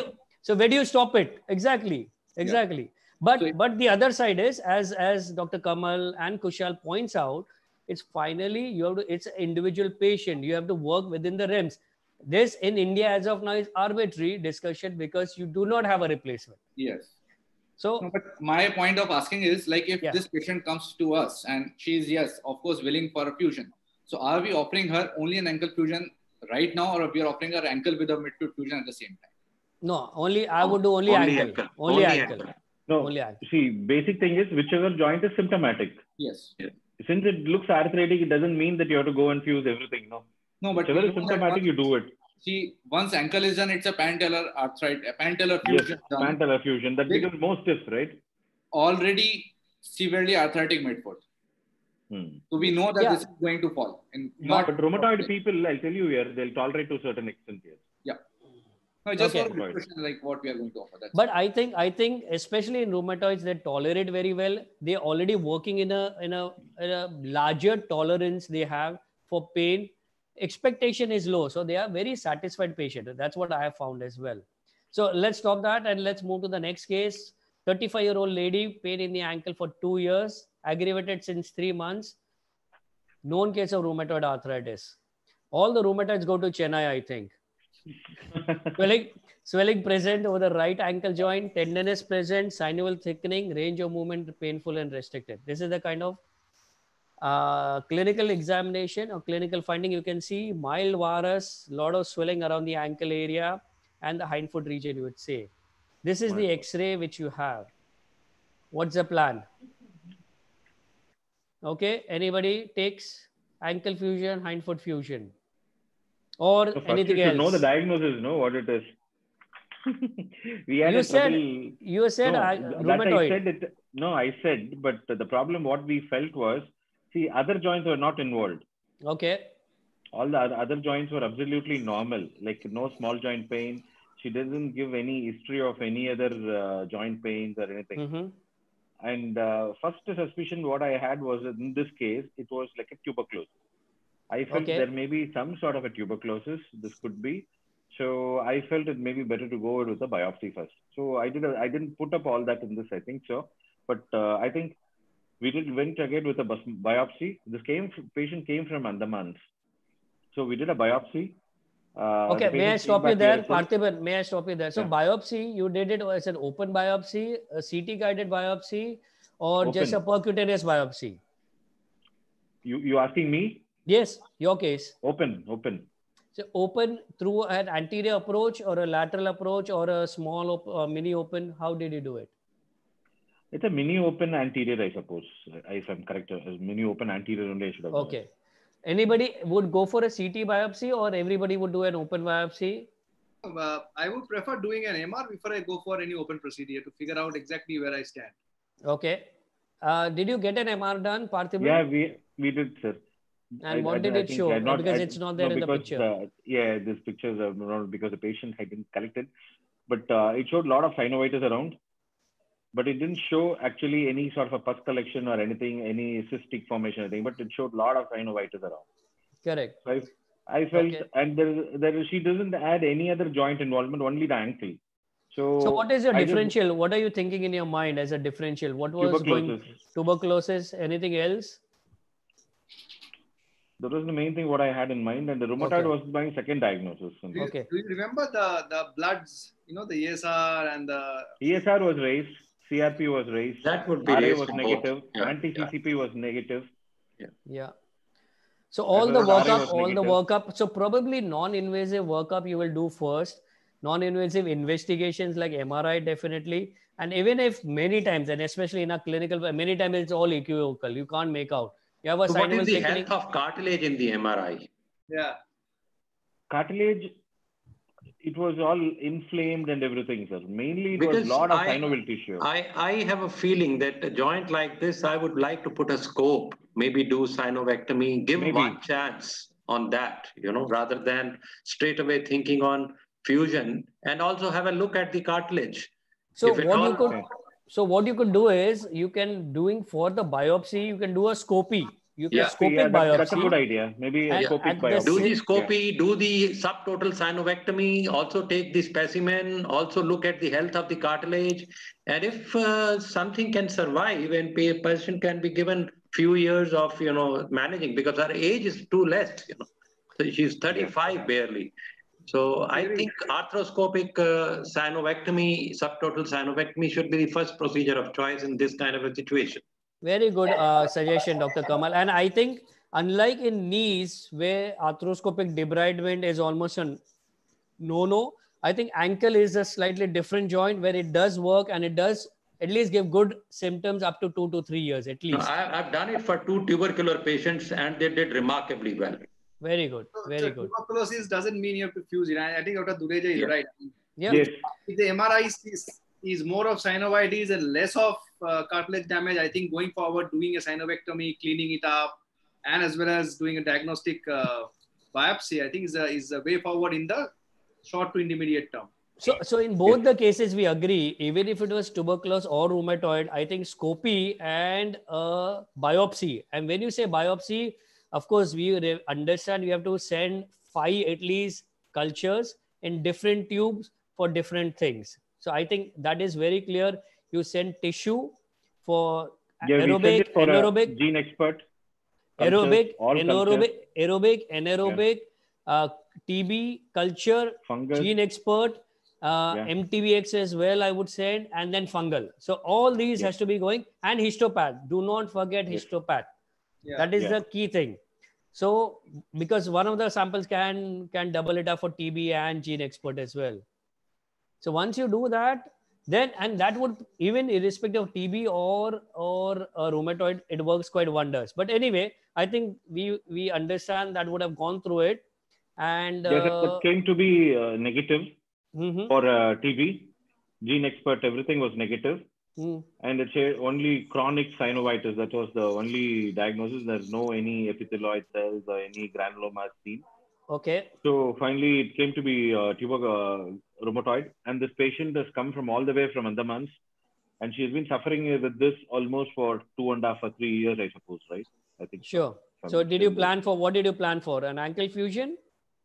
So where do you stop it? Exactly. Exactly. Yeah. But so, but the other side is, as as Doctor Kamal and Kushal points out, it's finally you have to. It's an individual patient. You have to work within the realms. This in India as of now is arbitrary discussion because you do not have a replacement. Yes. So, no, but my point of asking is like if yeah. this patient comes to us and she's yes, of course, willing for a fusion. So are we offering her only an ankle fusion right now, or are we offering her ankle with a midfoot fusion at the same time? No, only I would do only, only ankle. ankle. Only, only ankle. ankle. No, only ankle. See, basic thing is whichever joint is symptomatic. Yes. Yeah. Since it looks arthritic, it doesn't mean that you have to go and fuse everything. No. No, but whichever is symptomatic, you do it. See, once ankle is done, it's a pantellar arthritis, a pantellar fusion. Yes, pantellar fusion. That With becomes more stiff, right? Already severely arthritic midfoot. Hmm. So we know that yeah. this is going to fall. And not but rheumatoid people, I'll tell you here, they'll tolerate to a certain extent here. Yeah. No, just okay. for a question like what we are going to offer. That's but I think I think especially in rheumatoids, they tolerate very well. They're already working in a in a, in a larger tolerance they have for pain. Expectation is low, so they are very satisfied patient. That's what I have found as well. So let's stop that and let's move to the next case. thirty-five year old lady, pain in the ankle for two years, aggravated since three months. Known case of rheumatoid arthritis. All the rheumatoids go to Chennai, I think. swelling, swelling present over the right ankle joint, tenderness present, synovial thickening, range of movement painful and restricted. This is the kind of uh, clinical examination or clinical finding. You can see mild varus, lot of swelling around the ankle area and the hindfoot region, you would say. This is the X-ray which you have. What's the plan? Okay, anybody takes ankle fusion, hindfoot fusion, or so anything you else? Should know the diagnosis, know what it is. we had you a said trouble... you said no, I, that rheumatoid. I said it, no, I said, but the problem what we felt was, see, other joints were not involved. Okay. All the other joints were absolutely normal, like no small joint pain. She doesn't give any history of any other uh, joint pains or anything. Mm-hmm. And uh, first suspicion what I had was in this case, it was like a tuberculosis. I felt okay. there may be some sort of a tuberculosis. This could be. So I felt it may be better to go with a biopsy first. So I did. A, I didn't put up all that in this, I think so. But uh, I think we did went again with a biopsy. This came patient came from Andamans. So we did a biopsy. Uh, okay, may I stop you there, Parthiban? May I stop you there? So yeah. biopsy, you did it as an open biopsy, a C T guided biopsy, or open. Just a percutaneous biopsy? You you asking me? Yes, your case. Open, open. So open through an anterior approach or a lateral approach or a small op uh, mini open. How did you do it? It's a mini open anterior, I suppose. If I'm correct, a mini open anterior only I should have done. Okay. Anybody would go for a C T biopsy or everybody would do an open biopsy? Uh, I would prefer doing an M R before I go for any open procedure to figure out exactly where I stand. Okay. Uh, did you get an M R done, Parthiban? Yeah, we, we did, sir. And I, what I, did I it show? Not, because I, it's not there no, in because, the picture. Uh, yeah, these pictures are not because the patient had been collected. But uh, it showed a lot of synovitis around. But it didn't show actually any sort of a pus collection or anything, any cystic formation or anything. But it showed a lot of synovitis around. Correct. So I, I felt, okay. and there, there, she doesn't add any other joint involvement, only the ankle. So, so what is your I differential? just, what are you thinking in your mind as a differential? What was tuberculosis. going tuberculosis? Anything else? That was the main thing what I had in mind, and the rheumatoid okay. was my second diagnosis. Do you, okay. do you remember the the bloods? You know, the E S R and the E S R was raised, C R P was raised, that would be R A raised was both. negative, yeah. anti-C C P yeah. was negative. Yeah. Yeah. So all the workup, all the workup. So probably non-invasive workup you will do first. Non-invasive investigations like M R I definitely. And even if many times, and especially in a clinical, many times it's all equivocal. You can't make out. You have a so what is the technique. health of cartilage in the M R I? Yeah. Cartilage, it was all inflamed and everything, sir. Mainly it because was a lot of I, synovial tissue. I, I have a feeling that a joint like this, I would like to put a scope, maybe do synovectomy, give maybe. one chance on that, you know, rather than straight away thinking on fusion, and also have a look at the cartilage. So what all, you could, so what you could do is you can doing for the biopsy, you can do a scopy. You Yeah. can scopic Yeah, that, biopsy. that's a good idea. Maybe a And scopic at the biopsy. Do the same- scopy, do the subtotal synovectomy, also take the specimen, also look at the health of the cartilage. And if uh, something can survive and a person can be given few years of, you know, managing, because her age is too less, you know. So she's thirty-five barely. So I think arthroscopic uh, synovectomy, subtotal synovectomy should be the first procedure of choice in this kind of a situation. Very good uh, suggestion, Doctor Kamal. And I think, unlike in knees, where arthroscopic debridement is almost a no-no, I think ankle is a slightly different joint where it does work and it does at least give good symptoms up to two to three years at No, least. I, I've done it for two tubercular patients and they did remarkably well. Very good. So, Very so good. tuberculosis doesn't mean you have to fuse it. I, I think Doctor Dureja is Yeah. right. Yeah. Yes. If the M R I is, is more of synovitis and less of uh, cartilage damage, I think going forward, doing a synovectomy, cleaning it up, and as well as doing a diagnostic uh, biopsy, I think is a, is a way forward in the short to intermediate term. So, so in both the cases, we agree, even if it was tuberculosis or rheumatoid, I think scopy and uh, biopsy. And when you say biopsy, of course, we re- understand you have to send five at least cultures in different tubes for different things. So I think that is very clear. You send tissue for Yeah, we send aerobic, it for a anaerobic, gene expert. cultures, aerobic, all anaerobic, cultures, aerobic, anaerobic, uh, T B, culture, fungus. gene expert, uh, Yeah. M T B X as well, I would say, and then fungal. So all these Yes. has to be going, and histopath. Do not forget Yes. histopath. Yeah. That is Yeah. the key thing. So because one of the samples can can double it up for T B and gene expert as well. So once you do that, then and that would, even irrespective of T B or or uh, rheumatoid, it works quite wonders. But anyway, I think we we understand that would have gone through it, and Yes, it- uh, it came to be uh, negative mhm, for uh, T B. Gene expert, everything was negative. mm, And it said only chronic synovitis. That was the only diagnosis. There's no any epithelioid cells or any granulomas seen. okay, So finally, it came to be uh, tuber uh, rheumatoid. And this patient has come from all the way from Andamans. And she has been suffering with this almost for two and a half or three years, I suppose, right? I think. sure. From So did you December. plan for, what did you plan for? An ankle fusion?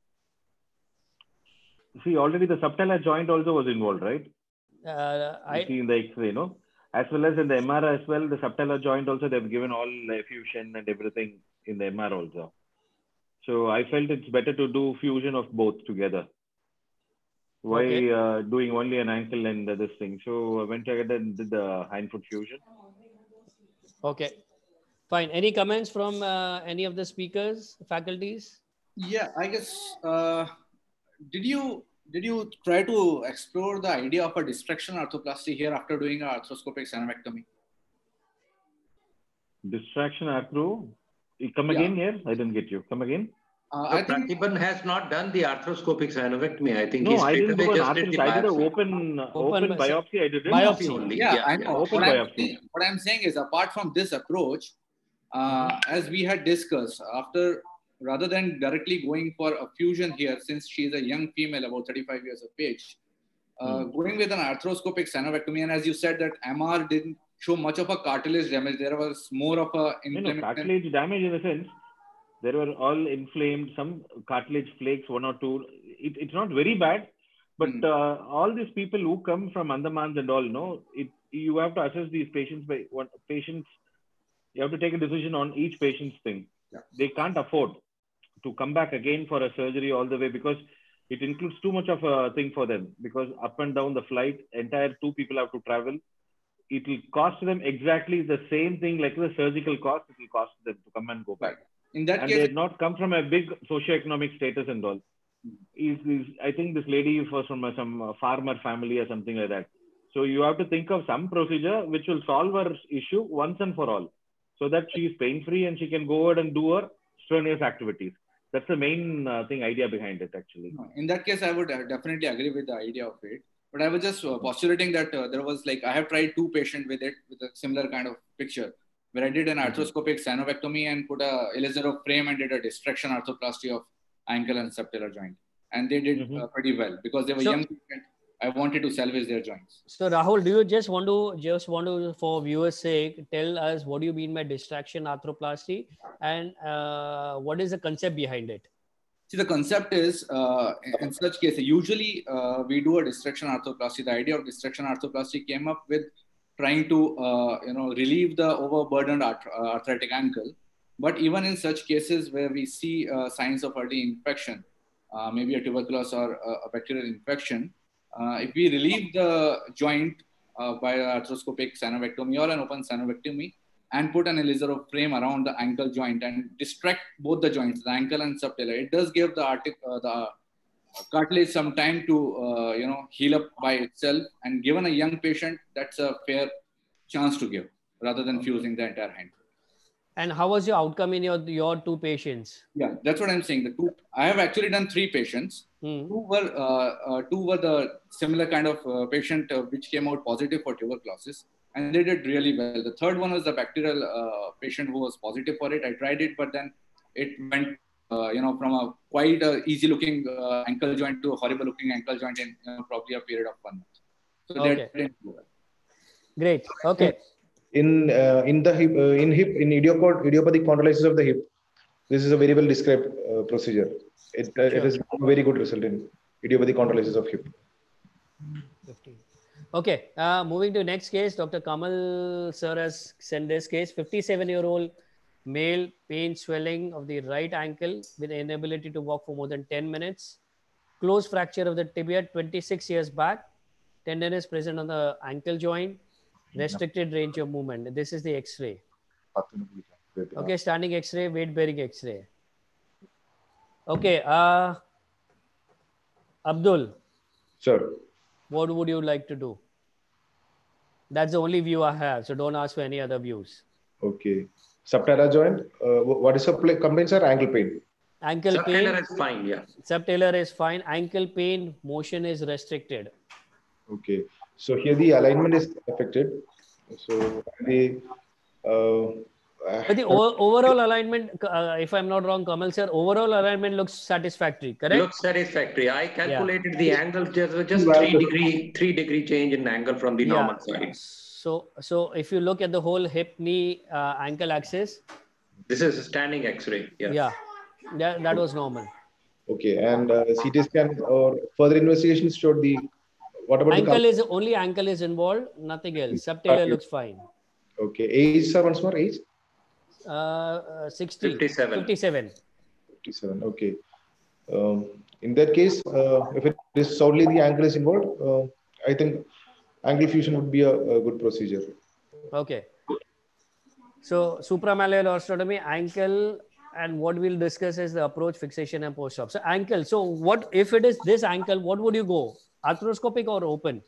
See, already the subtalar joint also was involved, right? Uh, You I see in the X-ray, no? As well as in the M R as well, the subtalar joint also, they've given all the fusion and everything in the M R also. So I felt it's better to do fusion of both together. Why Okay. uh, doing only an ankle and uh, this thing? So I went ahead and did the hindfoot fusion. okay, fine. Any comments from uh, any of the speakers, faculties? Yeah, I guess. Uh, did you did you try to explore the idea of a distraction arthroplasty here after doing an arthroscopic synovectomy? Distraction arthro. You come Yeah. again here? I didn't get you. Come again? Uh, So I think Pratibhan has not done the arthroscopic synovectomy. I think No, he I didn't straightaway do an just did the arthro. I did an biopsy. open, uh, Open open bi- biopsy. I did it. Biopsy. only. yeah, I know. Open What I'm, biopsy. saying, what I'm saying is, apart from this approach, uh, as we had discussed, after rather than directly going for a fusion here, since she is a young female, about thirty-five years of age, uh, going with an arthroscopic synovectomy, and as you said, that M R didn't show much of a cartilage damage. There was more of a You know, inflammation. cartilage damage in the sense, there were all inflamed, some cartilage flakes, one or two. It, it's not very bad, but Hmm. uh, all these people who come from Andamans and all, no, it, you have to assess these patients by what patients. You have to take a decision on each patient's thing. Yeah. They can't afford to come back again for a surgery all the way because it includes too much of a thing for them, because up and down the flight, entire two people have to travel. It will cost them exactly the same thing like the surgical cost. It will cost them to come and go back. Right. In that And case, they had not come from a big socioeconomic status and all. Is, is I think this lady was from a, some uh, farmer family or something like that. So you have to think of some procedure which will solve her issue once and for all, so that she is pain free and she can go ahead and do her strenuous activities. That's the main uh, thing idea behind it, actually. No, in that case, I would uh, definitely agree with the idea of it. But I was just uh, postulating that uh, there was like, I have tried two patients with it with a similar kind of picture, where I did an arthroscopic synovectomy and put a Elizarov frame and did a distraction arthroplasty of ankle and subtalar joint. And they did Mhm. uh, pretty well because they were So- young patient I wanted to salvage their joints. So Rahul, do you just want to just want to, for viewers' sake, tell us what do you mean by distraction arthroplasty, and uh, what is the concept behind it? See, the concept is, uh, in such cases, usually uh, we do a distraction arthroplasty. The idea of distraction arthroplasty came up with trying to, uh, you know, relieve the overburdened arth uh, arthritic ankle. But even in such cases where we see uh, signs of early infection, uh, maybe a tuberculosis or a, a bacterial infection, uh, if we relieve the joint uh, by arthroscopic synovectomy or an open synovectomy, and put an Elizarov frame around the ankle joint and distract both the joints, the ankle and subtalar, it does give the, artic, uh, the cartilage some time to, uh, you know, heal up by itself. And given a young patient, that's a fair chance to give rather than fusing the entire hand. And how was your outcome in your, your two patients? Yeah, that's what I'm saying. The two, I have actually done three patients. Hmm. Two were, uh, uh, two were the similar kind of uh, patient uh, which came out positive for tuberculosis. And they did really well. The third one was the bacterial uh, patient who was positive for it. I tried it, but then it went, uh, you know, from a quite uh, easy-looking uh, ankle joint to a horrible-looking ankle joint in you know, probably a period of one month. So okay. that didn't do well. Great. Okay. In uh, in the hip, uh, in hip, in idiopod, idiopathic spondylolysis of the hip, this is a very well described uh, procedure. It uh, sure. It is a very good result in idiopathic spondylolysis of hip. fifteen. Okay, uh, moving to next case, Doctor Kamal sir has sent this case. fifty-seven-year-old male, pain, swelling of the right ankle with inability to walk for more than ten minutes. Closed fracture of the tibia twenty-six years back. Tendon is present on the ankle joint. Restricted range of movement. This is the X-ray. Okay, standing X-ray, weight-bearing X-ray. Okay, uh, Abdul. Sure. What would you like to do? That's the only view I have, so don't ask for any other views. Okay. Subtalar joint. Uh, what is the complaint, sir? Ankle pain. Ankle subtalar pain. Subtalar is fine, yeah. Subtalar is fine. Ankle pain, motion is restricted. Okay. So here the alignment is affected. So the uh, but the o overall alignment, uh, if I'm not wrong, Kamal sir, overall alignment looks satisfactory, correct? Looks satisfactory. I calculated yeah. the angle just, just well, three degree three degree change in angle from the yeah. normal side. So so if you look at the whole hip knee uh, ankle axis, this is a standing X-ray. Yeah. Yeah, that, that was normal. Okay, and uh, C T scan or further investigations showed the what about ankle the is only ankle is involved, nothing else. Subtalar looks fine. Okay, age sir, once more age. Uh, uh, sixty. fifty-seven. fifty-seven. fifty-seven. Okay. Um, in that case, uh, if it is solely the ankle is involved, uh, I think ankle fusion would be a, a good procedure. Okay. So supramalleolar osteotomy, ankle, and what we'll discuss is the approach, fixation, and post-op. So ankle. So what if it is this ankle? What would you go? Arthroscopic or open?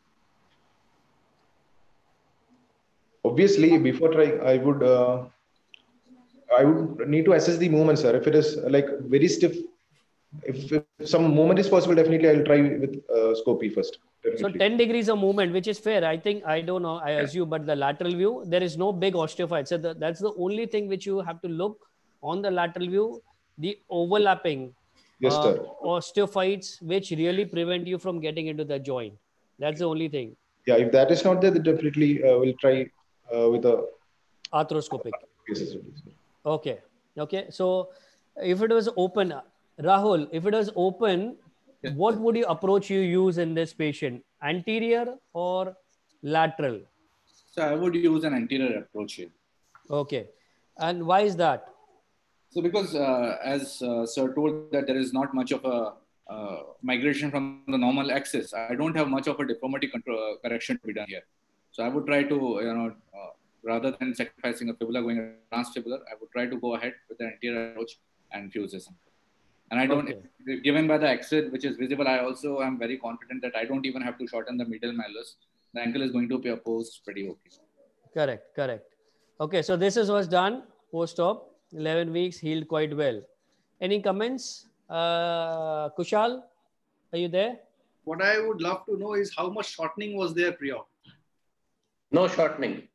Obviously, before trying, I would uh, I would need to assess the movement, sir. If it is like very stiff, if, if some movement is possible, definitely I'll try with uh, scopy first. Definitely. So ten degrees of movement, which is fair. I think, I don't know, I assume, but the lateral view, there is no big osteophyte. So the, that's the only thing which you have to look on the lateral view, the overlapping yes, uh, sir. osteophytes, which really prevent you from getting into the joint. That's the only thing. Yeah, if that is not there, then definitely uh, we'll try uh, with a arthroscopic. Yes, okay. Okay. So if it was open, Rahul, if it was open, yes, what would you approach you use in this patient? Anterior or lateral? So I would use an anterior approach here. Okay. And why is that? So because uh, as uh, sir told that there is not much of a uh, migration from the normal axis, I don't have much of a deformity control, uh, correction to be done here. So I would try to, you know, uh, rather than sacrificing a fibula going a transfibular, I would try to go ahead with the anterior approach and fuse this. And I don't, okay, given by the X-ray which is visible, I also am very confident that I don't even have to shorten the medial malleus. The ankle is going to be opposed pretty okay. Correct, correct. Okay, so this is what's done post-op. eleven weeks, healed quite well. Any comments? Uh, Kushal, are you there? What I would love to know is how much shortening was there pre-op? No shortening.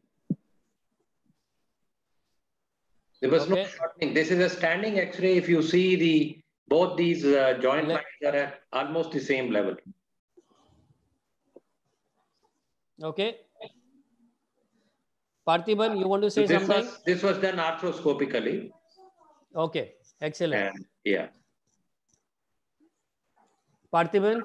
There was okay. no shortening. This is a standing X-ray. If you see the both these uh, joint lines are at almost the same level. Okay. Parthiban, you want to say this something? Was, this was done arthroscopically. Okay, excellent. And, yeah. Parthiban?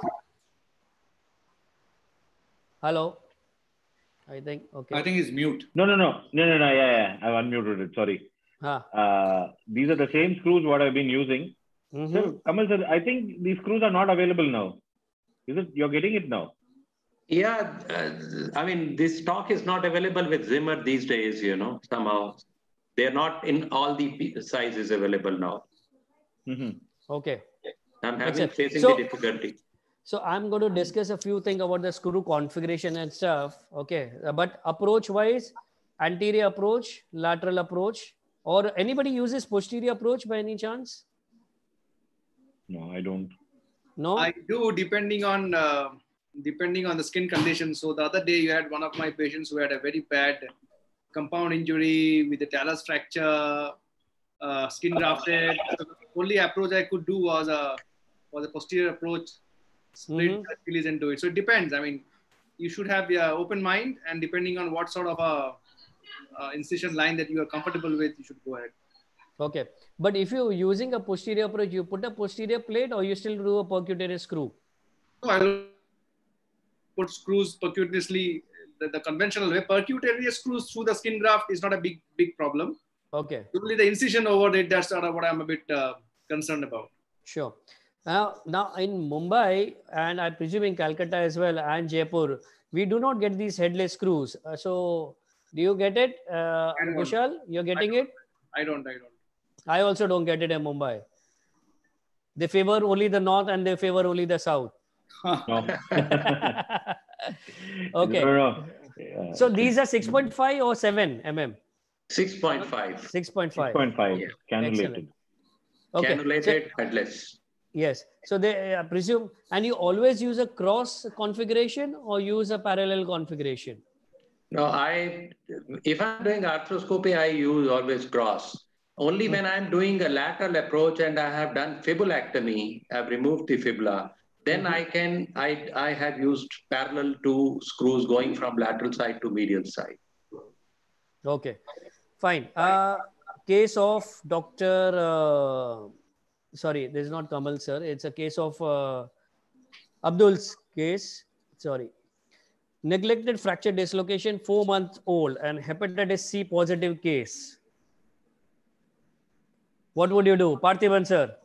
Hello? I think, okay. I think he's mute. No, no, no. No, no, no. Yeah, yeah. I've unmuted it. Sorry. Huh. Uh, these are the same screws what I've been using. Mm-hmm. Sir, Kamal sir, I think these screws are not available now. Is it? You're getting it now? Yeah. Uh, I mean, this stock is not available with Zimmer these days, you know, somehow. They're not in all the sizes available now. Mm-hmm. Okay. I'm having Excellent. facing So- the difficulty. So I'm going to discuss a few things about the screw configuration and stuff. Okay. Uh, But approach wise, anterior approach, lateral approach, or anybody uses posterior approach by any chance? No, I don't. No? I do, depending on uh, depending on the skin condition. So the other day, you had one of my patients who had a very bad compound injury with a talus fracture, uh, skin grafted. So the only approach I could do was a was a posterior approach, split Mhm. the Achilles into it. So it depends. I mean, you should have an open mind, and depending on what sort of a uh, incision line that you are comfortable with, you should go ahead. Okay. But if you're using a posterior approach, you put a posterior plate or you still do a percutaneous screw? So I will put screws percutaneously the, the conventional way. Percutaneous screws through the skin graft is not a big big problem. Okay. Only the incision over it, that's sort of what I'm a bit uh, concerned about. Sure. Now, now in Mumbai and I presume in Calcutta as well and Jaipur, we do not get these headless screws. Uh, so do you get it, uh, I don't. Kushal? You're getting I it? I don't, I don't. I also don't get it in Mumbai. They favor only the north and they favor only the south. No. Okay. No, no, no. Yeah. So these are six point five or seven millimeters? six point five. six point five. six point five. Yeah. Cannulated. Okay. Cannulated, headless. Yes. So they uh, presume, and you always use a cross configuration or use a parallel configuration? No, I, if I'm doing arthroscopy, I use always cross. Only when I'm doing a lateral approach and I have done fibulectomy, I've removed the fibula, then I can, I, I have used parallel two screws going from lateral side to medial side. Okay. Fine. Uh, case of Doctor Uh, sorry, this is not Kamal, sir. It's a case of uh, Abdul's case. Sorry. Neglected fracture dislocation, four months old, and hepatitis C positive case. What would you do? Parthiban, sir.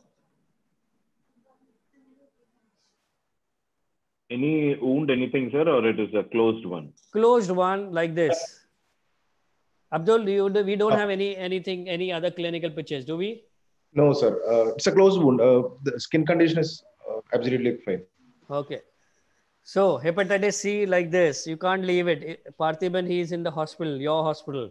Any wound, anything, sir, or it is a closed one? Closed one like this. Abdul, you, we don't have any anything, any other clinical pictures, do we? No, sir. Uh, it's a closed wound. Uh, the skin condition is uh, absolutely fine. Okay. So hepatitis C like this, you can't leave it. Parthiban, he is in the hospital, your hospital.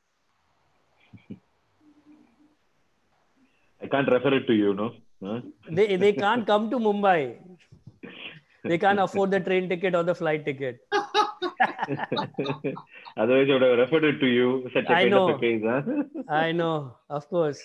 I can't refer it to you, no? Huh? They, they can't come to Mumbai. They can't afford the train ticket or the flight ticket. Otherwise, I would have referred it to you. Such a I kind know. of a case, huh? I know, of course.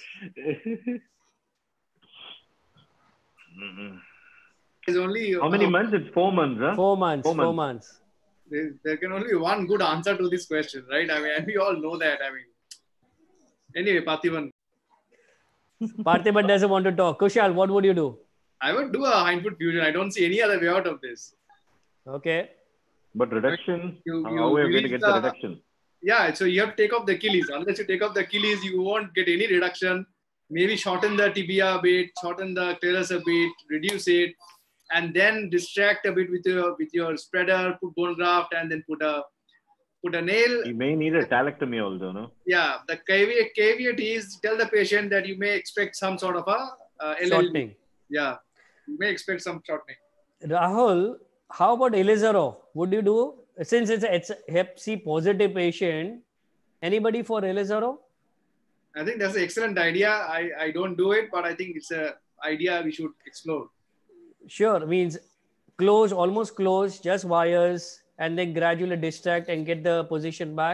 There's only How many uh, months? It's four months, huh? Four months, Four four months. months. there, there can only be one good answer to this question, right? I mean, and we all know that. I mean, anyway, Parthiban, Parthiban doesn't want to talk. Kushal, what would you do? I would do a hindfoot fusion. I don't see any other way out of this. Okay. But reduction, You- how you are we going to release get the the- reduction? Yeah, so you have to take off the Achilles. Unless you take off the Achilles, you won't get any reduction. Maybe shorten the tibia a bit, shorten the talus a bit, reduce it, and then distract a bit with your with your spreader, put bone graft, and then put a put a nail. You may need a talectomy also, no? Yeah, the caveat, caveat is tell the patient that you may expect some sort of a uh, L L D. Shortening. Yeah, you may expect some shortening. Rahul, how about Elizaro? Would you do, since it's a, it's a hep C positive patient, anybody for Elizaro? I think that's an excellent idea. I, I don't do it, but I think it's a idea we should explore. Sure, means close, almost close, just wires, and then gradually distract and get the position back.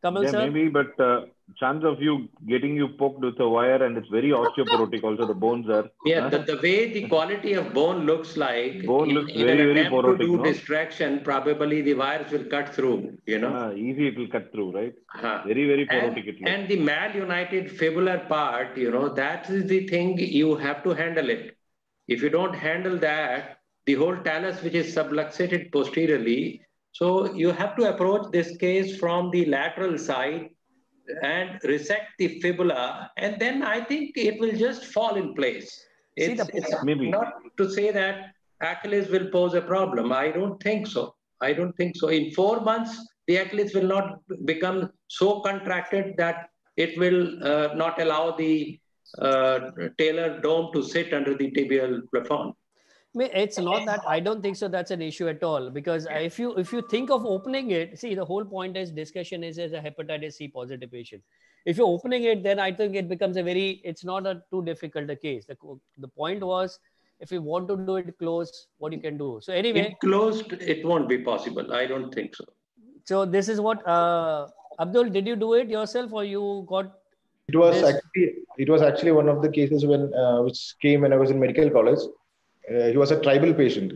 Kamal Yeah, sir? maybe, but uh, chance of you getting you poked with a wire, and it's very osteoporotic also, the bones are. Yeah, Huh? the, the way the quality of bone looks like, Bone in, looks in very, an very attempt to porotic, do no? distraction, probably the wires will cut through, you know. Ah, easy it will cut through, right? Uh-huh. Very, very And, porotic it looks. and the malunited fibular part, you know, that is the thing you have to handle it. If you don't handle that, the whole talus, which is subluxated posteriorly, so you have to approach this case from the lateral side and resect the fibula, and then I think it will just fall in place. See It's, the it's Maybe. not to say that Achilles will pose a problem. I don't think so. I don't think so. In four months, the Achilles will not become so contracted that it will uh, not allow the uh, talar dome to sit under the tibial plafond. It's not that I don't think so. That's an issue at all, because if you if you think of opening it, see, the whole point is discussion is as a hepatitis C positive patient. If you're opening it, then I think it becomes a very, it's not a too difficult a case. The, the point was, if you want to do it close, what you can do. So anyway, Enclosed, it won't be possible. I don't think so. So this is what uh, Abdul, did you do it yourself or you got? It was this? actually it was actually one of the cases when uh, which came when I was in medical college. Uh, he was a tribal patient.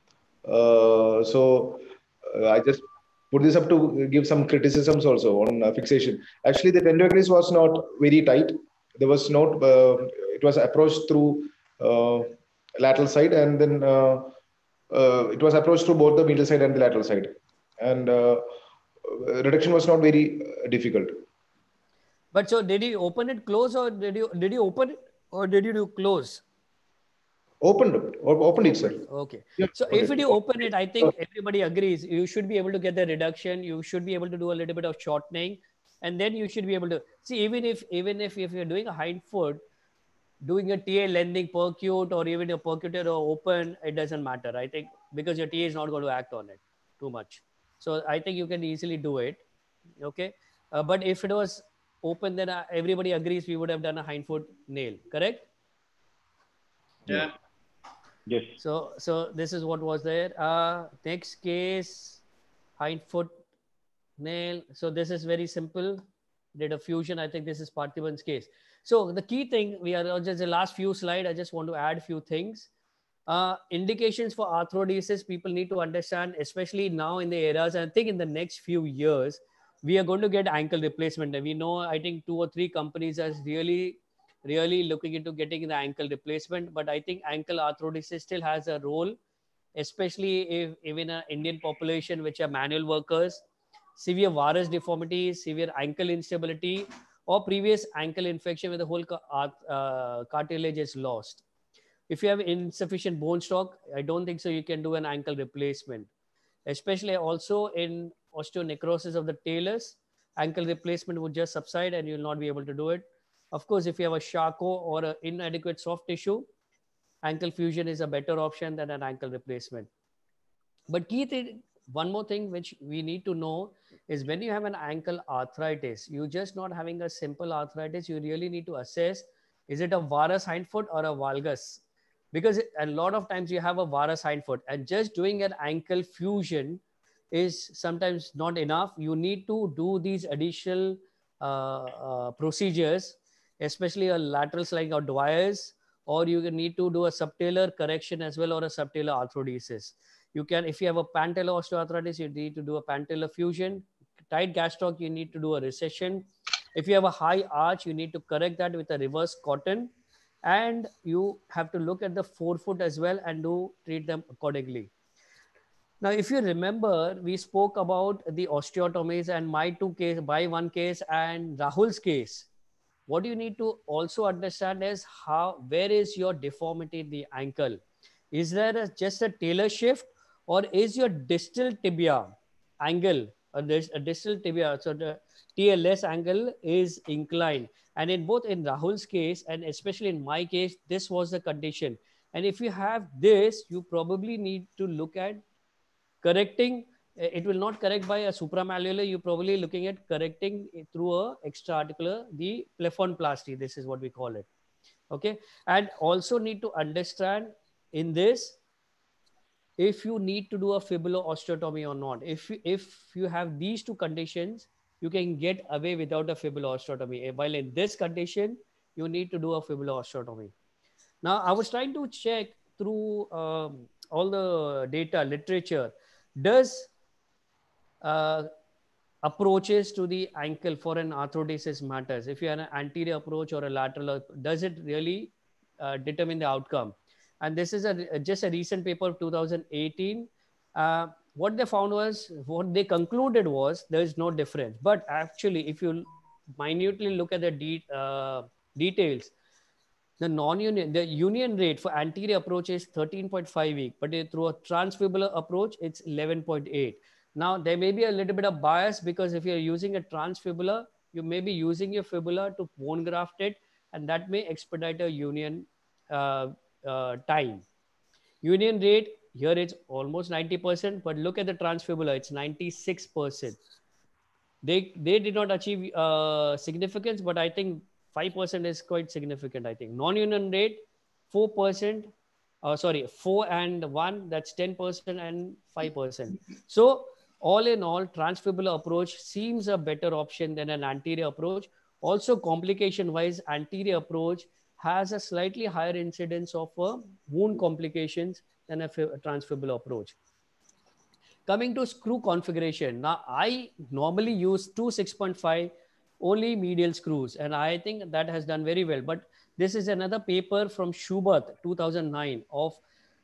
Uh, so uh, I just put this up to give some criticisms also on uh, fixation. Actually, the tendo Achilles was not very tight. There was not. Uh, it was approached through uh, lateral side, and then uh, uh, it was approached through both the medial side and the lateral side, and uh, reduction was not very uh, difficult. But so did you open it close or did you did you open it or did you do close? Opened it or opened it, sir. Okay. Yeah, so if it. you open it, I think everybody agrees you should be able to get the reduction. You should be able to do a little bit of shortening, and then you should be able to see, even if even if, if you're doing a hind foot, doing a T A lengthening percute or even a percutor or open, it doesn't matter. I think because your T A is not going to act on it too much. So I think you can easily do it. Okay. Uh, but if it was open, then uh, everybody agrees we would have done a hind foot nail, correct? Yeah. Yes. So, so this is what was there. Uh, next case, hind foot nail. So this is very simple. Did a fusion. I think this is Parthiban's case. So the key thing, we are just the last few slides. I just want to add a few things. Uh, indications for arthrodesis, people need to understand, especially now in the eras. I think in the next few years, we are going to get ankle replacement. And we know, I think two or three companies are really, really looking into getting the ankle replacement. But I think ankle arthrodesis still has a role, especially if even an Indian population, which are manual workers, severe varus deformities, severe ankle instability, or previous ankle infection where the whole uh, cartilage is lost. If you have insufficient bone stock, I don't think so you can do an ankle replacement. Especially also in osteonecrosis of the talus, ankle replacement would just subside and you will not be able to do it. Of course, if you have a Charcot or an inadequate soft tissue, ankle fusion is a better option than an ankle replacement. But key thing, one more thing which we need to know is when you have an ankle arthritis, you're just not having a simple arthritis. You really need to assess, is it a varus hindfoot or a valgus? Because a lot of times you have a varus hindfoot, and just doing an ankle fusion is sometimes not enough. You need to do these additional uh, uh, procedures, especially a lateral sliding out Dwyer's, or you need to do a subtalar correction as well, or a subtalar arthrodesis. You can, if you have a pantalar osteoarthritis, you need to do a pantalar fusion. Tight gastroc, you need to do a recession. If you have a high arch, you need to correct that with a reverse cotton. And you have to look at the forefoot as well and do treat them accordingly. Now, if you remember, we spoke about the osteotomies and my two case, by one case and Rahul's case. What you need to also understand is how, where is your deformity in the ankle? Is there a, just a talar shift, or is your distal tibia angle, a, a distal tibia, so the T L S angle is inclined? And in both in Rahul's case and especially in my case, this was the condition. And if you have this, you probably need to look at correcting. It will not correct by a supramalleolar. You're probably looking at correcting through a extra-articular, the plefonplasty. This is what we call it. Okay. And also need to understand in this, if you need to do a fibular osteotomy or not. If you, if you have these two conditions, you can get away without a fibula osteotomy. While in this condition, you need to do a fibula osteotomy. Now, I was trying to check through um, all the data, literature. Does uh, approaches to the ankle for an arthrodesis matters? If you have an anterior approach or a lateral, does it really uh, determine the outcome? And this is a, just a recent paper of two thousand eighteen. Uh, what they found was, what they concluded was, there is no difference. But actually, if you minutely look at the de uh, details, the non-union, the union rate for anterior approach is thirteen point five week, but through a transfibular approach, it's eleven point eight. Now, there may be a little bit of bias because if you're using a transfibular, you may be using your fibula to bone graft it, and that may expedite a union uh, uh, time. Union rate, here it's almost ninety percent, but look at the transfibular, it's ninety-six percent. They, they did not achieve uh, significance, but I think five percent is quite significant, I think. Non-union rate, four percent, uh, sorry, four and one, that's ten percent and five percent. So all in all, transfibular approach seems a better option than an anterior approach. Also, complication-wise, anterior approach has a slightly higher incidence of uh, wound complications than a transfibular approach. Coming to screw configuration. Now, I normally use two six point five only medial screws, and I think that has done very well. But this is another paper from Schubert, two thousand nine, of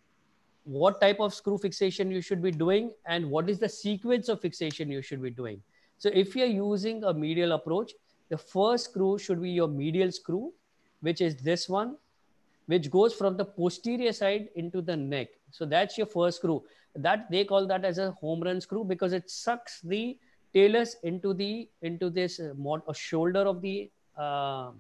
what type of screw fixation you should be doing and what is the sequence of fixation you should be doing. So if you're using a medial approach, the first screw should be your medial screw, which is this one, which goes from the posterior side into the neck. So that's your first screw. That they call that as a home run screw because it sucks the talus into the into this uh, a shoulder of the uh,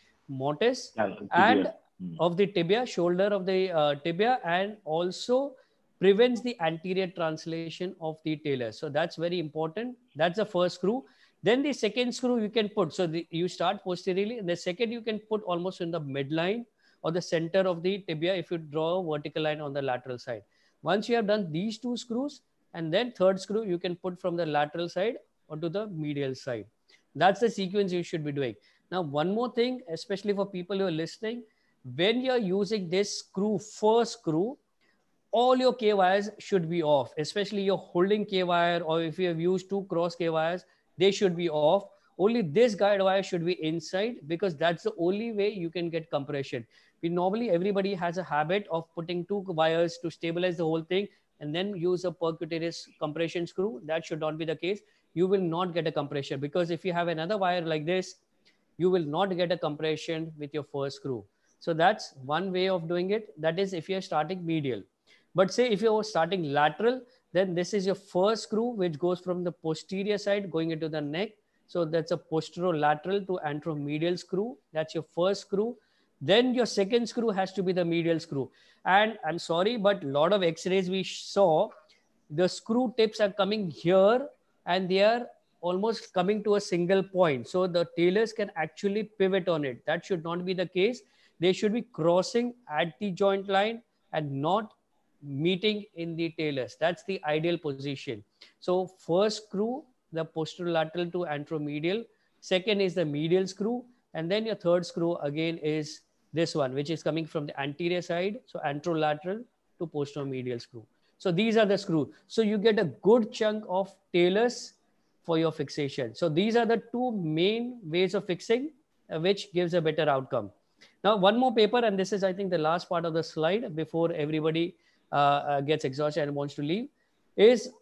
mortise yeah, and mm. of the tibia, shoulder of the uh, tibia, and also prevents the anterior translation of the talus. So that's very important. That's the first screw. Then the second screw you can put. So the, you start posteriorly, and the second you can put almost in the midline or the center of the tibia if you draw a vertical line on the lateral side. Once you have done these two screws, and then third screw you can put from the lateral side onto the medial side. That's the sequence you should be doing. Now, one more thing, especially for people who are listening, when you're using this screw, first screw, all your K wires should be off, especially your holding K wire, or if you have used two cross K wires, they should be off. Only this guide wire should be inside because that's the only way you can get compression. We normally, everybody has a habit of putting two wires to stabilize the whole thing and then use a percutaneous compression screw. That should not be the case. You will not get a compression because if you have another wire like this, you will not get a compression with your first screw. So that's one way of doing it. That is if you're starting medial. But say if you're starting lateral, then this is your first screw, which goes from the posterior side going into the neck. So that's a posterolateral to anteromedial screw. That's your first screw. Then your second screw has to be the medial screw. And I'm sorry, but a lot of x-rays we saw, the screw tips are coming here and they are almost coming to a single point. So the talus can actually pivot on it. That should not be the case. They should be crossing at the joint line and not meeting in the talus. That's the ideal position. So first screw, the posterolateral to anteromedial. Second is the medial screw. And then your third screw again is this one, which is coming from the anterior side. So anterolateral to posteromedial screw. So these are the screws. So you get a good chunk of talus for your fixation. So these are the two main ways of fixing, uh, which gives a better outcome. Now, one more paper, and this is, I think, the last part of the slide before everybody uh, uh, gets exhausted and wants to leave, is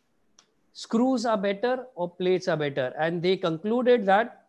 screws are better or plates are better. And they concluded that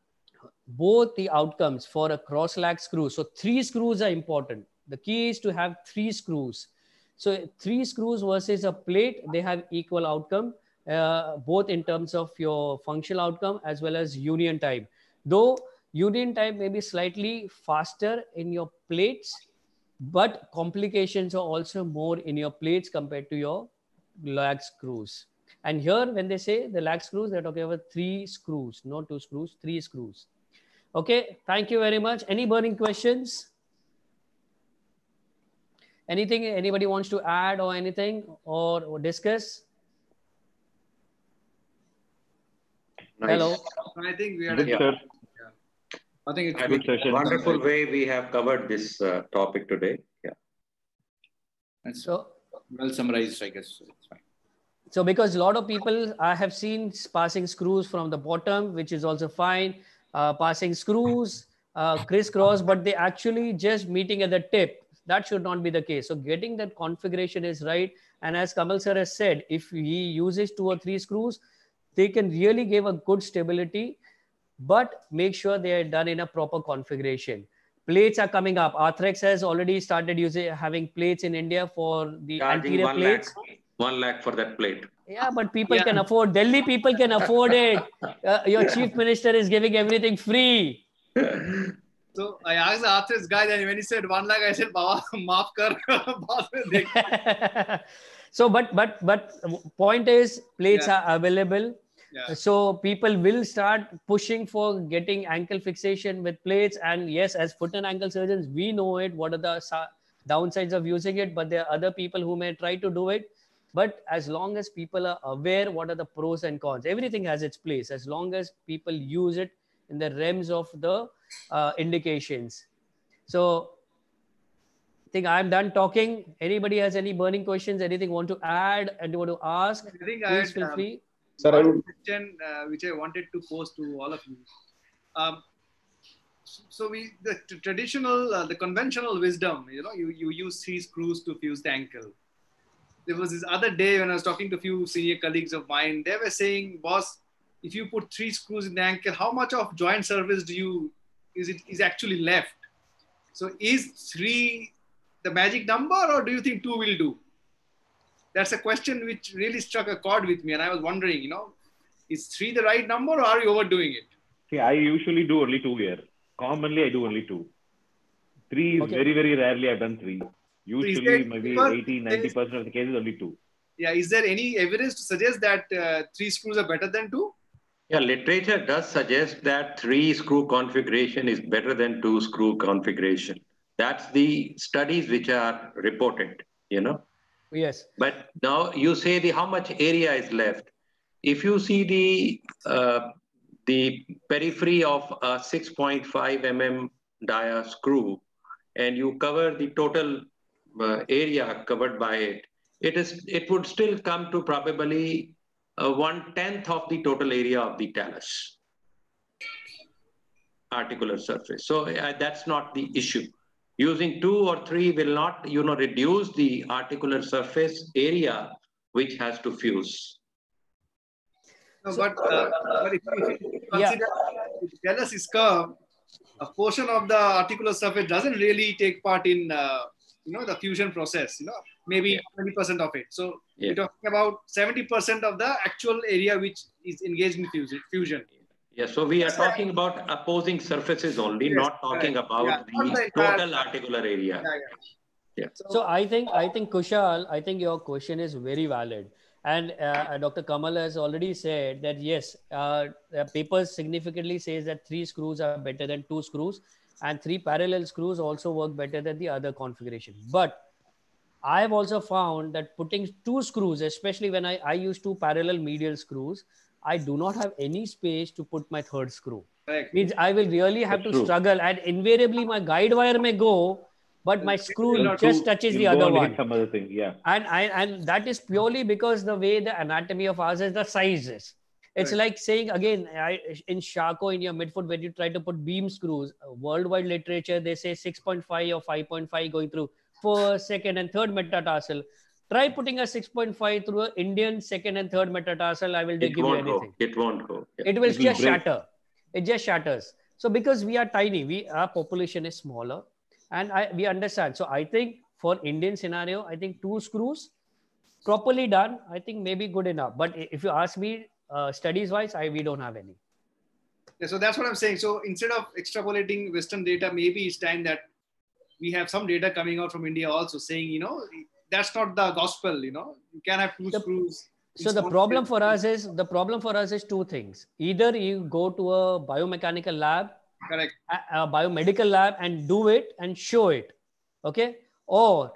both the outcomes for a cross-lag screw. So three screws are important. The key is to have three screws. So three screws versus a plate, they have equal outcome, uh, both in terms of your functional outcome as well as union time. Though union time may be slightly faster in your plates, but complications are also more in your plates compared to your lag screws. And here, when they say the lag screws, they're talking about three screws, not two screws, three screws. Okay, thank you very much. Any burning questions? Anything anybody wants to add or anything or, or discuss? Nice. Hello. I think we had Good, a sir. I think it's I Good mean, session. wonderful way we have covered this uh, topic today. Yeah. That's So, well summarized, I guess. So it's fine. so because a lot of people I have seen passing screws from the bottom, which is also fine, uh, passing screws, uh, crisscross, but they actually just meeting at the tip. That should not be the case. So getting that configuration is right. And as Kamal sir has said, if he uses two or three screws, they can really give a good stability, but make sure they are done in a proper configuration. Plates are coming up. Arthrex has already started using having plates in India for the Charging anterior one plates. lakh, one lakh for that plate. Yeah, but people Yeah. can afford. Delhi people can afford it. Uh, your chief minister is giving everything free. So I asked the artist guy, and when he said one lakh, I said, "Baba, maaf kar." Baad mein dekh. So, but but but point is, plates Yeah. are available. Yeah. So people will start pushing for getting ankle fixation with plates. And yes, as foot and ankle surgeons, we know it. What are the sa- downsides of using it? But there are other people who may try to do it. But as long as people are aware, what are the pros and cons? Everything has its place. As long as people use it in the realms of the uh, indications. So I think I'm done talking. Anybody has any burning questions? Anything want to add and want to ask? I think I Please had feel um, free. Sir, I one would, question uh, which I wanted to pose to all of you. Um, so we the t- traditional, uh, the conventional wisdom, you know, you, you use three screws to fuse the ankle. There was this other day when I was talking to a few senior colleagues of mine, they were saying, boss, if you put three screws in the ankle, how much of joint surface do you, is it is actually left? So is three the magic number, or do you think two will do? That's a question which really struck a chord with me. And I was wondering, you know, is three the right number, or are you overdoing it? See, I usually do only two here. Commonly, I do only two. Three is Okay. very, very rarely I've done three. Usually, there- maybe because eighty, ninety percent of the cases, only two. Yeah, is there any evidence to suggest that uh, three screws are better than two? Yeah, literature does suggest that three screw configuration is better than two screw configuration. That's the studies which are reported, you know. Yes. But now you say the how much area is left. If you see the uh, the periphery of a six point five millimeter dia screw, and you cover the total uh, area covered by it, it is it would still come to probably uh, one tenth of the total area of the talus articular surface. So uh, that's not the issue. Using two or three will not, you know, reduce the articular surface area which has to fuse. No, but, uh, but if, if you Yeah. consider if the talus is curved, a portion of the articular surface doesn't really take part in, uh, you know, the fusion process, you know, maybe Yeah. twenty percent of it. So Yeah. we're talking about seventy percent of the actual area which is engaged in fusion. fusion. Yeah, so we are talking about opposing surfaces only, Yes, not talking correct. about Yeah, not the the entire- total articular area. Yeah, yeah. Yeah. So I think I think Kushal, I think your question is very valid, and uh, Doctor Kamal has already said that yes, uh, the papers significantly says that three screws are better than two screws, and three parallel screws also work better than the other configuration. But I have also found that putting two screws, especially when I, I use two parallel medial screws, I do not have any space to put my third screw. Correct. Means I will really have That's to true. struggle, and invariably my guide wire may go, but my screw will not just Two, touches you'll the go other and one. hit some other thing. Yeah. And I and that is purely because the way the anatomy of ours is, the sizes. It's Right. like saying again, I, in Shako in your midfoot, when you try to put beam screws, uh, worldwide literature, they say six point five or five point five going through first, second, and third metatarsal. Try putting a six point five through an Indian second and third metatarsal. I will It give you won't anything. go. It won't go. Yeah. It will It will just break. shatter. It just shatters. So because we are tiny, we our population is smaller, and I we understand. So I think for Indian scenario, I think two screws properly done, I think maybe good enough. But if you ask me, uh, studies wise, I we don't have any. Yeah, so that's what I'm saying. So instead of extrapolating Western data, maybe it's time that we have some data coming out from India also saying, you know, that's not the gospel, you know, you can have two The- screws. So the problem for us is the problem for us is two things. Either you go to a biomechanical lab, Correct. a, a biomedical lab, and do it and show it, okay? Or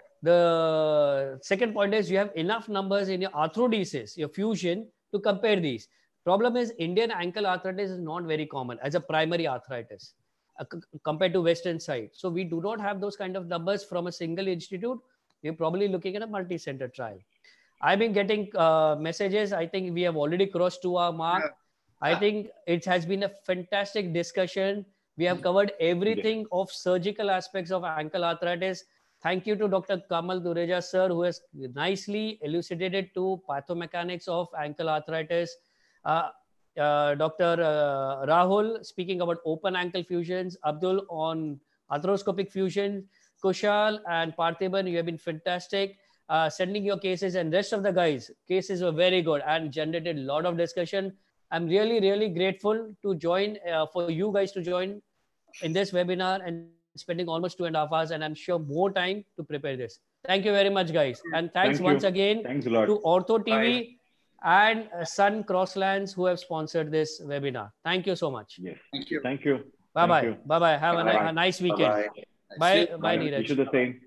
the second point is you have enough numbers in your arthrodesis, your fusion, to compare these. Problem is Indian ankle arthritis is not very common as a primary arthritis uh, compared to Western side. So we do not have those kind of numbers from a single institute. We're probably looking at a multi-center trial. I've been getting uh, messages. I think we have already crossed to our mark. Yeah. I think it has been a fantastic discussion. We have covered everything yeah. of surgical aspects of ankle arthritis. Thank you to Doctor Kamal Dureja, sir, who has nicely elucidated to pathomechanics of ankle arthritis. Uh, uh, Doctor Uh, Rahul speaking about open ankle fusions. Abdul on arthroscopic fusion. Kushal and Parthiban, you have been fantastic. Uh, sending your cases, and rest of the guys, cases were very good and generated a lot of discussion. I'm really, really grateful to join, uh, for you guys to join in this webinar and spending almost two and a half hours, and I'm sure more time to prepare this. Thank you very much, guys. And thanks Thank once again thanks a lot. to Ortho T V Bye. and uh, Sun Crosslands who have sponsored this webinar. Thank you so much. Yes. Thank you. Thank you. Bye-bye. Bye-bye. Have a, a nice weekend. Bye-bye. Bye, bye, Bye. Neeraj. Wish you the same.